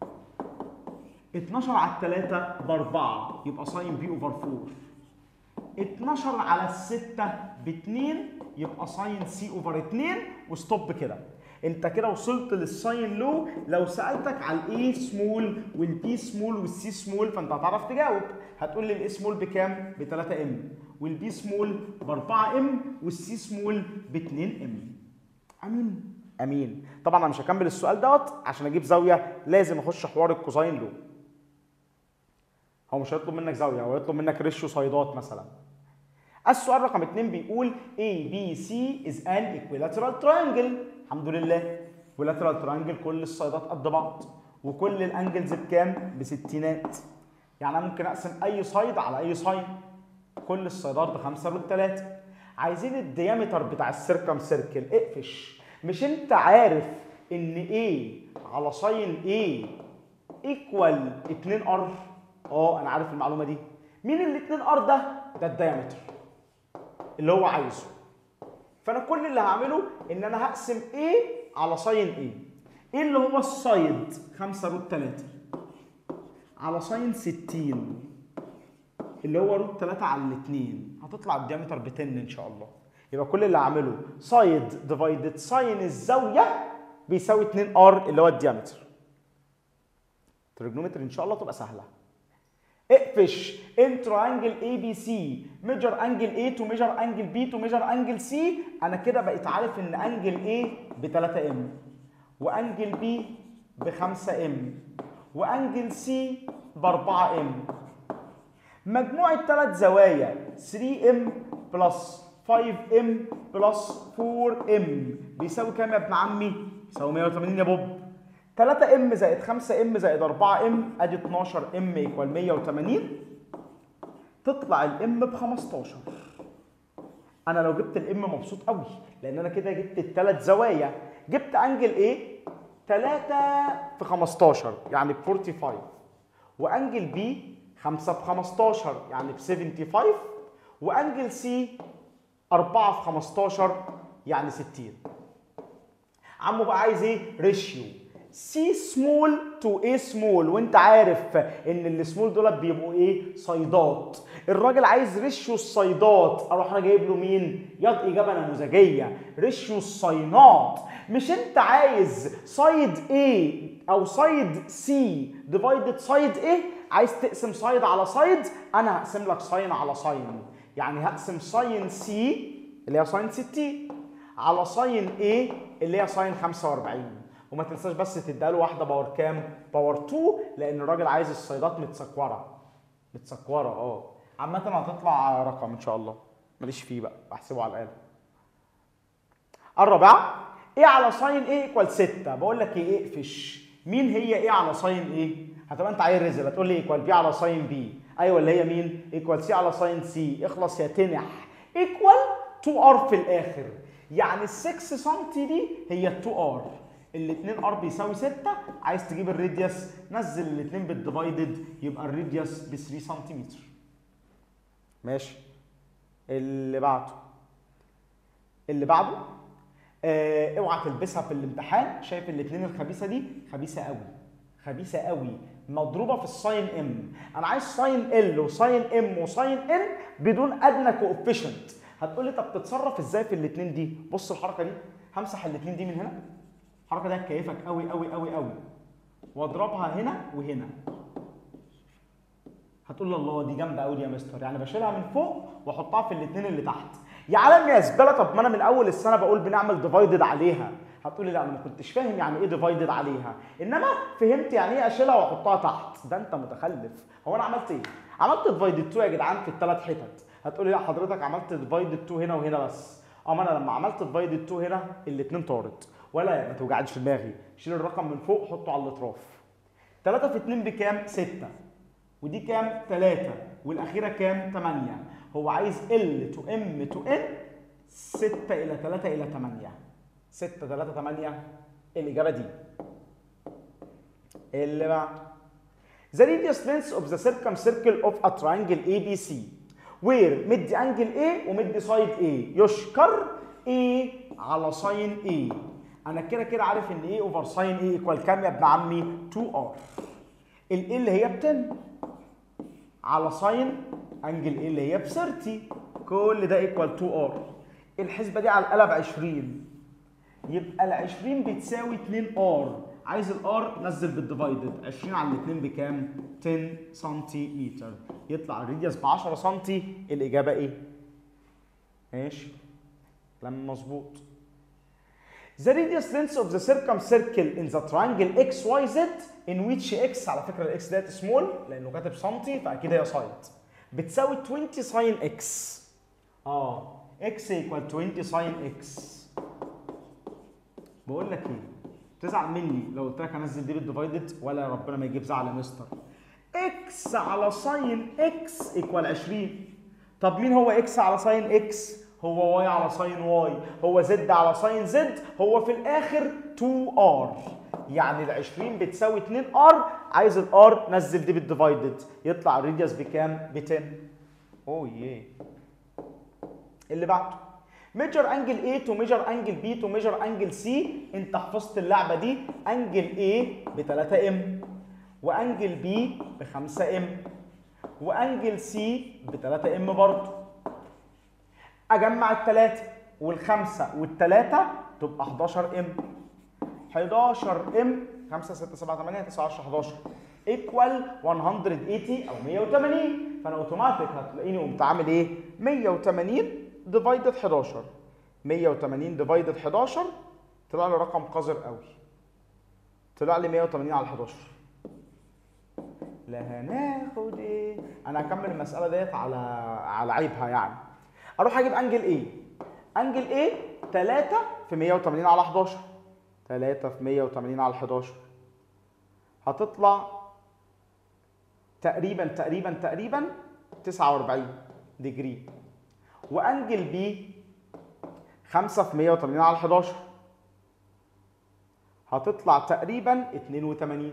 اتناشر على التلاتة بأربعة، يبقى ساين B اوفر فور. اتناشر على الستة باتنين، يبقى ساين C اوفر اتنين. وستوب كده. انت كده وصلت للساين لو. لو سألتك على الاي سمول والبي سمول والسي سمول فانت هتعرف تجاوب. هتقول لي الاي سمول بكام؟ ب تلاتة ام، والبي سمول ب أربعة ام، والسي سمول ب اتنين ام. امين؟ امين. طبعا انا مش هكمل السؤال دوت عشان اجيب زاويه لازم اخش حوار الكوزاين لو. هو مش هيطلب منك زاويه، هو هيطلب منك ريشيو سايدات مثلا. السؤال رقم اتنين بيقول A B C is an equilateral triangle. الحمد لله equilateral triangle كل السايدات قد بعض وكل الانجلز بكام؟ بستينات. يعني انا ممكن اقسم اي سايد على اي سايد. كل السايدات بخمسة روت تلاتة. عايزين الديامتر بتاع السيركم سيركل. اقفش. مش انت عارف ان A على ساين A ايكوال اتنين ار؟ اه انا عارف المعلومه دي. مين ال اتنين ار ده؟ ده الدايمتر اللي هو عايزه. فانا كل اللي هعمله ان انا هقسم A على ساين A. ايه اللي هو السايد؟ خمسة روت تلاتة على ساين ستين اللي هو روت تلاتة على الاتنين، هتطلع الديامتر ب عشرة ان شاء الله. يبقى كل اللي هعمله سايد ديفايدد ساين الزاويه بيساوي اتنين ار اللي هو الديامتر. تريجونومتري ان شاء الله تبقى سهله. اقفش ان تراينجل اي بي سي ميجر انجل A تو ميجر انجل B تو ميجر انجل C. انا كده بقيت عارف ان انجل A ب تلاتة ام وانجل B ب خمسة ام وانجل C ب أربعة ام. مجموع الثلاث زوايا ثري ام بلس خمسة ام بلس فور ام بيساوي كام يا ابن عمي؟ بيساوي مية وتمانين يا بوب. تلاتة ام زائد خمسة ام زائد أربعة ام ادي اتناشر ام ايكوال مية وتمانين. تطلع الام ب خمستاشر. انا لو جبت الام مبسوط قوي لان انا كده جبت الثلاث زوايا. جبت انجل ايه؟ تلاتة في خمستاشر يعني ب خمسة وأربعين، وانجل بي خمسة في خمستاشر يعني ب خمسة وسبعين، وانجل سي أربعة في خمستاشر يعني ستين. عمو بقى عايز ايه؟ ريشيو سي سمول تو اي سمول، وانت عارف ان السمول دول بيبقوا ايه؟ صيدات. الراجل عايز ريشيو الصيدات، اروح انا جايب له مين؟ ياض اجابه نموذجيه ريشيو الصينات. مش انت عايز سايد A او سايد C ديفايدد سايد A؟ عايز تقسم سايد على سايد، انا هقسم لك ساين على ساين. يعني هقسم ساين C اللي هي ساين ستين على ساين A اللي هي ساين خمسة وأربعين. وما تنساش بس تديله واحده باور كام؟ باور اتنين، لان الراجل عايز السايدات متسكوره. متسكوره اه. عامه هتطلع رقم ان شاء الله، ماليش فيه بقى، بحسبه على الاله. الرابعه ايه على ساين ايه ايكوال ستة. بقول لك ايه اقفش، مين هي ايه على ساين ايه؟ هتبقى انت عايز ريزل هتقول لي ايكوال بي على ساين بي. ايوه اللي هي مين؟ ايكوال سي على ساين سي. اخلص يا تنح. ايكوال اتنين ار في الاخر، يعني ال ستة سم دي هي اتنين ار. ال اتنين ار بيساوي ستة. عايز تجيب الراديوس نزل الاثنين بالديفايدد يبقى الراديوس ب تلاتة سنتيمتر. ماشي. اللي بعده اللي بعده آه اوعى تلبسها في الامتحان. شايف الاثنين الخبيثه دي؟ خبيثه قوي، خبيثه قوي، مضروبه في الساين ام. انا عايز ساين ال وساين ام وساين ان بدون ادنى كوفيشنت. هتقول لي طب تتصرف ازاي في الاثنين دي؟ بص الحركه دي، همسح الاثنين دي من هنا. الحركه دي هتكيفك قوي قوي قوي قوي، واضربها هنا وهنا. هتقول لي الله دي جامده قوي يا مستر، يعني بشيلها من فوق واحطها في الاثنين اللي تحت. يا عالم يا زباله، طب ما انا من اول السنه بقول بنعمل ديفايدد عليها. هتقول لي لا انا ما كنتش فاهم يعني ايه ديفايدد عليها، انما فهمت يعني ايه اشيلها واحطها تحت. ده انت متخلف. هو انا عملت ايه؟ عملت ديفايدد اتنين يا جدعان في الثلاث حتت. هتقول لي لا حضرتك عملت ديفايدد اتنين هنا وهنا بس. اما انا لما عملت ديفايدد اتنين هنا الاثنين طارت. ولا ما توجعش في دماغي، شيل الرقم من فوق حطه على الاطراف. تلاتة في اتنين بكام؟ ستة. ودي كام؟ تلاتة. والاخيره كام؟ تمانية. هو عايز ال تو ام تو ان ستة الى تلاتة الى تمانية. ستة تلاتة تمانية الاجابه دي. اللي بعد the radius length of the circumcircle of a triangle A B C where مدي انجل A ومدي سايد A يشكر A على ساين A. انا كده كده عارف ان A اوفر ساين A ايكوال كام يا ابن عمي؟ اتنين ار. ال A اللي هي ب عشرة على ساين انجل A اللي هي ب تلاتين، كل ده ايكوال اتنين ار. الحسبه دي على القلب عشرين، يبقى ال عشرين بتساوي اتنين ار. عايز الار نزل بالديفايدد. عشرين على الاثنين بكام؟ عشرة سنتيمتر. يطلع الراديوس ب عشرة سم. الاجابه ايه؟ ماشي كلام مظبوط. The radius length of the circumcircle in the triangle إكس واي زد in which x، على فكره الاكس ديت سمول لانه كاتب سنتي فاكيد هي سايد، بتساوي عشرين ساين اكس. اه x equal عشرين ساين اكس. بقول لك ايه؟ تزعل مني لو قلت لك انزل دي بالديفايدد؟ ولا ربنا ما يجيب زعل يا مستر. x على ساين x ايكوال عشرين. طب مين هو x على ساين x؟ هو y على ساين y. هو z على ساين z. هو في الاخر اتنين ار. يعني ال عشرين بتساوي اتنين ار. عايز الار نزل دي بالديفايدد. يطلع الراديوس بكام؟ ب عشرة. اوه ياه. اللي بعده ميجر انجل A تو ميجر انجل B تو ميجر انجل C. انت حفظت اللعبه دي. انجل A ب تلاتة ام وانجل B ب خمسة ام وانجل C ب تلاتة ام برضه. اجمع التلاتة والخمسة والتلاتة تبقى حداشر ام. حداشر ام خمسة ستة سبعة تمانية تسعة عشرة حداشر ايكوال مية وتمانين او مية وتمانين. فانا اوتوماتيك هتلاقيني قمت عامل ايه؟ مية وتمانين ديفايدد حداشر. مية وتمانين ديفايدد حداشر طلع لي رقم قذر قوي. طلع لي مية وتمانين على حداشر. لا هناخد ايه؟ انا هكمل المساله ديت على على عيبها يعني. اروح اجيب انجل ايه؟ انجل ايه تلاتة في مية وتمانين على حداشر. تلاتة في مية وتمانين على حداشر هتطلع تقريبا تقريبا تقريبا تسعة واربعين ديجري. وانجل بي خمسة في مية وتمانين على حداشر هتطلع تقريبا اتنين وتمانين.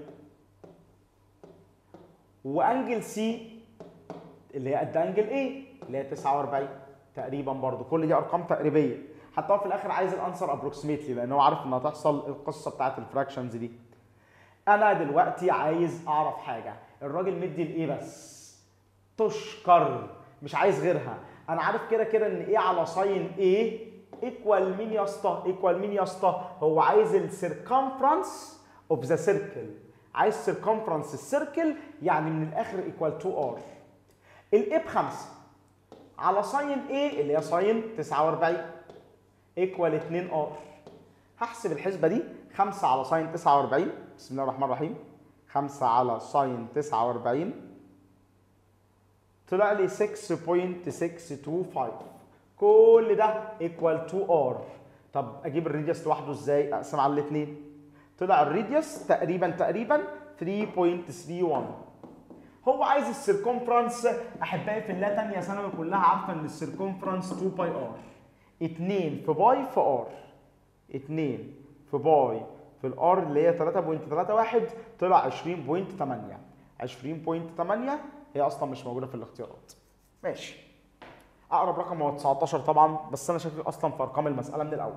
وانجل سي اللي هي قد انجل ايه اللي هي تسعة واربعين تقريبا برضو. كل دي ارقام تقريبيه. حتى هو في الاخر عايز الانسر ابروكسيميتلي لان هو عارف انها هتحصل القصه بتاعت الفراكشنز دي. انا دلوقتي عايز اعرف حاجه. الراجل مدي الايه بس تشكر، مش عايز غيرها. انا عارف كده كده ان ايه على ساين ايه ايكوال مين يا اسطى؟ ايكوال مين يا اسطى؟ هو عايز السيركمفرنس اوف ذا سيركل. عايز سيركمفرنس السيركل يعني من الاخر ايكوال اتنين ار. الايه بخمسة على ساين ايه اللي هي ساين تسعة واربعين ايكوال اتنين ار. هحسب الحسبه دي. خمسة على ساين تسعة واربعين بسم الله الرحمن الرحيم. خمسة على ساين تسعة واربعين طلع لي ستة فاصلة ستة اتنين خمسة. كل ده ايكوال اتنين ار. طب اجيب الراديوس لوحده ازاي؟ اقسم على الاثنين. طلع الراديوس تقريبا تقريبا ثلاثة فاصلة واحد واحد. هو عايز السيركمفرنس. احبائي في الله تانية ثانوي كلها عارفه ان السيركمفرنس اتنين باي ار. اتنين في باي في ار. اتنين في باي في الار اللي هي ثلاثة فاصلة ثلاثة واحد طلع عشرين فاصلة ثمانية. عشرين فاصلة ثمانية هي اصلا مش موجوده في الاختيارات. ماشي. اقرب رقم هو تسعتاشر طبعا، بس انا شاكك اصلا في ارقام المساله من الاول.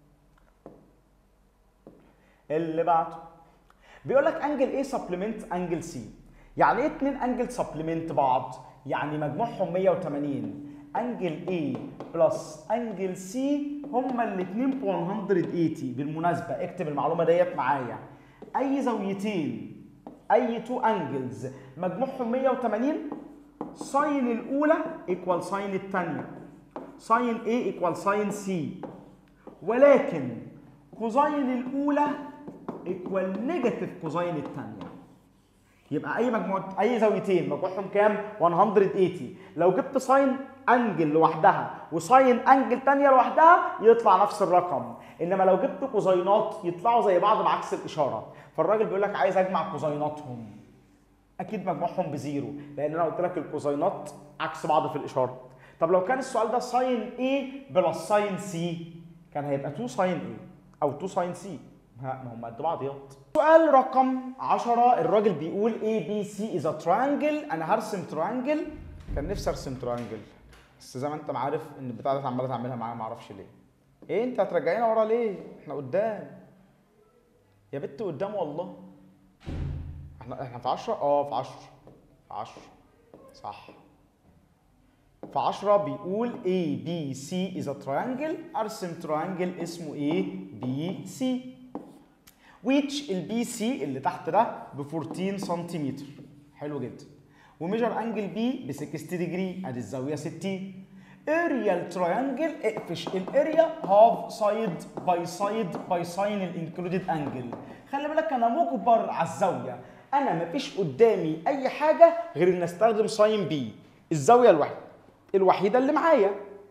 اللي بعده بيقول لك انجل ايه سبلمنت انجل سي. يعني ايه اتنين انجل سبلمنت بعض؟ يعني مجموعهم مية وتمانين. انجل ايه بلس انجل سي هما الاثنين ب مية وتمانين. بالمناسبه اكتب المعلومه ديت معايا. اي زاويتين، اي تو انجلز مجموعهم مية وتمانين، ساين الاولى ايكوال ساين الثانيه، ساين A ايكوال ساين C، ولكن كوزاين الاولى ايكوال نيجاتيف كوزاين الثانيه. يبقى اي مجموعه اي زاويتين مجموعهم كام؟ مية وتمانين. لو جبت ساين انجل لوحدها وساين انجل ثانيه لوحدها يطلع نفس الرقم، انما لو جبت كوزاينات يطلعوا زي بعض بعكس الاشاره. فالراجل بيقول لك عايز اجمع كوزايناتهم. اكيد مجموعهم بزيرو، لان انا قلت لك الكوزاينات عكس بعض في الاشاره. طب لو كان السؤال ده ساين A بلس ساين C كان هيبقى اتنين ساين A او اتنين ساين C. ما هم قد بعض ياض. سؤال رقم عشرة الراجل بيقول A B C is a triangle. انا هرسم تريانجل. كان نفسي ارسم تريانجل، بس زي ما انت عارف ان البتاعه دي عماله تعملها معايا ما اعرفش ليه. ايه انت هترجعينا ورا ليه؟ احنا قدام يا بت، قدام والله. احنا احنا في عشرة. اه في عشرة. في عشرة صح. في عشرة بيقول A B C is a triangle. ارسم تريانجل اسمه A B C which ال بي سي اللي تحت ده ب أربعتاشر سنتيمتر. حلو جدا. وميجر انجل بي ب ستين ديجري، ادي الزاويه ستين. اريال تراينجل. اقفش الاريا هاف سايد باي سايد باي ساين الانكلودد انجل. خلي بالك انا مجبر على الزاويه، انا مفيش قدامي اي حاجه غير ان استخدم ساين بي، الزاويه الوحيده الوحيده اللي معايا.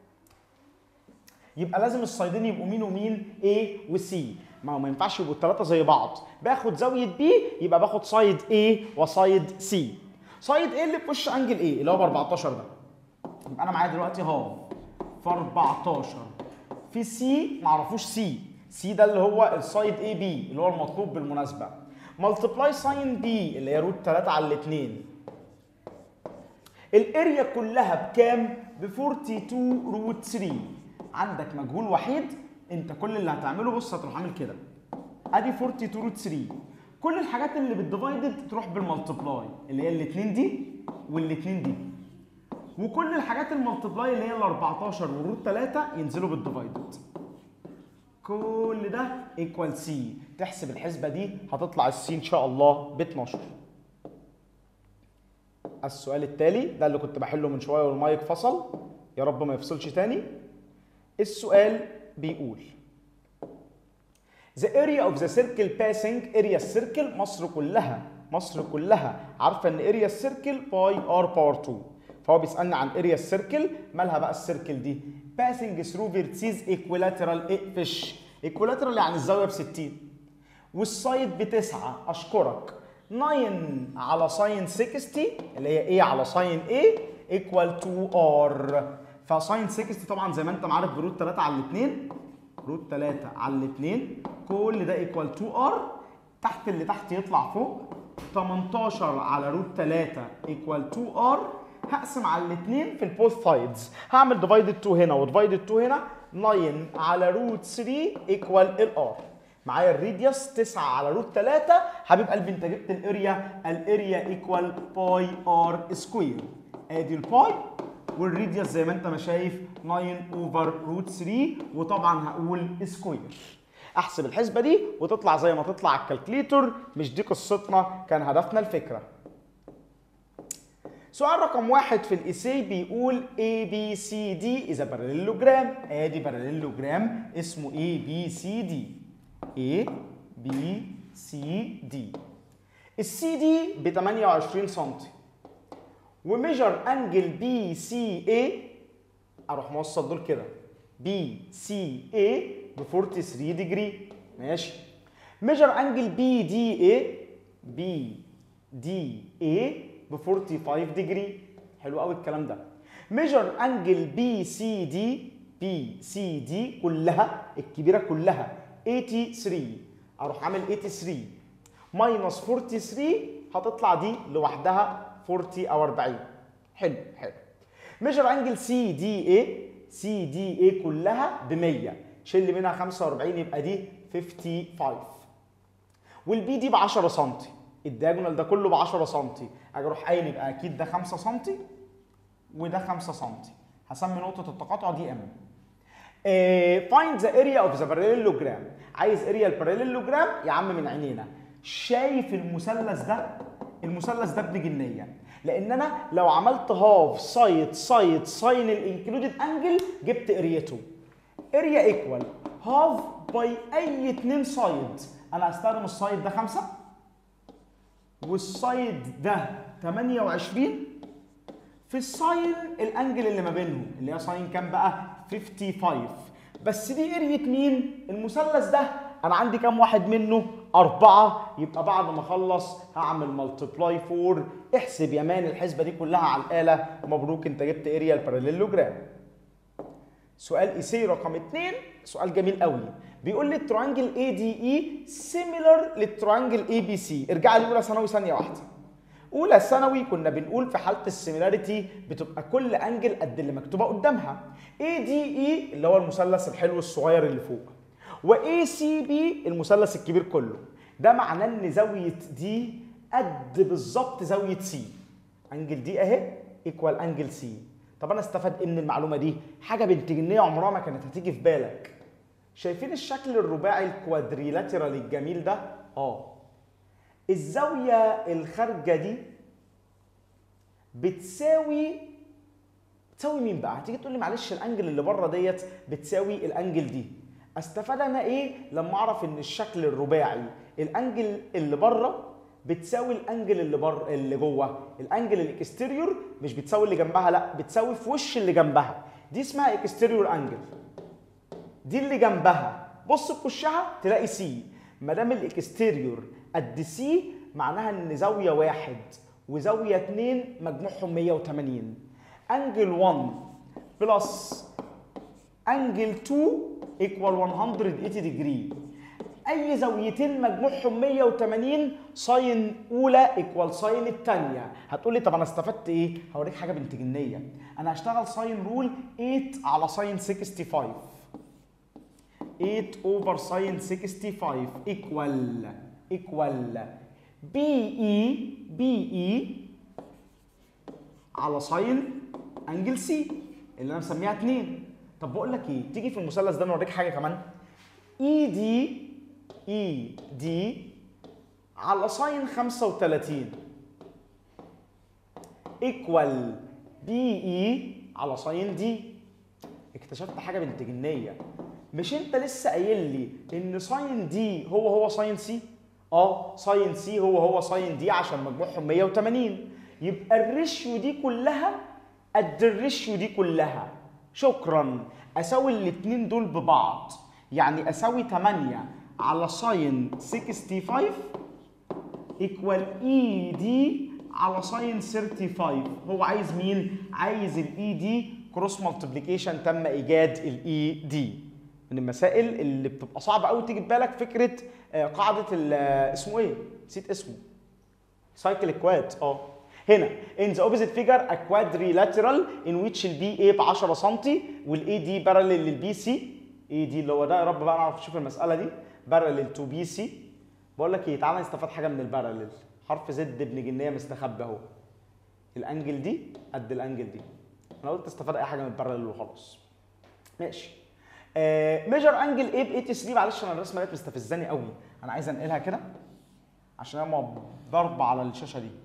يبقى لازم السايدين يبقوا مين ومين؟ A و C. ما هو ما ينفعش يبقوا الثلاثه زي بعض. باخد زاويه B يبقى باخد سايد A وسايد C. سايد A اللي في وش انجل A اللي هو ب أربعتاشر ده. يبقى انا معايا دلوقتي اهو في أربعتاشر في C ما اعرفوش C. C ده اللي هو السايد A B اللي هو المطلوب بالمناسبه. ملتبلاي ساين B اللي هي روت تلاتة على الاثنين. الاريا كلها بكام؟ ب اتنين وأربعين روت تلاتة. عندك مجهول وحيد، انت كل اللي هتعمله بص هتروح عامل كده. ادي اتنين وأربعين روت تلاتة. كل الحاجات اللي بالديفايدد تروح بالملتبلاي اللي هي الاثنين دي والاثنين دي. وكل الحاجات الملتبلاي اللي هي ال أربعتاشر والروت تلاتة ينزلوا بالديفايدد. كل ده ايكوال سي. تحسب الحسبه دي هتطلع السي ان شاء الله ب اتناشر. السؤال التالي ده اللي كنت بحله من شويه والمايك فصل، يا رب ما يفصلش تاني. السؤال بيقول The area of the circle passing area السيركل. مصر كلها مصر كلها عارفه ان area السيركل باي ار باور اتنين. فهو بيسالني عن area السيركل. مالها بقى السيركل دي؟ passing through vertices equilateral. اقفش equilateral يعني الزاويه ب ستين والسايد بتسعة. اشكرك. تسعة على ساين ستين اللي هي A على ساين A equal to R. فساين ستين طبعا زي ما انت عارف بروت تلاتة على الاثنين. روت تلاتة على الاثنين كل ده ايكوال تو ار. تحت اللي تحت يطلع فوق. تمنتاشر على روت تلاتة ايكوال تو ار. هقسم على الاثنين في البوث سايدز. هعمل ديفايدد اتنين هنا وديفايدد اتنين هنا. تسعة على روت تلاتة ايكوال الار. معايا الراديوس تسعة على روت تلاتة. حبيب قلبي انت جبت الاريا. الاريا ايكوال باي ار سكوير. ادي الباي والراديوس زي ما انت ما شايف تسعة اوفر روت تلاتة. وطبعا هقول سكوير. احسب الحسبه دي وتطلع زي ما تطلع على الكالكليتور. مش دي قصتنا، كان هدفنا الفكره. سؤال رقم واحد في الايساي بيقول A B C D is a parallelogram. ادي باراليلوجرام اسمه A B C D. A B C D. السي دي ب تمنية وعشرين سنتي وميجر انجل بي سي اي. اروح موصل دول كده بي سي اي ب ثلاثة وأربعين ديجري. ماشي. ميجر انجل بي دي اي بي دي اي ب خمسة وأربعين ديجري. حلو قوي الكلام ده. ميجر انجل بي سي دي بي سي دي كلها الكبيره كلها ثمانية وثلاثين. اروح عامل ثمانية وثلاثين ماينس ثلاثة وأربعين هتطلع دي لوحدها أربعين او أربعين. حلو حلو. ميجر انجل سي دي اي سي دي اي كلها ب مية، شيل منها خمسة وأربعين يبقى دي خمسة وخمسين. والبي دي ب عشرة سم، الدياجونال ده كله ب عشرة سم، اجي اروح قايل يبقى اكيد ده خمسة سم وده خمسة سم. هسمي نقطه التقاطع دي ام. فايند ذا اريا اوف ذا باراليلوجرام. عايز اريا الباراليلوجرام يا عم من عينينا. شايف المثلث ده؟ المثلث ده ابن جنيه، لان انا لو عملت هاف سايد سايد ساين الانكلودد انجل جبت اريته. اريا ايكوال هاف باي اي اتنين سايد. انا هستخدم السايد ده خمسة والسايد ده ثمانية وعشرين في الساين الانجل اللي ما بينهم اللي هي ساين كام بقى؟ خمسة وخمسين. بس دي ارية مين؟ المثلث ده. انا عندي كام واحد منه؟ أربعة. يبقى بعد ما اخلص هعمل ملتبلاي أربعة. احسب يا مان الحسبة دي كلها على الآلة. مبروك انت جبت اريا الباراليلوجرام. سؤال ايسي رقم اتنين، سؤال جميل قوي. بيقول لي التريانجل اي دي اي سيميلر للتريانجل اي بي سي. ارجع لي اولى ثانوي ثانيه واحده. اولى ثانوي كنا بنقول في حاله السيميلاريتي بتبقى كل انجل قد اللي مكتوبه قدامها. اي دي اي اللي هو المثلث الحلو الصغير اللي فوق، واي سي بي المثلث الكبير كله. ده معناه ان زاويه دي قد بالظبط زاويه سي. انجل دي اهي ايكوال انجل سي. طب انا استفاد ايه من المعلومه دي؟ حاجه بنت جنيه عمرها ما كانت هتيجي في بالك. شايفين الشكل الرباعي الكوادريلاترال الجميل ده؟ اه. الزاويه الخارجه دي بتساوي بتساوي مين بقى؟ هتيجي تقول لي معلش الانجل اللي بره ديت بتساوي الانجل دي. استفاد انا ايه لما اعرف ان الشكل الرباعي الانجل اللي بره بتساوي الانجل اللي بره اللي جوه؟ الانجل الاكستيريور مش بتساوي اللي جنبها، لا بتساوي في وش اللي جنبها. دي اسمها اكستيريور انجل. دي اللي جنبها بص في وشها تلاقي سي. ما دام الاكستيريور قد سي معناها ان زاويه واحد وزاويه اتنين مجموعهم مية وتمانين. انجل واحد بلس انجل اتنين ايكوال مية وتمانين ديجري. اي زاويتين مجموعهم مية وتمانين ساين اولى ايكوال ساين الثانيه. هتقول لي طب انا استفدت ايه؟ هوريك حاجه بنت جنيه. انا هشتغل ساين رول تمانية على ساين خمسة وستين. تمانية اوفر ساين خمسة وستين ايكوال ايكوال بي اي بي اي على ساين انجل سي اللي انا مسميها اتنين. طب بقول لك ايه؟ تيجي في المثلث ده نوريك حاجه كمان. اي دي اي دي على ساين خمسة وتلاتين ايكوال بي اي على ساين دي. اكتشفت حاجه بنت جنيه. مش انت لسه قايل لي ان ساين دي هو هو ساين سي؟ اه ساين سي هو هو ساين دي عشان مجموعهم مية وتمانين. يبقى الريشيو دي كلها قد الريشيو دي كلها. شكرا. اساوي الاتنين دول ببعض، يعني اساوي تمانية على ساين خمسة وستين ايكوال اي دي على ساين خمسة وتلاتين. هو عايز مين؟ عايز الاي دي كروس مالتيبليكيشن. تم ايجاد الاي دي. من المسائل اللي بتبقى صعبه قوي تيجي في بالك فكره قاعده اسمه ايه؟ نسيت اسمه. سايكل كواد. اه هنا in the opposite figure a quadrilateral in which ال بي اي ب عشرة سم والاي دي باراليل للبي سي. اي دي اللي هو ده، يا رب بقى نعرف نشوف المساله دي. باراليل تو بي سي. بقول لك ايه، تعالى نستفاد حاجه من الباراليل. حرف زد ابن جنيه مستخبي اهو. الانجل دي قد الانجل دي. انا قلت استفاد اي حاجه من الباراليل وخلاص. ماشي. ميجر انجل ايه ب تمانية وتمانين. معلش انا الرسمه ديت مستفزاني قوي، انا عايز انقلها كده عشان انا ضرب على الشاشه دي.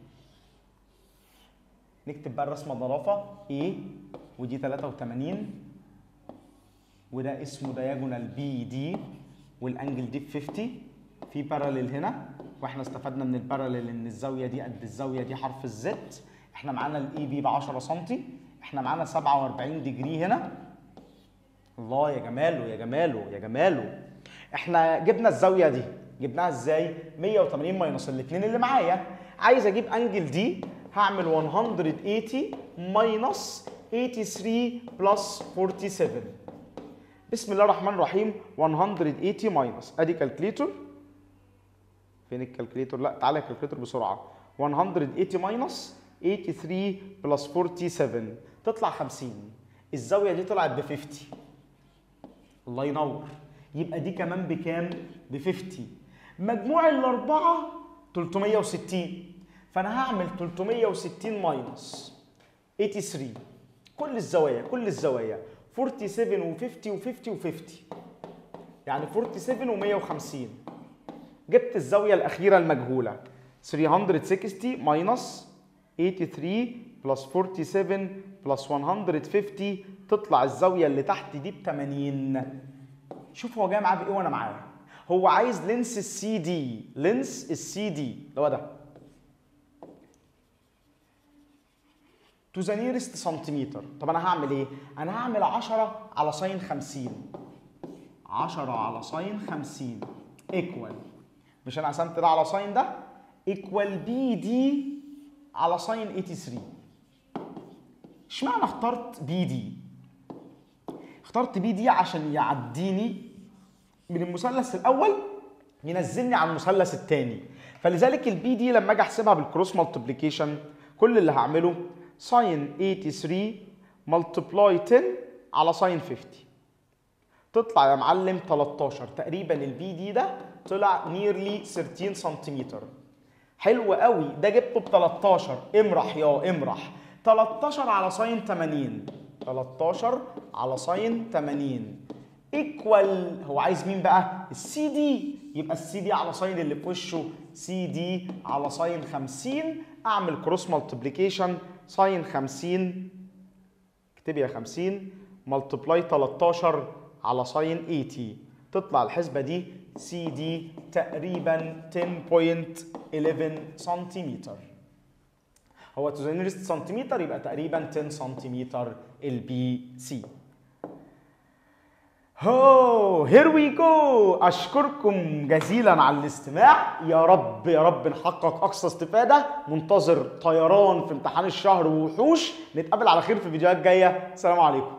نكتب بقى الرسمه النظافه ايه ودي تلاتة وتمانين وده اسمه دايجونال بي دي والانجل دي ب خمسين. في باراليل هنا واحنا استفدنا من الباراليل ان الزاويه دي قد الزاويه دي حرف الزد. احنا معانا الاي بي ب عشرة سم. احنا معانا سبعة وأربعين ديجري هنا الله يا جماله يا جماله يا جماله. احنا جبنا الزاويه دي، جبناها ازاي؟ مية وتمانين ماينس الاثنين اللي معايا. عايز اجيب انجل دي، هعمل مية وتمانين ماينس تمانية وثمانين بلس سبعة وأربعين. بسم الله الرحمن الرحيم. مية وتمانين ماينس، ادي كالكليتور. فين الكالكليتور؟ لا تعالى الكالكليتور بسرعه. مية وتمانين ماينس تمانية وثمانين بلس سبعة وأربعين تطلع خمسين. الزاويه دي طلعت ب خمسين. الله ينور. يبقى دي كمان بكام؟ ب خمسين. مجموع الاربعه تلتمية وستين، فانا هعمل تلتمية وستين ماينس تمانية وثمانين. كل الزوايا كل الزوايا سبعة وأربعين و50 و50 و50، يعني سبعة وأربعين و150. جبت الزاويه الاخيره المجهوله تلتمية وستين ماينس تمانية وثمانين بلس سبعة وأربعين بلس مية وخمسين، تطلع الزاويه اللي تحت دي ب تمانين. شوف هو جاي معاه بايه وانا معاه. هو عايز لينس السي دي، لينس السي دي اللي هو ده تو ذا نيرست سنتيمتر. طب انا هعمل ايه؟ انا هعمل عشرة على ساين خمسين. عشرة على ساين خمسين ايكوال، مش انا قسمت ده على ساين ده، ايكوال بي دي على ساين تمانية وثمانين. اشمعنى اخترت بي دي؟ اخترت بي دي عشان يعديني من المثلث الاول ينزلني على المثلث الثاني. فلذلك البي دي لما اجي احسبها بالكروس مالتيبليكيشن، كل اللي هعمله ساين تمانية وثمانين ملتبلاي عشرة على ساين خمسين، تطلع يا معلم تلتاشر. تقريبا البي دي ده طلع نيرلي تلتاشر سنتيمتر. حلو قوي، ده جبته ب تلتاشر. امرح يا امرح. تلتاشر على ساين تمانين، تلتاشر على ساين تمانين ايكوال، هو عايز مين بقى؟ السي دي. يبقى السي دي على ساين اللي في وشه سي دي على ساين خمسين. اعمل كروس مالتيبليكيشن، ساين خمسين، اكتبي يا خمسين ملتبلاي تلتاشر على ساين تمانين، تطلع الحسبه دي سي دي تقريبا عشرة فاصلة حداشر سنتيمتر. هو تو ذا نيرست سنتيمتر، يبقى تقريبا عشرة سنتيمتر البي سي. هو هير وي جو. اشكركم جزيلا على الاستماع. يا رب يا رب نحقق اقصى استفاده. منتظر طيران في امتحان الشهر ووحوش. نتقابل على خير في فيديوهات جايه. السلام عليكم.